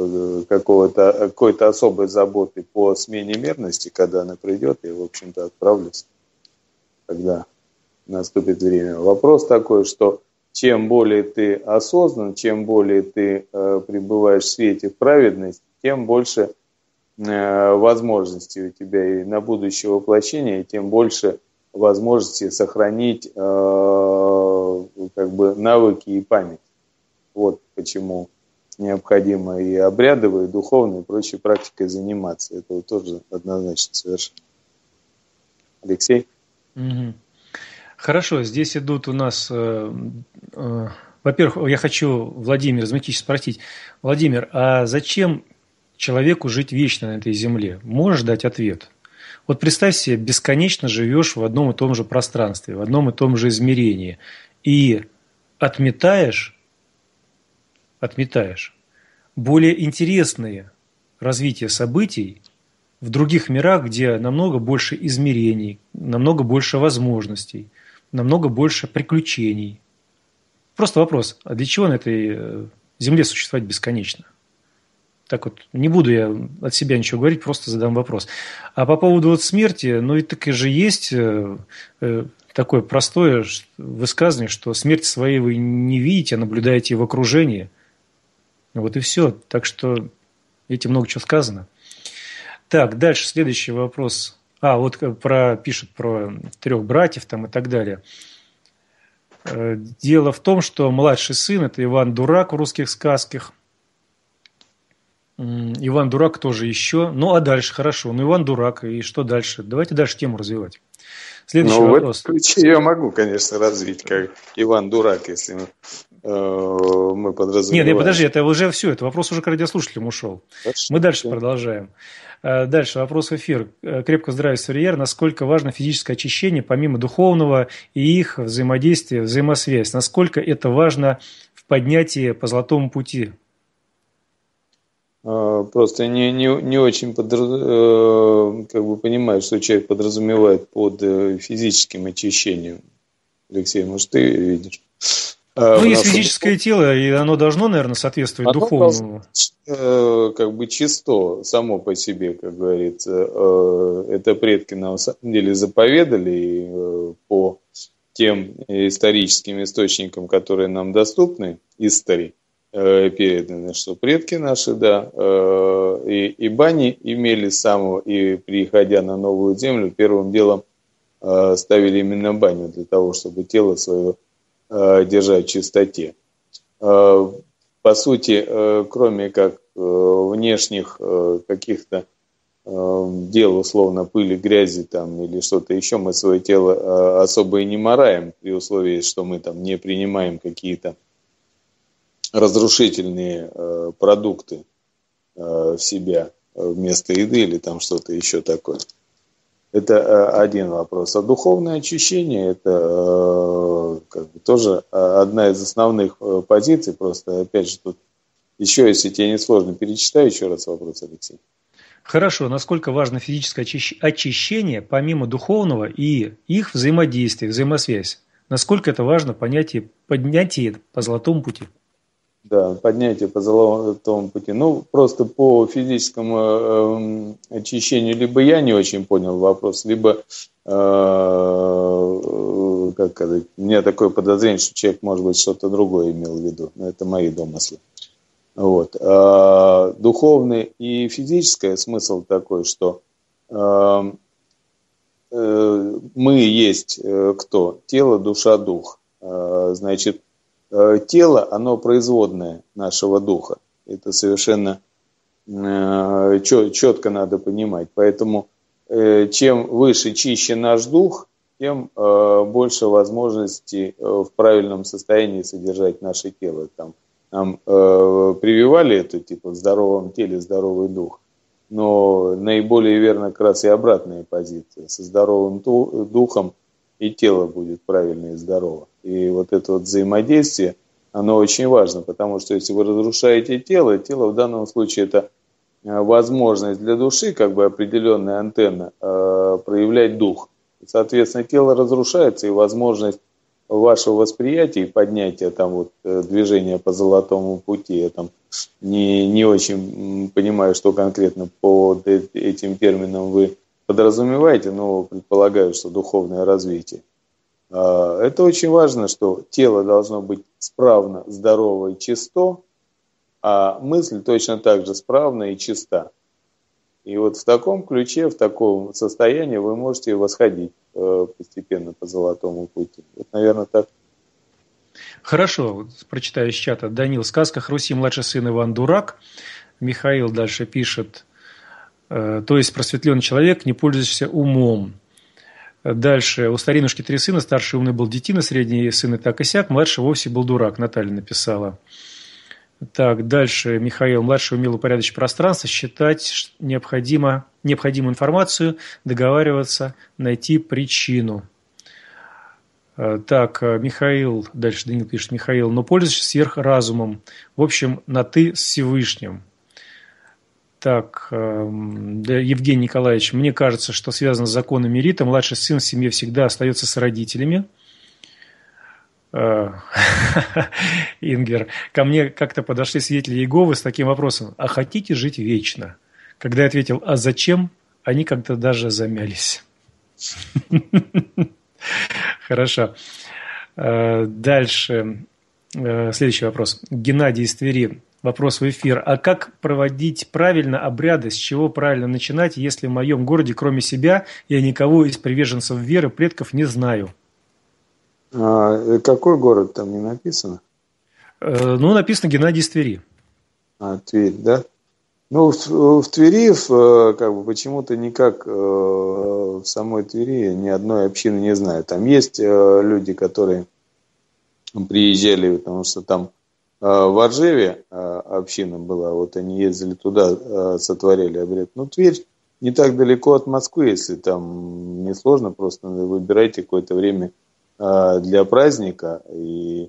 какой-то особой заботы по смене мерности. Когда она придет, я, в общем-то, отправлюсь, когда наступит время. Вопрос такой, что чем более ты осознан, чем более ты пребываешь в свете, в праведности, тем больше возможностей у тебя и на будущее воплощение, и тем больше возможности сохранить как бы навыки и память. Вот почему необходимо и обрядовой, и духовной, и прочей практикой заниматься. Это вот тоже однозначно совершенно. Алексей? Угу. Хорошо, здесь идут у нас... во-первых, я хочу Владимира Змитич спросить. Владимир, а зачем человеку жить вечно на этой земле? Можешь дать ответ? Вот представь себе, бесконечно живешь в одном и том же пространстве, в одном и том же измерении, и отметаешь более интересные развития событий в других мирах, где намного больше измерений, намного больше возможностей, намного больше приключений. Просто вопрос, а для чего на этой земле существовать бесконечно? Так вот, не буду я от себя ничего говорить, просто задам вопрос. А по поводу вот смерти, ну и так и же есть такое простое высказывание, что смерть своей вы не видите, а наблюдаете в окружении. Вот и все. Так что этим много чего сказано. Так, дальше следующий вопрос. Вот пишет про 3 братьев там и так далее. Дело в том, что младший сын – это Иван Дурак в русских сказках. Иван Дурак тоже еще. Ну, а дальше хорошо. Ну, Иван Дурак, и что дальше? Давайте дальше тему развивать. Следующий вопрос. В этом ключе я могу, конечно, развить, как Иван Дурак, если мы подразумеваем. Нет, подожди, это уже все. Это вопрос уже к радиослушателям ушел. Хорошо, мы дальше продолжаем. Дальше вопрос в эфир. Крепкого здравия, Сурьер. Насколько важно физическое очищение, помимо духовного, и их взаимодействие, взаимосвязь? Насколько это важно в поднятии по золотому пути? Просто не очень как бы понимаю, что человек подразумевает под физическим очищением. Алексей, может, ты видишь? Есть физическое тело, и оно должно, наверное, соответствовать духовному. Как бы чисто само по себе, как говорится. Это предки нам на самом деле заповедали, и по тем историческим источникам, которые нам доступны, истории, переданы, что предки наши, да, и бани имели с самого, и приходя на новую землю, первым делом ставили именно баню для того, чтобы тело свое держать в чистоте. По сути, кроме как внешних каких-то дел, условно, пыли, грязи там, или что-то еще, мы свое тело особо и не мараем, при условии, что мы там не принимаем какие-то разрушительные продукты в себя вместо еды или там что-то еще такое. Это один вопрос. А духовное очищение – это как бы тоже одна из основных позиций. Просто, опять же, тут еще, если тебе не сложно, перечитаю еще раз вопрос, Алексей. Хорошо. Насколько важно физическое очищение, помимо духовного, и их взаимодействие, взаимосвязь? Насколько это важно в поднятии по золотому пути? Да, поднятие по золотому пути. Ну, просто по физическому очищению либо я не очень понял вопрос, либо, как сказать, у меня такое подозрение, что человек, может быть, что-то другое имел в виду. Но это мои домыслы. Вот. Духовный и физическое смысл такой, что мы есть кто? Тело, душа, дух. Значит, тело, оно производное нашего духа. Это совершенно четко надо понимать. Поэтому чем выше, чище наш дух, тем больше возможностей в правильном состоянии содержать наше тело. Там, нам прививали это, типа, в здоровом теле здоровый дух. Но наиболее верно как раз и обратная позиция. Со здоровым духом и тело будет правильно и здорово. И вот это вот взаимодействие, оно очень важно, потому что если вы разрушаете тело, тело в данном случае это возможность для души, как бы определенная антенна, проявлять дух. Соответственно, тело разрушается, и возможность вашего восприятия и поднятия там вот движения по золотому пути, я там не очень понимаю, что конкретно под этим термином вы подразумеваете, но предполагаю, что духовное развитие. Это очень важно, что тело должно быть справно, здорово и чисто, а мысль точно так же справна и чиста. И вот в таком ключе, в таком состоянии вы можете восходить постепенно по золотому пути. Вот, наверное, так. Хорошо, вот прочитаю из чата. Данил, в сказках Руси младший сын Иван Дурак. Михаил дальше пишет, то есть просветленный человек, не пользующийся умом. Дальше, у старинушки 3 сына, старший умный был детина, средний сын и так и сяк, младший вовсе был дурак, Наталья написала. Так, дальше, Михаил, младший умел упорядочить пространство, считать необходимую информацию, договариваться, найти причину. Так, Михаил, дальше Данил пишет, Михаил, но пользуешься сверхразумом, в общем, на «ты» с Всевышним. Так, Евгений Николаевич, мне кажется, что связано с законами рита, младший сын в семье всегда остается с родителями. Ингер, ко мне как-то подошли свидетели Иеговы с таким вопросом, а хотите жить вечно? Когда я ответил, а зачем, они как-то даже замялись. Хорошо. Дальше. Следующий вопрос. Геннадий из Твери. Вопрос в эфир. А как проводить правильно обряды, с чего правильно начинать, если в моем городе, кроме себя, я никого из приверженцев веры предков не знаю? Какой город там не написано? Ну, написано Геннадий из Твери. Тверь, да? Ну, в Твери как бы почему-то никак в самой Твери ни одной общины не знаю. Там есть люди, которые приезжали, потому что там в Оржеве община была, вот они ездили туда, сотворили обряд. Ну, Тверь не так далеко от Москвы, если там не сложно, просто выбирайте какое-то время для праздника и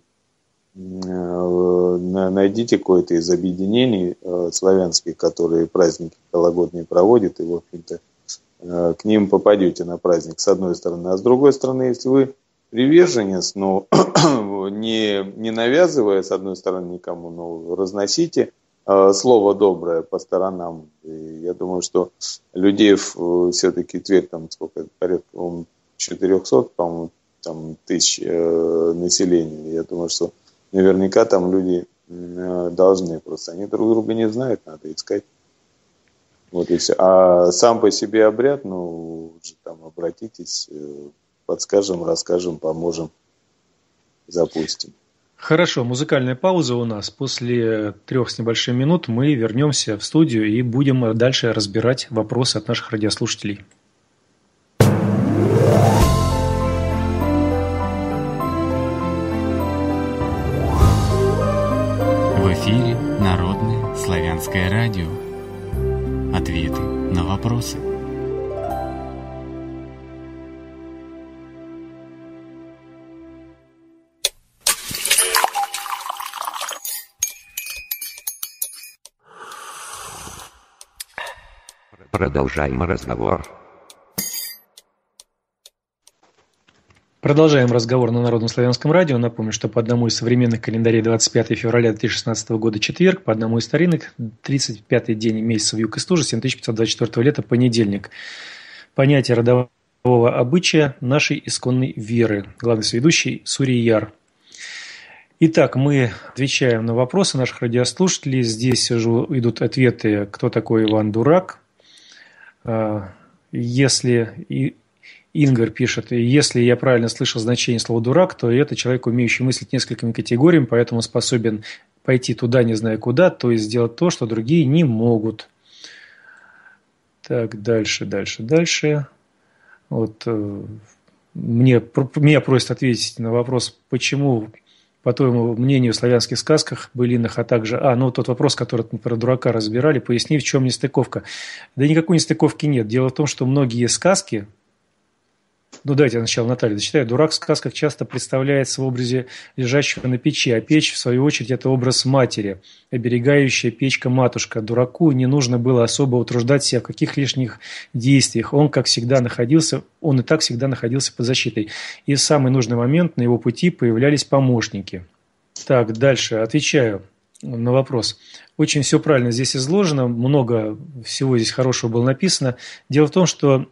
найдите какое-то из объединений славянских, которые праздники новогодние проводят, и, в общем-то, к ним попадете на праздник, с одной стороны. А с другой стороны, если вы приверженец, но не навязывая, с одной стороны, никому, но разносите слово доброе по сторонам. И я думаю, что людей все-таки Тверь, там сколько, порядка 400, по-моему, там, тысяч населения. Я думаю, что наверняка там люди должны, просто они друг друга не знают, надо искать. Вот и все. А сам по себе обряд, ну, уже там обратитесь, подскажем, расскажем, поможем, запустим. Хорошо, музыкальная пауза у нас. После 3 с небольшим минут мы вернемся в студию и будем дальше разбирать вопросы от наших радиослушателей. В эфире Народное славянское радио. Ответы на вопросы. Продолжаем разговор. Продолжаем разговор на Народном славянском радио. Напомню, что по одному из современных календарей 25 февраля 2016 года четверг, по одному из старинных 35-й день месяца вьюг и стужи 7524 лета понедельник. Понятие родового обычая нашей исконной веры. Главный соведущий Сурий Яр. Итак, мы отвечаем на вопросы наших радиослушателей. Здесь уже идут ответы, кто такой Иван Дурак. Если Ингвар пишет, если я правильно слышал значение слова «дурак», то это человек, умеющий мыслить несколькими категориями, поэтому способен пойти туда, не зная куда, то есть сделать то, что другие не могут. Так, дальше. Вот меня просят ответить на вопрос, почему, по твоему мнению, в славянских сказках, былинах, а также... тот вопрос, который мы про дурака разбирали, поясни, в чем нестыковка. Да никакой нестыковки нет. Дело в том, что многие сказки... Давайте я сначала Наталья дочитаю. Дурак в сказках часто представляется в образе лежащего на печи, а печь, в свою очередь, это образ матери, оберегающая печка-матушка. Дураку не нужно было особо утруждать себя в каких лишних действиях. Он и так всегда находился под защитой. И в самый нужный момент на его пути появлялись помощники. Так, дальше. Отвечаю на вопрос. Очень все правильно здесь изложено, много всего здесь хорошего было написано. Дело в том, что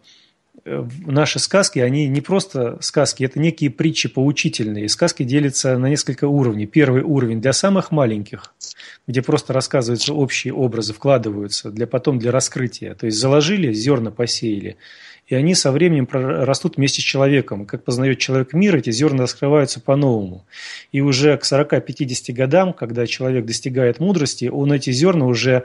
наши сказки, они не просто сказки, это некие притчи поучительные. Сказки делятся на несколько уровней. Первый уровень для самых маленьких, где просто рассказываются общие образы, вкладываются потом для раскрытия. То есть заложили, зерна посеяли, и они со временем растут вместе с человеком. Как познает человек мир, эти зерна раскрываются по-новому. И уже к 40-50 годам, когда человек достигает мудрости, он эти зерна уже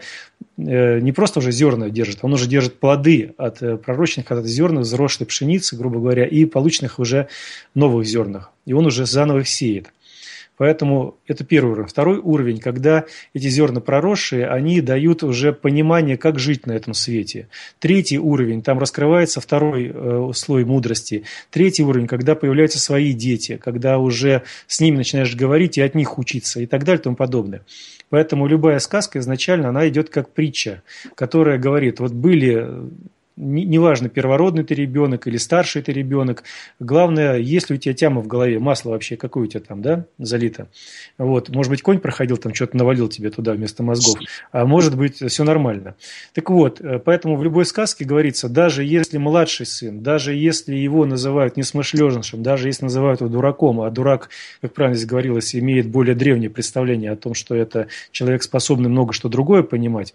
не просто уже зерна держит, он уже держит плоды от пророченных от зерна взрослой пшеницы, грубо говоря, и полученных уже новых зернах. И он уже заново их сеет. Поэтому это первый уровень. Второй уровень, когда эти зерна проросшие, они дают уже понимание, как жить на этом свете. Третий уровень, там раскрывается второй слой мудрости. Третий уровень, когда появляются свои дети, когда уже с ними начинаешь говорить и от них учиться и так далее и тому подобное. Поэтому любая сказка изначально, она идет как притча, которая говорит, вот были... Неважно, первородный ты ребенок или старший ты ребенок. Главное, есть ли у тебя тяма в голове, масло вообще, какое у тебя там, да, залито. Вот. Может быть, конь проходил, там что-то навалил тебе туда вместо мозгов. А может быть, все нормально. Так вот, поэтому в любой сказке говорится, даже если младший сын, даже если его называют несмышленышем, даже если называют его дураком, а дурак, как правильно здесь говорилось, имеет более древнее представление о том, что это человек, способный много что другое понимать,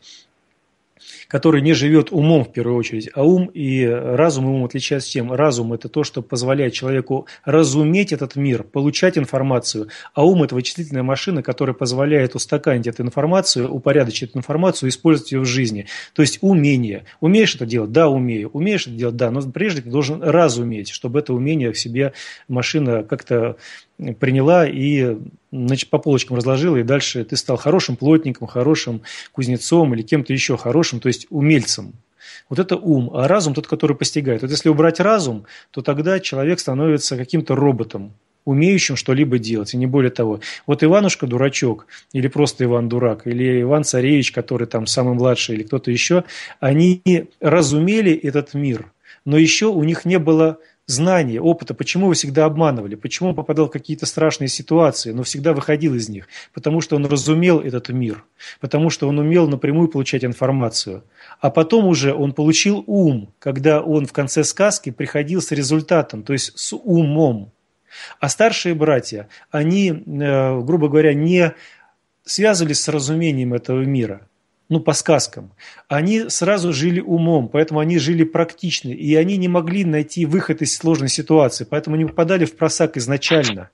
который не живет умом в первую очередь, а ум и разум ему отличаются чем? Разум – это то, что позволяет человеку разуметь этот мир, получать информацию, а ум – это вычислительная машина, которая позволяет устаканить эту информацию, упорядочить эту информацию и использовать ее в жизни. То есть умение. Умеешь это делать? Да, умею. Умеешь это делать? Да, но прежде ты должен разуметь, чтобы это умение в себе машина как-то приняла и по полочкам разложила, и дальше ты стал хорошим плотником, хорошим кузнецом или кем-то еще хорошим, то есть умельцем. Вот это ум, а разум тот, который постигает. Вот если убрать разум, то тогда человек становится каким-то роботом, умеющим что-либо делать, и не более того. Вот Иванушка дурачок, или просто Иван дурак, или Иван Царевич, который там самый младший, или кто-то еще, они разумели этот мир, но еще у них не было знания, опыта, почему его всегда обманывали, почему он попадал в какие-то страшные ситуации, но всегда выходил из них, потому что он разумел этот мир, потому что он умел напрямую получать информацию. А потом уже он получил ум, когда он в конце сказки приходил с результатом, то есть с умом. А старшие братья, они, грубо говоря, не связывались с разумением этого мира. По сказкам, они сразу жили умом, поэтому они жили практично, и они не могли найти выход из сложной ситуации, поэтому они попадали в просак изначально.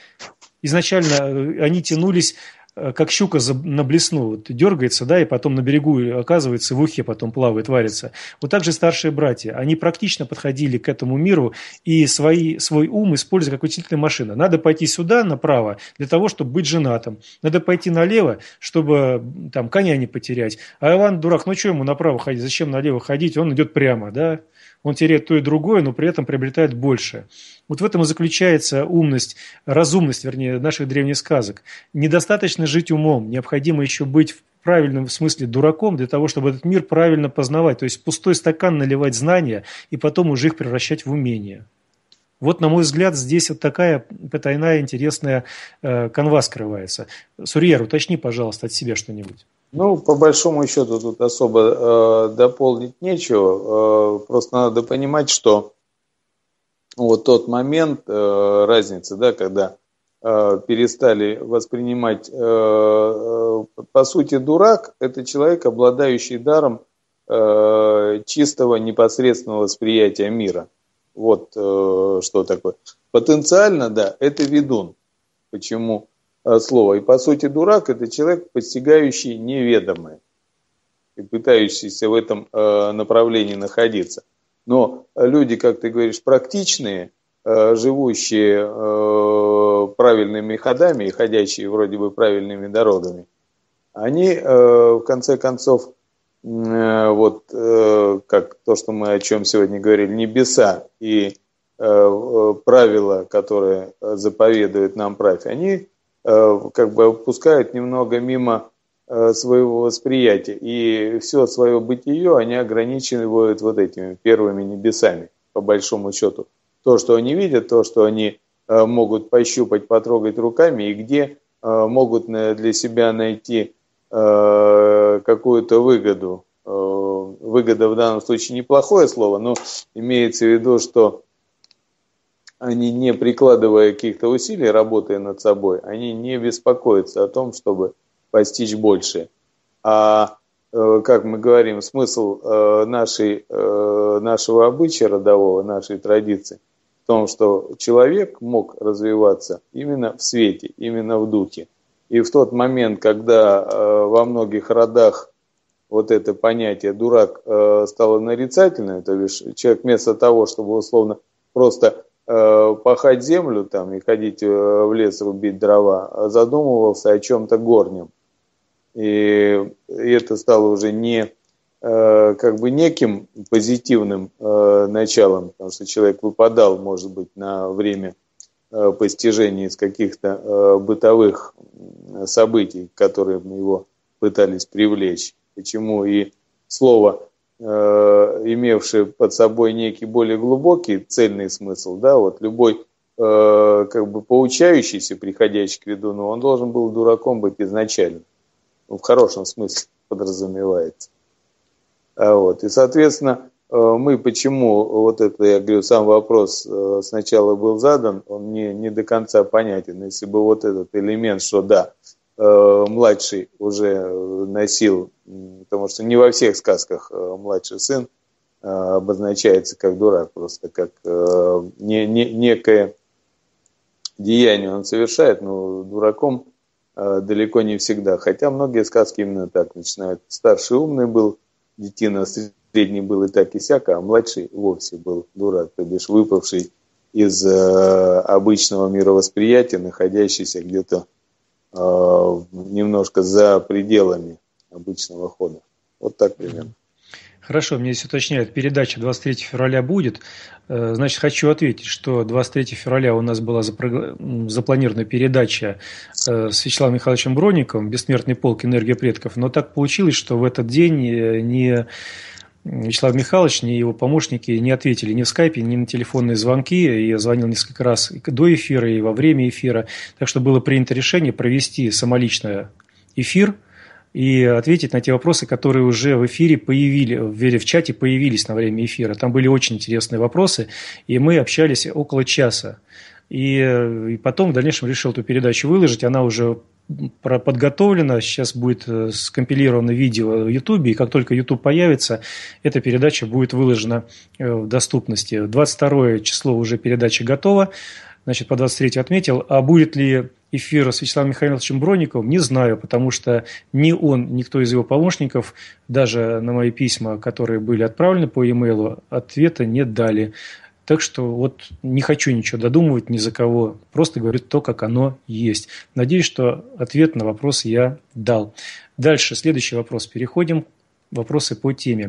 Изначально они тянулись, как щука на блесну, вот дергается, да, и потом на берегу оказывается, в ухе потом плавает, варится. Вот так же старшие братья, они практично подходили к этому миру и свой ум используя как вычислительная машина. Надо пойти сюда, направо, для того, чтобы быть женатым. Надо пойти налево, чтобы там коня не потерять. А Иван дурак, что ему направо ходить, зачем налево ходить, он идет прямо, да. Он теряет то и другое, но при этом приобретает больше. Вот в этом и заключается разумность, наших древних сказок. Недостаточно жить умом, необходимо еще быть в правильном смысле дураком для того, чтобы этот мир правильно познавать. То есть в пустой стакан наливать знания и потом уже их превращать в умения. Вот, на мой взгляд, здесь вот такая потайная, интересная канва скрывается. Сурьер, уточни, пожалуйста, от себя что-нибудь. Ну, по большому счету, тут особо дополнить нечего. Просто надо понимать, что вот тот момент разницы, да, когда перестали воспринимать, по сути, дурак – это человек, обладающий даром чистого непосредственного восприятия мира. Вот что такое. Потенциально, да, это ведун. Почему слово? И по сути дурак – это человек, постигающий неведомое и пытающийся в этом направлении находиться. Но люди, как ты говоришь, практичные, живущие правильными ходами и ходящие вроде бы правильными дорогами, они в конце концов, вот как то, что мы о чем сегодня говорили, небеса и правила, которые заповедуют нам править, они как бы опускают немного мимо своего восприятия. И все свое бытие они ограничивают вот этими первыми небесами, по большому счету. То, что они видят, то, что они могут пощупать, потрогать руками, и где могут для себя найти какую-то выгоду. Выгода в данном случае неплохое слово, но имеется в виду, что они, не прикладывая каких-то усилий, работая над собой, они не беспокоятся о том, чтобы постичь больше. А, как мы говорим, смысл нашего обычая родового, нашей традиции в том, что человек мог развиваться именно в свете, именно в духе. И в тот момент, когда во многих родах вот это понятие «дурак» стало нарицательным, то бишь человек вместо того, чтобы условно просто пахать землю там, и ходить в лес рубить дрова, задумывался о чем-то горнем. И это стало уже не как бы неким позитивным началом, потому что человек выпадал, может быть, на время постижения из каких-то бытовых событий, которые его пытались привлечь. Почему и слово, имевшее под собой некий более глубокий цельный смысл, да, вот любой как бы поучающийся, приходящий к ведуну, он должен был дураком быть изначально. В хорошем смысле подразумевается. Вот. И, соответственно, мы почему, вот это, я говорю, сам вопрос сначала был задан, он мне не до конца понятен. Если бы вот этот элемент, что да, младший уже носил, потому что не во всех сказках младший сын обозначается как дурак, просто как некое деяние он совершает, но дураком далеко не всегда. Хотя многие сказки именно так начинают. Старший умный был, детина средний был и так и сяк, а младший вовсе был дурак, то бишь выпавший из обычного мировосприятия, находящийся где-то немножко за пределами обычного хода. Вот так примерно. Хорошо, мне здесь уточняют, передача 23 февраля будет. Значит, хочу ответить, что 23 февраля у нас была запланирована передача с Вячеславом Михайловичем Бронниковым «Бессмертный полк. Энергия предков». Но так получилось, что в этот день ни Вячеслав Михайлович, ни его помощники не ответили ни в скайпе, ни на телефонные звонки. Я звонил несколько раз и до эфира, и во время эфира. Так что было принято решение провести самолично эфир и ответить на те вопросы, которые уже в эфире в чате появились на время эфира. Там были очень интересные вопросы, и мы общались около часа. И потом в дальнейшем решил эту передачу выложить. Она уже подготовлена, сейчас будет скомпилировано видео в YouTube, и как только YouTube появится, эта передача будет выложена в доступности. 22 число уже передача готова, значит, по 23 отметил. А будет ли эфир с Вячеславом Михайловичем Бронниковым, не знаю, потому что ни он, никто из его помощников, даже на мои письма, которые были отправлены по e-mail, ответа не дали. Так что вот не хочу ничего додумывать ни за кого, просто говорю то, как оно есть. Надеюсь, что ответ на вопрос я дал. Дальше, следующий вопрос. Переходим к вопросы по теме.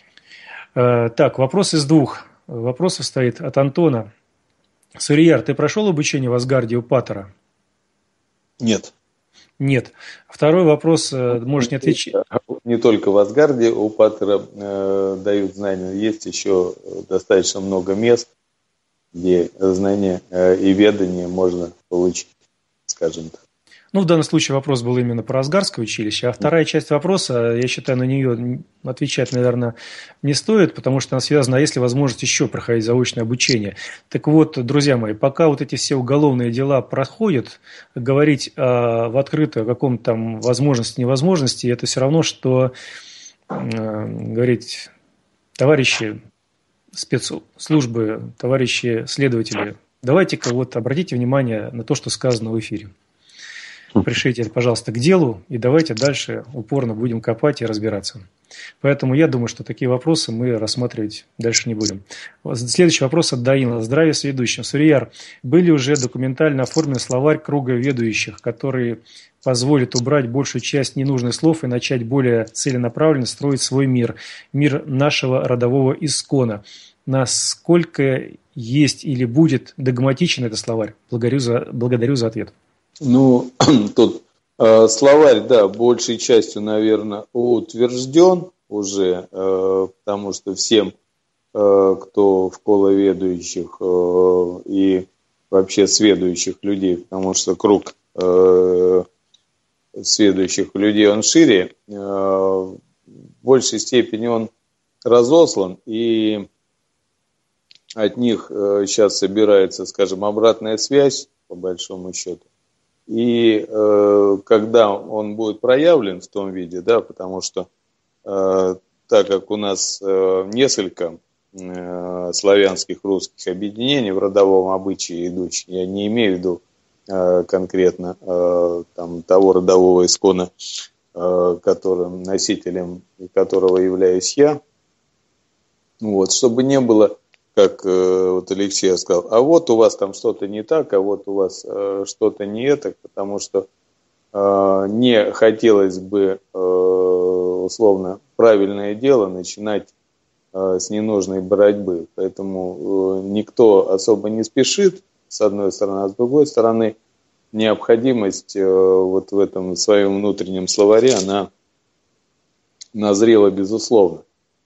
Так, вопрос из двух вопросов стоит от Антона. Сурьяр, ты прошел обучение в Асгарде у Паттера? Нет. Нет. Второй вопрос, можешь не отвечать. Не только в Асгарде у Паттера дают знания, есть еще достаточно много мест, где знания и ведания можно получить, скажем так. Ну, в данном случае вопрос был именно про Асгарское училище, а вторая часть вопроса, я считаю, на нее отвечать, наверное, не стоит, потому что она связана, а есть ли возможность еще проходить заочное обучение. Так вот, друзья мои, пока вот эти все уголовные дела проходят, говорить в открытую о каком-то там возможности, невозможности, это все равно, что говорить, товарищи спецслужбы, товарищи следователи, давайте-ка вот обратите внимание на то, что сказано в эфире. Пришлите это, пожалуйста, к делу, и давайте дальше упорно будем копать и разбираться. Поэтому я думаю, что такие вопросы мы рассматривать дальше не будем. Следующий вопрос от Данила. Здравия с ведущим. Сурияр, были уже документально оформлены словарь круга ведущих, который позволит убрать большую часть ненужных слов и начать более целенаправленно строить свой мир, мир нашего родового искона. Насколько есть или будет догматичен этот словарь? Благодарю за ответ. Ну, тут словарь, да, большей частью, наверное, утвержден уже, потому что всем, кто в коловедущих и вообще сведущих людей, потому что круг сведущих людей, он шире, в большей степени он разослан, и от них сейчас собирается, скажем, обратная связь, по большому счету. И когда он будет проявлен в том виде, да, потому что так как у нас несколько славянских русских объединений в родовом обычае идущих, я не имею в виду конкретно там, того родового искона, которым носителем которого являюсь я, вот, чтобы не было, как вот Алексей сказал, а вот у вас там что-то не так, а вот у вас что-то не это, потому что не хотелось бы условно правильное дело начинать с ненужной борьбы. Поэтому никто особо не спешит, с одной стороны, а с другой стороны, необходимость вот в этом своем внутреннем словаре, она назрела безусловно.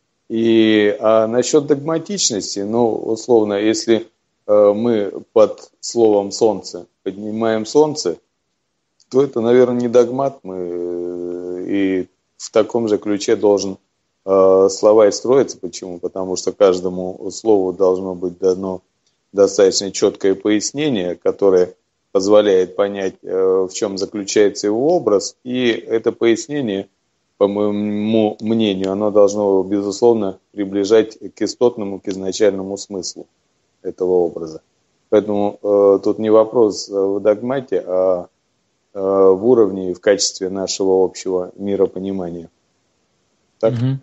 А насчет догматичности, ну, условно, если мы под словом «солнце» поднимаем солнце, то это, наверное, не догмат. Мы и в таком же ключе должен словарь строиться. Почему? Потому что каждому слову должно быть дано достаточно четкое пояснение, которое позволяет понять, в чем заключается его образ. И это пояснение, по моему мнению, оно должно, безусловно, приближать к истотному, к изначальному смыслу этого образа. Поэтому тут не вопрос в догмате, а в уровне и в качестве нашего общего миропонимания. Так? Угу.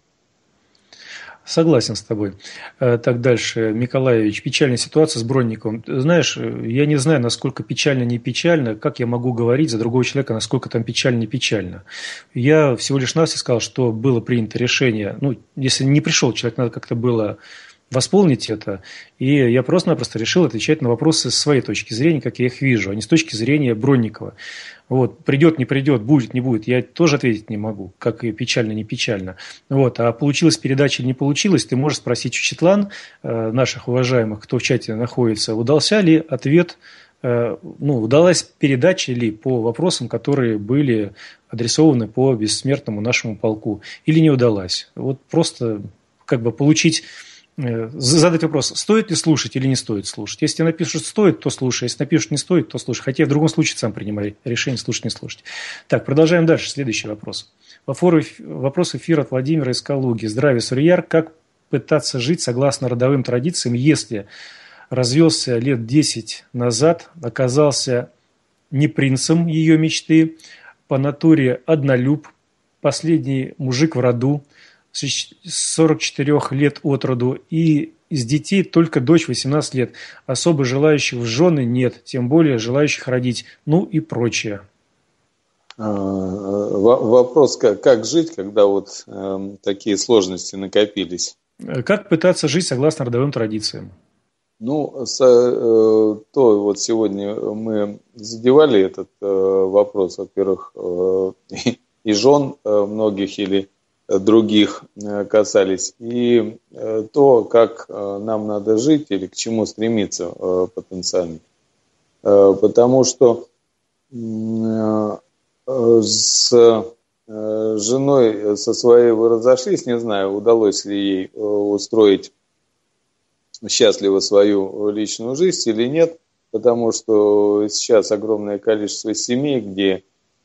Согласен с тобой. Так, дальше. Миколаевич, печальная ситуация с Бронниковым. Знаешь, я не знаю, насколько печально, не печально, как я могу говорить за другого человека, насколько там печально, не печально. Я всего лишь навсего сказал, что было принято решение, ну, если не пришел человек, надо как-то было восполнить это. И я просто-напросто решил отвечать на вопросы с своей точки зрения, как я их вижу, а не с точки зрения Бронникова. Вот, придет, не придет, будет, не будет, я тоже ответить не могу, как и печально, не печально. Вот, а получилась передача или не получилась, ты можешь спросить у Четлан, наших уважаемых, кто в чате находится, удался ли ответ, удалась передача ли по вопросам, которые были адресованы по бессмертному нашему полку, или не удалась. Вот просто как бы задать вопрос, стоит ли слушать или не стоит слушать. Если напишут стоит, то слушай. Если напишут не стоит, то слушай. Хотя в другом случае сам принимай решение слушать, не слушать. Так, продолжаем дальше. Следующий вопрос. Вопрос эфира от Владимира из Калуги. Здравия, Сурияр. Как пытаться жить согласно родовым традициям, если развелся лет 10 назад, оказался не принцем ее мечты, по натуре однолюб, последний мужик в роду, с 44 лет от роду, и из детей только дочь 18 лет. Особо желающих в жены нет, тем более желающих родить, ну и прочее. Вопрос, как жить, когда вот такие сложности накопились? Как пытаться жить согласно родовым традициям? Ну, то вот сегодня мы задевали этот вопрос, во-первых, и жен многих или других касались, и то, как нам надо жить или к чему стремиться потенциально. Потому что с женой со своей вы разошлись, не знаю, удалось ли ей устроить счастливо свою личную жизнь или нет, потому что сейчас огромное количество семей, где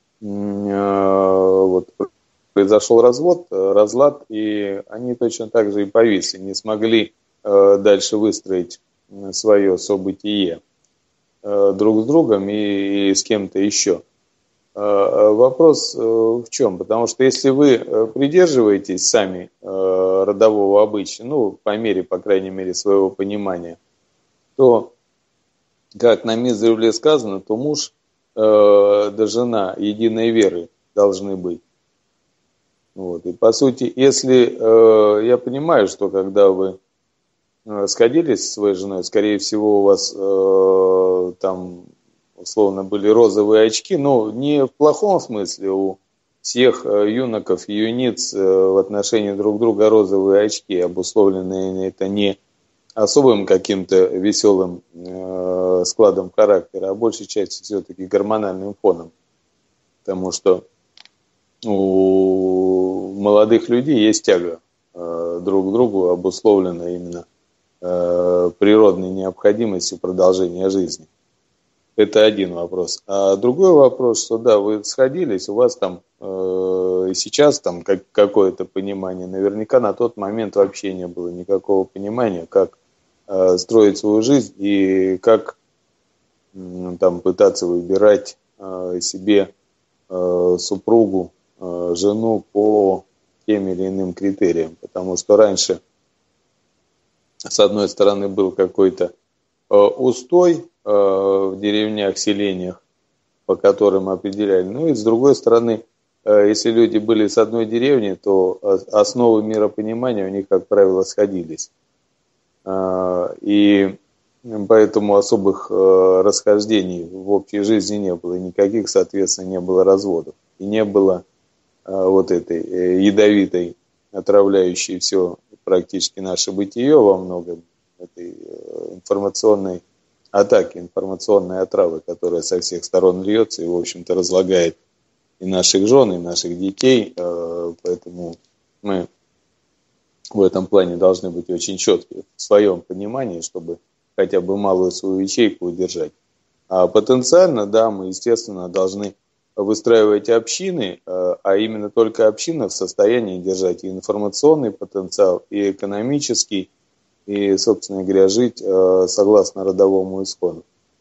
вот произошел развод, разлад, и они точно так же и повисли, не смогли дальше выстроить свое событие друг с другом и с кем-то еще. Вопрос в чем? Потому что если вы придерживаетесь сами родового обычая, ну, по мере, по крайней мере, своего понимания, то, как на издревле сказано, то муж да жена единой веры должны быть. Вот. И по сути, если я понимаю, что когда вы сходились со своей женой, скорее всего, у вас там условно были розовые очки, но не в плохом смысле, у всех юноков и юниц в отношении друг друга розовые очки, обусловленные это не особым каким-то веселым складом характера, а большей частью все-таки гормональным фоном. Потому что у молодых людей есть тяга друг к другу, обусловленная именно природной необходимостью продолжения жизни. Это один вопрос. А другой вопрос, что да, вы сходились, у вас там сейчас там какое-то понимание. Наверняка на тот момент вообще не было никакого понимания, как строить свою жизнь и как там пытаться выбирать себе супругу, жену по тем или иным критериям. Потому что раньше, с одной стороны, был какой-то устой в деревнях, селениях, по которым определяли. Ну и с другой стороны, если люди были с одной деревни, то основы миропонимания у них, как правило, сходились. И поэтому особых расхождений в общей жизни не было. И никаких, соответственно, не было разводов. И не было вот этой ядовитой, отравляющей все практически наше бытие во многом, этой информационной атаки, информационной отравы, которая со всех сторон льется и, в общем-то, разлагает и наших жен, и наших детей. Поэтому мы в этом плане должны быть очень четкие в своем понимании, чтобы хотя бы малую свою ячейку удержать. А потенциально, да, мы, естественно, должны выстраивать общины, а именно только община в состоянии держать и информационный потенциал, и экономический, и, собственно говоря, жить согласно родовому искону.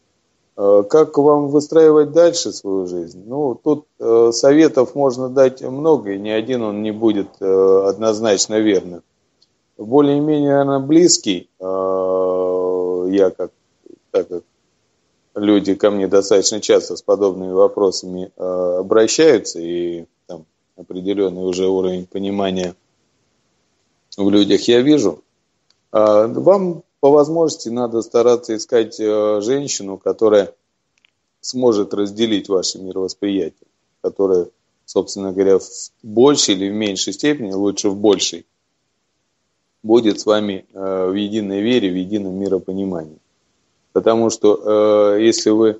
Как вам выстраивать дальше свою жизнь? Ну, тут советов можно дать много, и ни один он не будет однозначно верным. Более-менее, наверное, близкий, я так как люди ко мне достаточно часто с подобными вопросами обращаются, и там определенный уже уровень понимания в людях я вижу. Вам по возможности надо стараться искать женщину, которая сможет разделить ваше мировосприятие, которая, собственно говоря, в большей или в меньшей степени, лучше в большей, будет с вами в единой вере, в едином миропонимании. Потому что если вы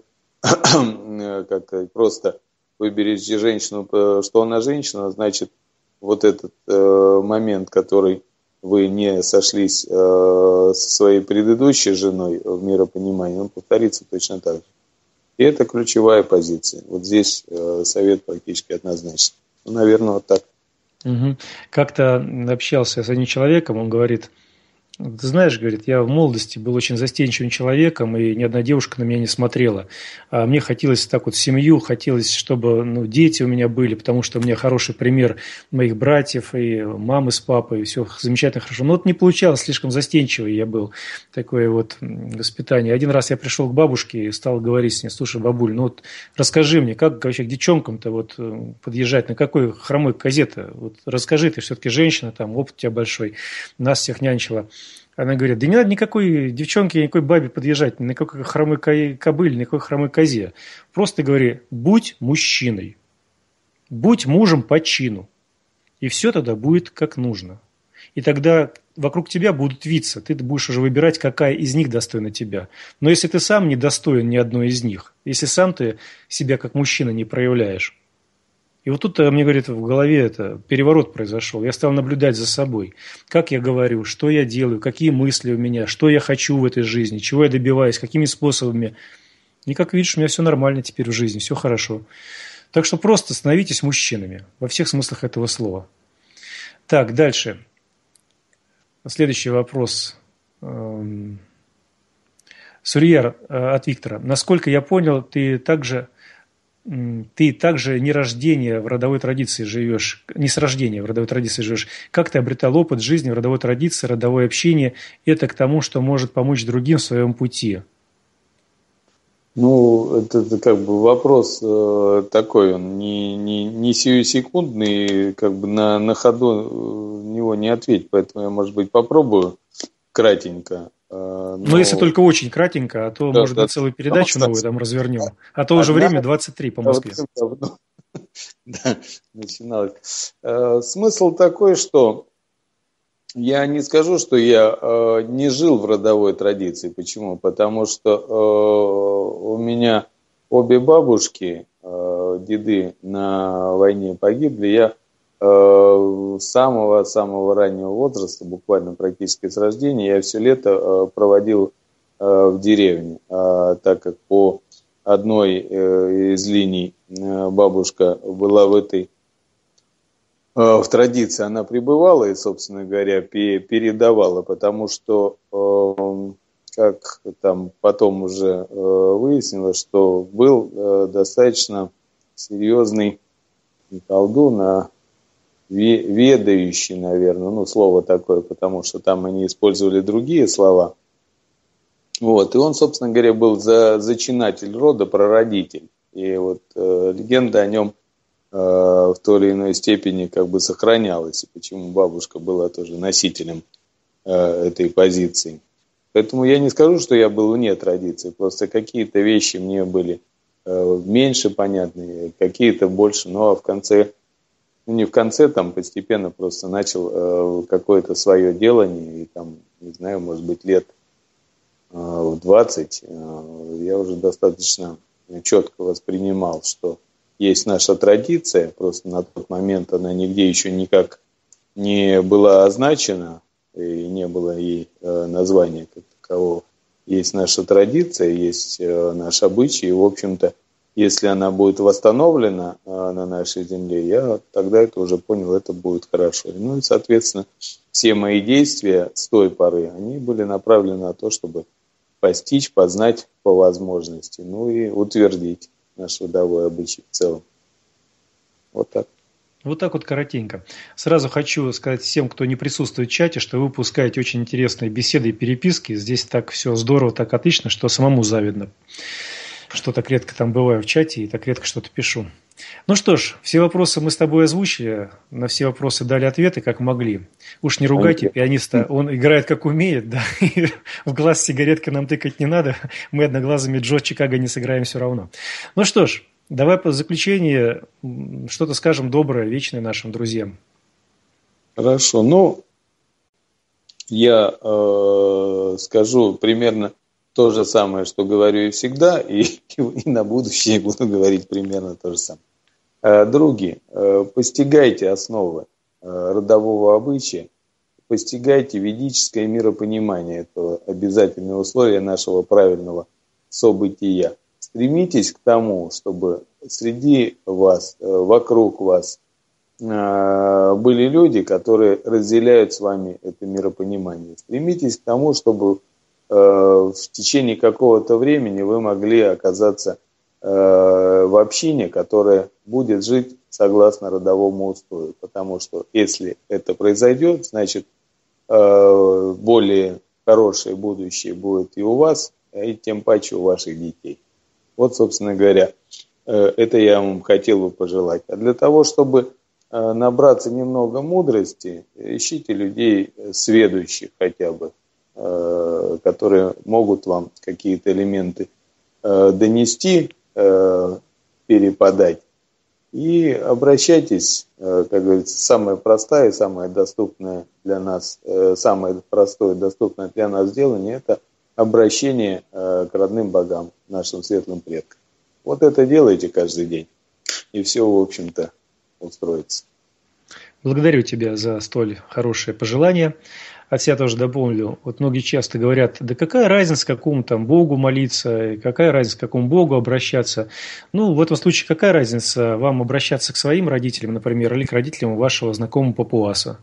как просто выберете женщину, что она женщина, значит, вот этот момент, который вы не сошлись со своей предыдущей женой в миропонимании, он повторится точно так же. И это ключевая позиция. Вот здесь совет практически однозначный. Ну, наверное, вот так. Угу. Как-то общался с одним человеком, он говорит: ты знаешь, говорит, я в молодости был очень застенчивым человеком, и ни одна девушка на меня не смотрела. А мне хотелось так вот семью, хотелось, чтобы дети у меня были, потому что у меня хороший пример моих братьев и мамы с папой, и все замечательно, хорошо. Но вот не получалось, слишком застенчивый я был, такое вот воспитание. Один раз я пришел к бабушке и стал говорить с ней: слушай, бабуль, ну вот расскажи мне, как вообще к девчонкам-то вот подъезжать, на какой хромой козе-то? Вот расскажи, ты все-таки женщина, там опыт у тебя большой, нас всех нянчила. Она говорит: да не надо никакой девчонке, никакой бабе подъезжать, ни на какой хромой кобыле, ни на какой хромой козе. Просто говори: будь мужчиной, будь мужем по чину. И все тогда будет как нужно. И тогда вокруг тебя будут виться. Ты будешь уже выбирать, какая из них достойна тебя. Но если ты сам не достоин ни одной из них, если сам ты себя как мужчина не проявляешь, и вот тут, мне говорит, в голове это переворот произошел. Я стал наблюдать за собой. Как я говорю, что я делаю, какие мысли у меня, что я хочу в этой жизни, чего я добиваюсь, какими способами. И как видишь, у меня все нормально теперь в жизни, все хорошо. Так что просто становитесь мужчинами во всех смыслах этого слова. Так, дальше. Следующий вопрос. Сурьяр от Виктора. Насколько я понял, ты также не рождение в родовой традиции живешь, не с рождения в родовой традиции живешь. Как ты обретал опыт жизни в родовой традиции, родовое общение? Это к тому, что может помочь другим в своем пути. Ну, это как бы вопрос такой, он не сиюсекундный, как бы на ходу него не ответить, поэтому я, может быть, попробую кратенько. Но если только очень кратенько, а то, да, может быть, целую передачу новую там развернем. А то уже время 23 по Москве. Да, начиналось. Смысл такой, что я не скажу, что я не жил в родовой традиции. Почему? Потому что у меня обе бабушки, деды на войне погибли. Я с самого раннего возраста, буквально практически с рождения, я все лето проводил в деревне. Так как по одной из линий бабушка была в традиции, она пребывала и, собственно говоря, передавала, потому что, как там потом уже выяснилось, что был достаточно серьезный колдун, ведающий, наверное, слово такое, потому что там они использовали другие слова. Вот, и он, собственно говоря, был зачинатель рода, прародитель. И вот легенда о нем в той или иной степени как бы сохранялась, и почему бабушка была тоже носителем этой позиции. Поэтому я не скажу, что я был вне традиции, просто какие-то вещи мне были меньше понятны, какие-то больше, а в конце, не в конце, там постепенно просто начал какое-то свое делание, и там, не знаю, может быть, лет в 20 я уже достаточно четко воспринимал, что есть наша традиция, просто на тот момент она нигде еще никак не была означена, и не было ей названия как такового. Есть наша традиция, есть наш обычай, и, в общем-то, если она будет восстановлена на нашей земле, я тогда это уже понял, это будет хорошо. Ну и, соответственно, все мои действия с той поры, они были направлены на то, чтобы постичь, познать по возможности, ну и утвердить наш родовой обычай в целом. Вот так. Вот так вот коротенько. Сразу хочу сказать всем, кто не присутствует в чате, что вы выпускаете очень интересные беседы и переписки. Здесь так все здорово, так отлично, что самому завидно. Что так редко там бываю в чате и так редко что-то пишу. Ну что ж, все вопросы мы с тобой озвучили, на все вопросы дали ответы, как могли. Уж не ругайте пианиста, он играет как умеет, да, и в глаз сигареткой нам тыкать не надо, мы одноглазыми Джо Чикаго не сыграем все равно. Ну что ж, давай по заключению что-то скажем доброе, вечное нашим друзьям. Хорошо, я скажу примерно то же самое, что говорю и всегда, и на будущее буду говорить примерно то же самое. Други, постигайте основы родового обычая, постигайте ведическое миропонимание, этого обязательное условие нашего правильного события. Стремитесь к тому, чтобы среди вас, вокруг вас были люди, которые разделяют с вами это миропонимание. Стремитесь к тому, чтобы в течение какого-то времени вы могли оказаться в общине, которая будет жить согласно родовому устрою. Потому что если это произойдет, значит более хорошее будущее будет и у вас, и тем паче у ваших детей. Вот, собственно говоря, это я вам хотел бы пожелать. А для того, чтобы набраться немного мудрости, ищите людей сведущих хотя бы, которые могут вам какие-то элементы донести, переподать. И обращайтесь, как говорится, самое простое и самое доступное для нас, самое простое и доступное для нас делание – это обращение к родным богам, нашим светлым предкам. Вот это делайте каждый день, и все, в общем-то, устроится. Благодарю тебя за столь хорошее пожелание. От себя тоже дополню. Вот многие часто говорят, да какая разница, к какому там Богу молиться, какая разница, к какому Богу обращаться. Ну, в этом случае, какая разница вам обращаться к своим родителям, например, или к родителям вашего знакомого папуаса?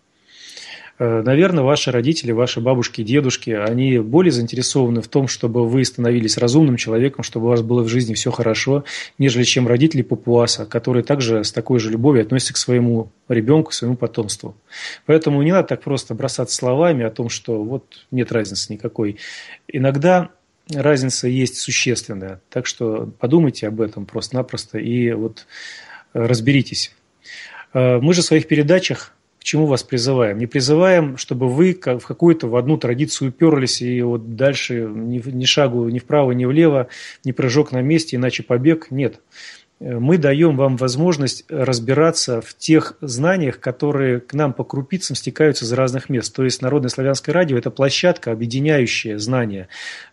Наверное, ваши родители, ваши бабушки, дедушки, они более заинтересованы в том, чтобы вы становились разумным человеком, чтобы у вас было в жизни все хорошо, нежели чем родители папуаса, которые также с такой же любовью относятся к своему ребенку, к своему потомству. Поэтому не надо так просто бросаться словами о том, что вот нет разницы никакой. Иногда разница есть существенная, так что подумайте об этом просто-напросто и вот разберитесь. Мы же в своих передачах к чему вас призываем? Не призываем, чтобы вы в какую-то в одну традицию уперлись и вот дальше ни шагу ни вправо, ни влево, ни прыжок на месте, иначе побег. Нет. Мы даем вам возможность разбираться в тех знаниях, которые к нам по крупицам стекаются из разных мест. То есть Народное славянское радио – это площадка, объединяющая знания,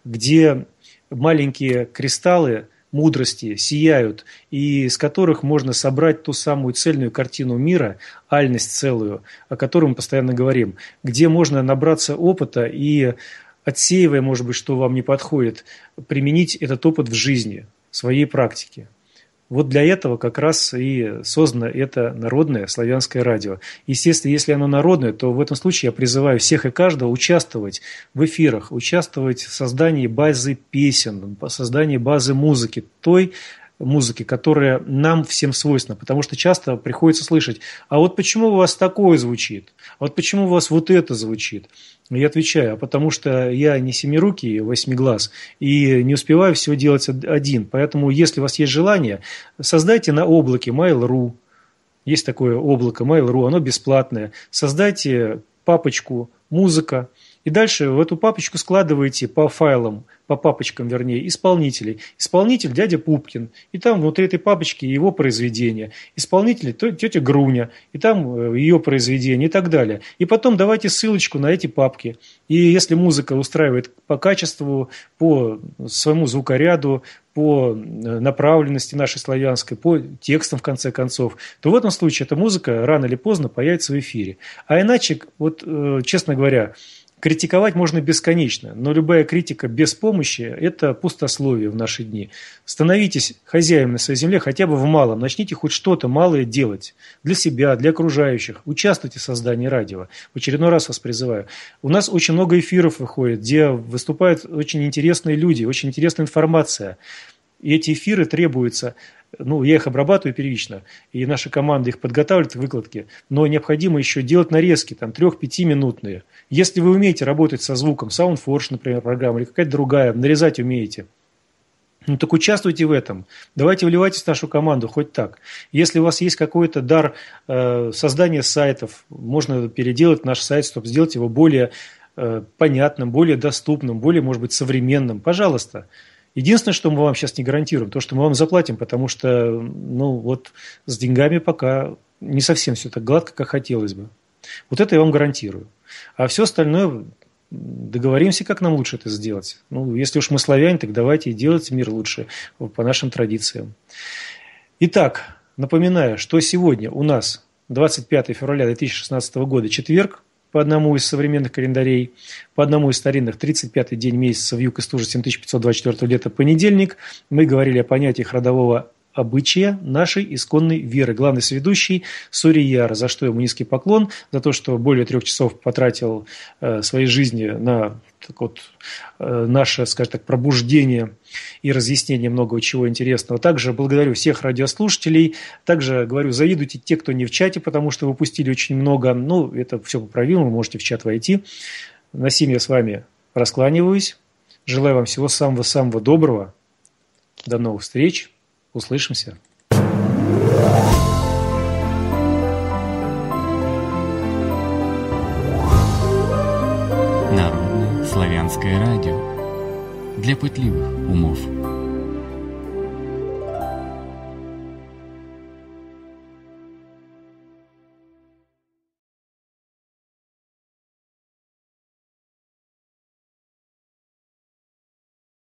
где маленькие кристаллы мудрости сияют, и из которых можно собрать ту самую цельную картину мира, альность целую, о которой мы постоянно говорим, где можно набраться опыта и, отсеивая, может быть, что вам не подходит, применить этот опыт в жизни, в своей практике. Вот для этого как раз и создано это Народное славянское радио. Естественно, если оно народное, то в этом случае я призываю всех и каждого участвовать в эфирах, участвовать в создании базы песен, в создании базы музыки, той музыки, которая нам всем свойственна. Потому что часто приходится слышать, а вот почему у вас такое звучит, а вот почему у вас вот это звучит. Я отвечаю, потому что я не семирукий, восьмиглаз, и не успеваю все делать один. Поэтому, если у вас есть желание, создайте на облаке Mail.ru. Есть такое облако Mail.ru, оно бесплатное. Создайте папочку «Музыка». И дальше в эту папочку складываете по файлам, по папочкам, вернее, исполнителей. Исполнитель дядя Пупкин, и там внутри этой папочки его произведения. Исполнитель тетя Груня, и там ее произведения и так далее. И потом давайте ссылочку на эти папки. И если музыка устраивает по качеству, по своему звукоряду, по направленности нашей славянской, по текстам, в конце концов, то в этом случае эта музыка рано или поздно появится в эфире. А иначе, вот, честно говоря, критиковать можно бесконечно, но любая критика без помощи – это пустословие в наши дни. Становитесь хозяином на своей земле хотя бы в малом, начните хоть что-то малое делать для себя, для окружающих. Участвуйте в создании радио. В очередной раз вас призываю. У нас очень много эфиров выходит, где выступают очень интересные люди, очень интересная информация. И эти эфиры требуются, я их обрабатываю первично, и наша команда их подготавливает к выкладке, но необходимо еще делать нарезки, 3-5-минутные. Если вы умеете работать со звуком, SoundForge, например, программа, или какая-то другая, нарезать умеете, так участвуйте в этом. Давайте вливайтесь в нашу команду, хоть так. Если у вас есть какой-то дар создания сайтов, можно переделать наш сайт, чтобы сделать его более понятным, более доступным, более, может быть, современным. Пожалуйста. Единственное, что мы вам сейчас не гарантируем, то, что мы вам заплатим, потому что, с деньгами пока не совсем все так гладко, как хотелось бы. Вот это я вам гарантирую. А все остальное договоримся, как нам лучше это сделать. Если уж мы славяне, так давайте и делайте мир лучше по нашим традициям. Итак, напоминаю, что сегодня у нас 25 февраля 2016 года, четверг, по одному из современных календарей, по одному из старинных 35-й день месяца в юг и стужи 7524 лета понедельник. Мы говорили о понятиях родового обычая нашей исконной веры. Главный соведущий Сурияр, за что ему низкий поклон, за то, что более 3 часов потратил своей жизни на наше, скажем так, пробуждение и разъяснение многого чего интересного. Также благодарю всех радиослушателей. Также говорю, завидуйте те, кто не в чате, потому что выпустили очень много. Это все поправимо, вы можете в чат войти. На сим я с вами раскланиваюсь. Желаю вам всего самого-самого доброго. До новых встреч. Услышимся. Народное славянское радио для пытливых умов.